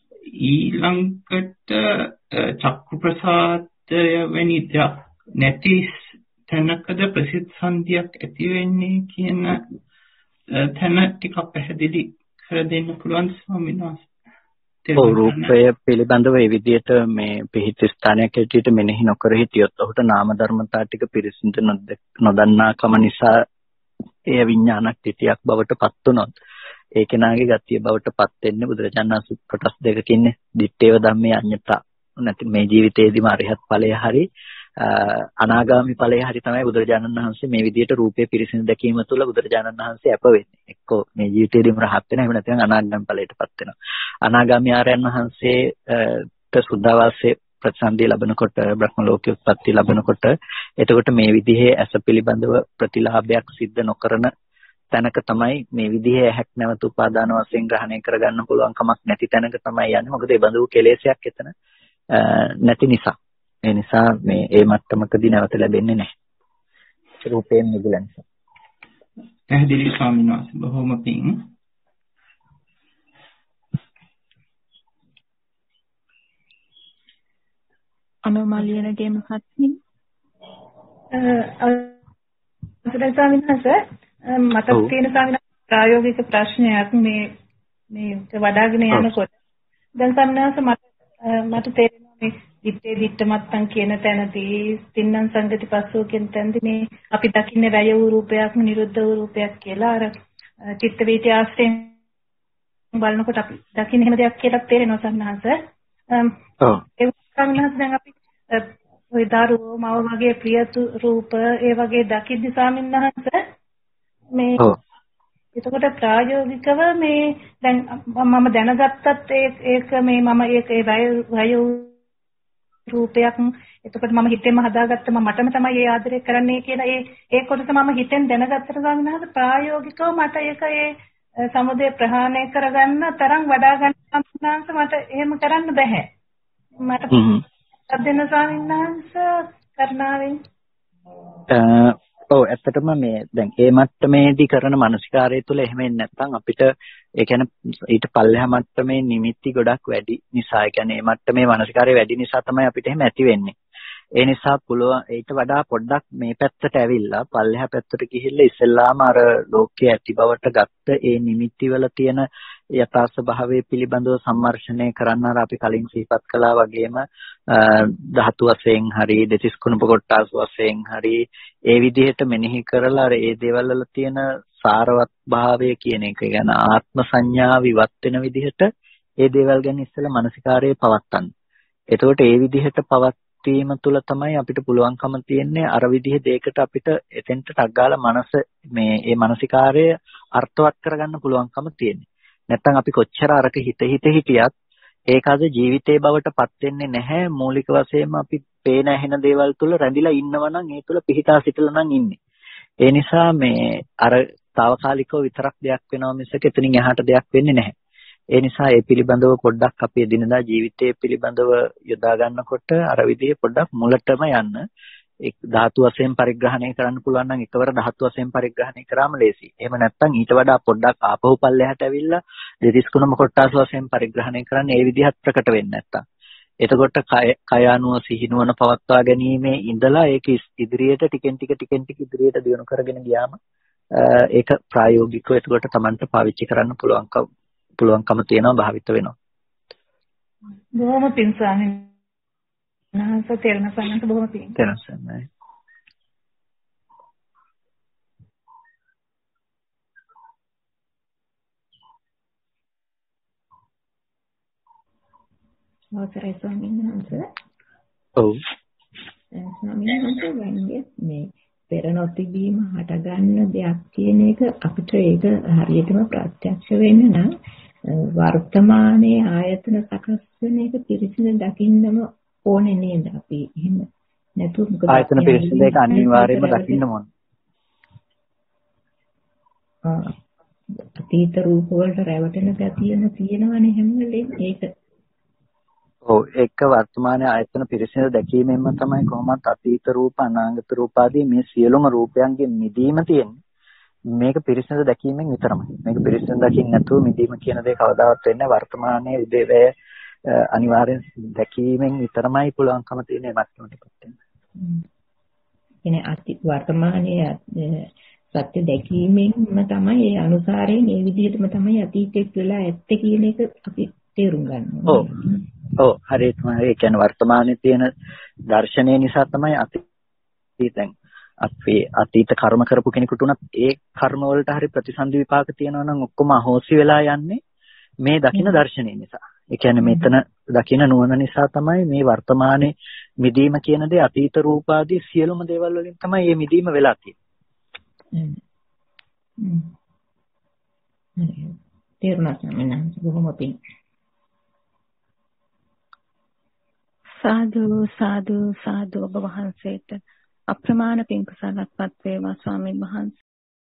Speaker 8: ඊළඟට චක්කු ප්‍රසාදය වැනි දෙයක් නැති තැනකද ප්‍රතිසන්දියක් ඇති වෙන්නේ කියන තැන ටිකක් පැහැදිලි කර දෙන්න පුළුවන් ස්වාමීන් වහන්සේ.
Speaker 1: ඔව් රූපය පිළිබඳව මේ විදිහට මේ පිහිට ස්ථානයක් ඇටියට මෙනෙහි නොකර හිටියොත් ඔහුට නාම ධර්මතා ටික පිරිසිදු නොදන්නාකම නිසා ඒ විඥානක් තිතියක් බවට පත් වුණොත් ඒ කෙනාගේ ගතිය බවට පත් වෙන්නේ බුදුරජාණන් වහන්සේ කොටස් දෙකකින්නේ දිත්තේව ධම්මේ අඤ්ඤතා නැති මේ ජීවිතයේදීම අරිහත් ඵලය හරි අනාගාමි ඵලය හරි තමයි බුදුරජාණන් වහන්සේ මේ විදිහට රූපේ පිරිසිදු දැකීම තුළ බුදුරජාණන් වහන්සේ අප වෙන්නේ. එක්කෝ මේ ජීවිතයේදීම රහත් වෙනවා එහෙම නැත්නම් අනාගාමි ඵලයටපත් වෙනවා. අනාගාමි ආර්යයන් වහන්සේට සුද්ධවාසයේ ප්‍රතිසන්දිය ලැබෙනකොට බ්‍රහ්ම ලෝකයේ උත්පත්ති ලැබෙනකොට එතකොට මේ විදිහේ ඇස පිළිබඳව ප්‍රතිලාභයක් සිද්ධ නොකරන තැනක තමයි මේ විදිහේ ඇහැක් නැවත උපාදාන වශයෙන් ග්‍රහණය කරගන්න පුළුවන් කමක් නැති තැනක තමයි යන්නේ. මොකද ඒ බඳු කෙලෙසයක් එතන නැති නිසා. ඒ නිසා මේ ඒ මට්ටමකදී නැවත ලැබෙන්නේ නැහැ. රූපයෙන් මිදෙලා නිසා.
Speaker 8: පැහැදිලි ස්වාමීන් වහන්සේ බොහොම පිං.
Speaker 2: අනුමාලියනගේ මහත්මිය.
Speaker 9: අසුදන් ස්වාමීන් වහන්සේ මට තියෙන ස්වාමීන් ප්‍රායෝගික ප්‍රශ්නයක් මේ මේ වඩාගෙන යනකොට දැන් ස්වාමීන් වහන්සේ මට මට තේරෙනවා මේ දිත්තේ දිත්ත මත්තන් කියන තැනදී තින්නම් සංගති පස්සෝ කියන තැනදී මේ අපි දකින්නේ වැය වූ රූපයක් නිරුද්ධ වූ රූපයක් කියලා අර චිත්ත වීති ආශ්‍රයෙන් බලනකොට අපි දකින්නේ එහෙම දෙයක් කියලා තේරෙනවා ස්වාමීන් වහන්සේ. ඔව් ඒ ස්වාමීන් වහන්සේ දැන් අපි ওই දරුවෝ මව වගේ ප්‍රිය රූප ඒ වගේ දකිද්දි ස්වාමීන් වහන්සේ මේ එතකොට ප්‍රායෝගිකව මේ දැන් මම දැනගත්තත් ඒක මේ මම ඒක ඒ වය රූපයක් එතකොට මම හිතෙන්ම හදාගත්තම මටම තමයි ඒ ආදරය කරන්නේ කියලා ඒ ඒ කොටස මම හිතෙන් දැනගත්තට ගන්නහද ප්‍රායෝගිකව මට ඒක ඒ සමුදය ප්‍රහාණය කරගන්න තරම් වඩා ගන්න සම්පූර්ණංශ මට එහෙම කරන්න බෑ මට අදෙන ස්වාමීන් වහන්සේ කරුණාවෙන්
Speaker 1: ඔව් ඇත්තටම මේ දැන් ඒ මට්ටමේදී කරන මානසිකාරය තුළ එහෙම එන්නේ නැත්නම් අපිට ඒ කියන්නේ ඊට පල්ලෙහා මට්ටමේ නිමිති ගොඩක් වැඩි නිසා ඒ කියන්නේ මේ මට්ටමේ මානසිකාරය වැඩි නිසා තමයි අපිට එහෙම ඇති වෙන්නේ. ඒ නිසා පුළුවන් ඊට වඩා පොඩ්ඩක් මේ පැත්තට ඇවිල්ලා පල්ලෙහා පැත්තට ගිහිල්ලා ඉස්සෙල්ලාම අර ලෝකයේ ඇති බවට ගත්ත ඒ නිමිති වල තියෙන යථා ස්වභාවය පිළිබඳව සම්මර්ෂණය කරන්න අර අපි කලින් සිහිපත් කළා වගේම ධාතු වශයෙන් හරි දෙතිස් කුණප කොටස් වශයෙන් හරි ඒ විදිහට මෙනෙහි කරලා අර ඒ දේවල් වල තියෙන සාරවත් භාවය කියන එක ගැන ආත්ම සංඥාව ඉවත් වෙන විදිහට ඒ දේවල් ගැන ඉස්සෙල්ලා මානසිකාරයේ පවත්තන්න. එතකොට ඒ විදිහට පවත්වීම තුළ තමයි අපිට පුළුවන්කම තියෙන්නේ අර විදිහේ දෙයකට අපිට එතෙන්ට ටක් ගාලා මනස මේ ඒ මානසිකාරය අර්ථවත් කරගන්න පුළුවන්කම තියෙන්නේ. නැත්තම් අපි කොච්චර අරක හිත හිත හිටියත් ඒක අද ජීවිතේ බවට පත් වෙන්නේ නැහැ. මූලික වශයෙන්ම අපි පේන ඇහෙන දේවල් තුළ රැඳිලා ඉන්නවා නම් ඒ තුළ පිහිටා සිටලා නම් ඉන්නේ. ඒ නිසා මේ අර తాවකාලිකව විතරක් දෙයක් වෙනවා මිසක එතනින් එහාට දෙයක් වෙන්නේ නැහැ. ඒ නිසා ඒ පිළිබඳව පොඩ්ඩක් අපි එදිනදා ජීවිතයේ පිළිබඳව යොදා ගන්නකොට අර විදිහේ පොඩ්ඩක් මුලටම යන්න ඒ ධාතු වශයෙන් පරිග්‍රහණය කරන්න පුළුවන් නම් එකවර ධාතු වශයෙන් පරිග්‍රහණය කරාම ලේසි. එහෙම නැත්නම් ඊට වඩා පොඩ්ඩක් ආපහු පල්ලෙහාට ඇවිල්ලා දෙතිස් කුණම කොටස් වශයෙන් පරිග්‍රහණය කරන්න ඒ විදිහත් ප්‍රකට වෙන්නේ නැත්තම්. එතකොට කය අනුව සිහිනුවන පවත්වා ගැනීමේ ඉඳලා ඒක ඉදිරියට ටිකෙන් ටික ටිකෙන් ටික ඉදිරියට දියුණු කරගෙන ගියාම ඒක ප්‍රායෝගිකව එතකොට Tamanට පාවිච්චි කරන්න පුළුවන්කම පුළුවන්කම තියෙනවා භාවිත වෙනවා.
Speaker 9: බොහොම පිං ස්වාමීන් වහන්සේ තේරෙන සම්මත බොහොම පිං.
Speaker 1: තේරෙන්නේ.
Speaker 2: අවසරයි ස්වාමීන් වහන්සේ.
Speaker 1: ඔව්.
Speaker 2: ස්වාමීන් වහන්සේ වන්නේ මේ
Speaker 10: පෙර නොතිබීම හටගන්න දෙයක් කියන එක අපිට ඒක හරියටම ප්‍රත්‍යක්ෂ වෙන්න නම් වර්තමානයේ ආයතන සකස් වෙන එක පිරිසිදු දකින්නම ඕනේ නේද අපි එහෙම නැතු මොකද
Speaker 1: ආයතන පිරිසිදු එක අනිවාර්යයෙන්ම දකින්න ඕන.
Speaker 10: ආ අතීත රූප වලට රැවටෙන ගතියන තියෙනවනේ හැම වෙලේම ඒක.
Speaker 1: ඔව් ඒක වර්තමාන ආයතන පිරිසිදු දැකීමෙන්ම තමයි කොහොමත් අතීත රූප අනාගත රූප ආදී මේ සියලුම රූපයන්ගෙන් මිදීම තියෙන්නේ. මේක පිරිසිදු දැකීමෙන් විතරමයි. මේක පිරිසිදු දකින්න නැතුව මිදීම කියන දේ කවදාවත් වෙන්නේ වර්තමානයේ උදේවැය අනිවාර්යෙන් දැකීමෙන් විතරමයි පුළුවන්කම තියෙන්නේ මට්ටමටපත් වෙන්න.
Speaker 10: එනේ අති වර්තමානයේ සත්‍ය දැකීමෙන්ම තමයි ඒ අනුසාරයෙන් ඒ විදිහටම තමයි අතීතෙත් වෙලා ඇත්තේ කියන එක අපි තේරුම් ගන්න ඕනේ.
Speaker 1: ඔව්. ඔව් හරියට තමයි. ඒ කියන්නේ වර්තමානයේ තියෙන දර්ශනය නිසා තමයි අතීතෙන් අපි අතීත කර්ම කරපු කෙනෙකුට උනත් ඒ කර්ම වලට හරි ප්‍රතිසන්දි විපාක තියෙනවා නම් ඔක්කොම අහෝසි වෙලා යන්නේ මේ දකින්න දර්ශනය නිසා. ඒ කියන්නේ මෙතන දකින්න නුවණ නිසා තමයි මේ වර්තමානයේ මිදීම කියන දේ අතීත රූපාදී සියලුම දේවල් වලින් තමයි මේ මිදීම වෙලා තියෙන්නේ.
Speaker 10: හ්ම්. හ්ම්. තේරුණා නම් බොහොම පිං.
Speaker 2: සාදු සාදු සාදු ඔබ වහන්සේට අප්‍රමාණ පිං කුසලත්පත් වේවා ස්වාමීන් වහන්සේ.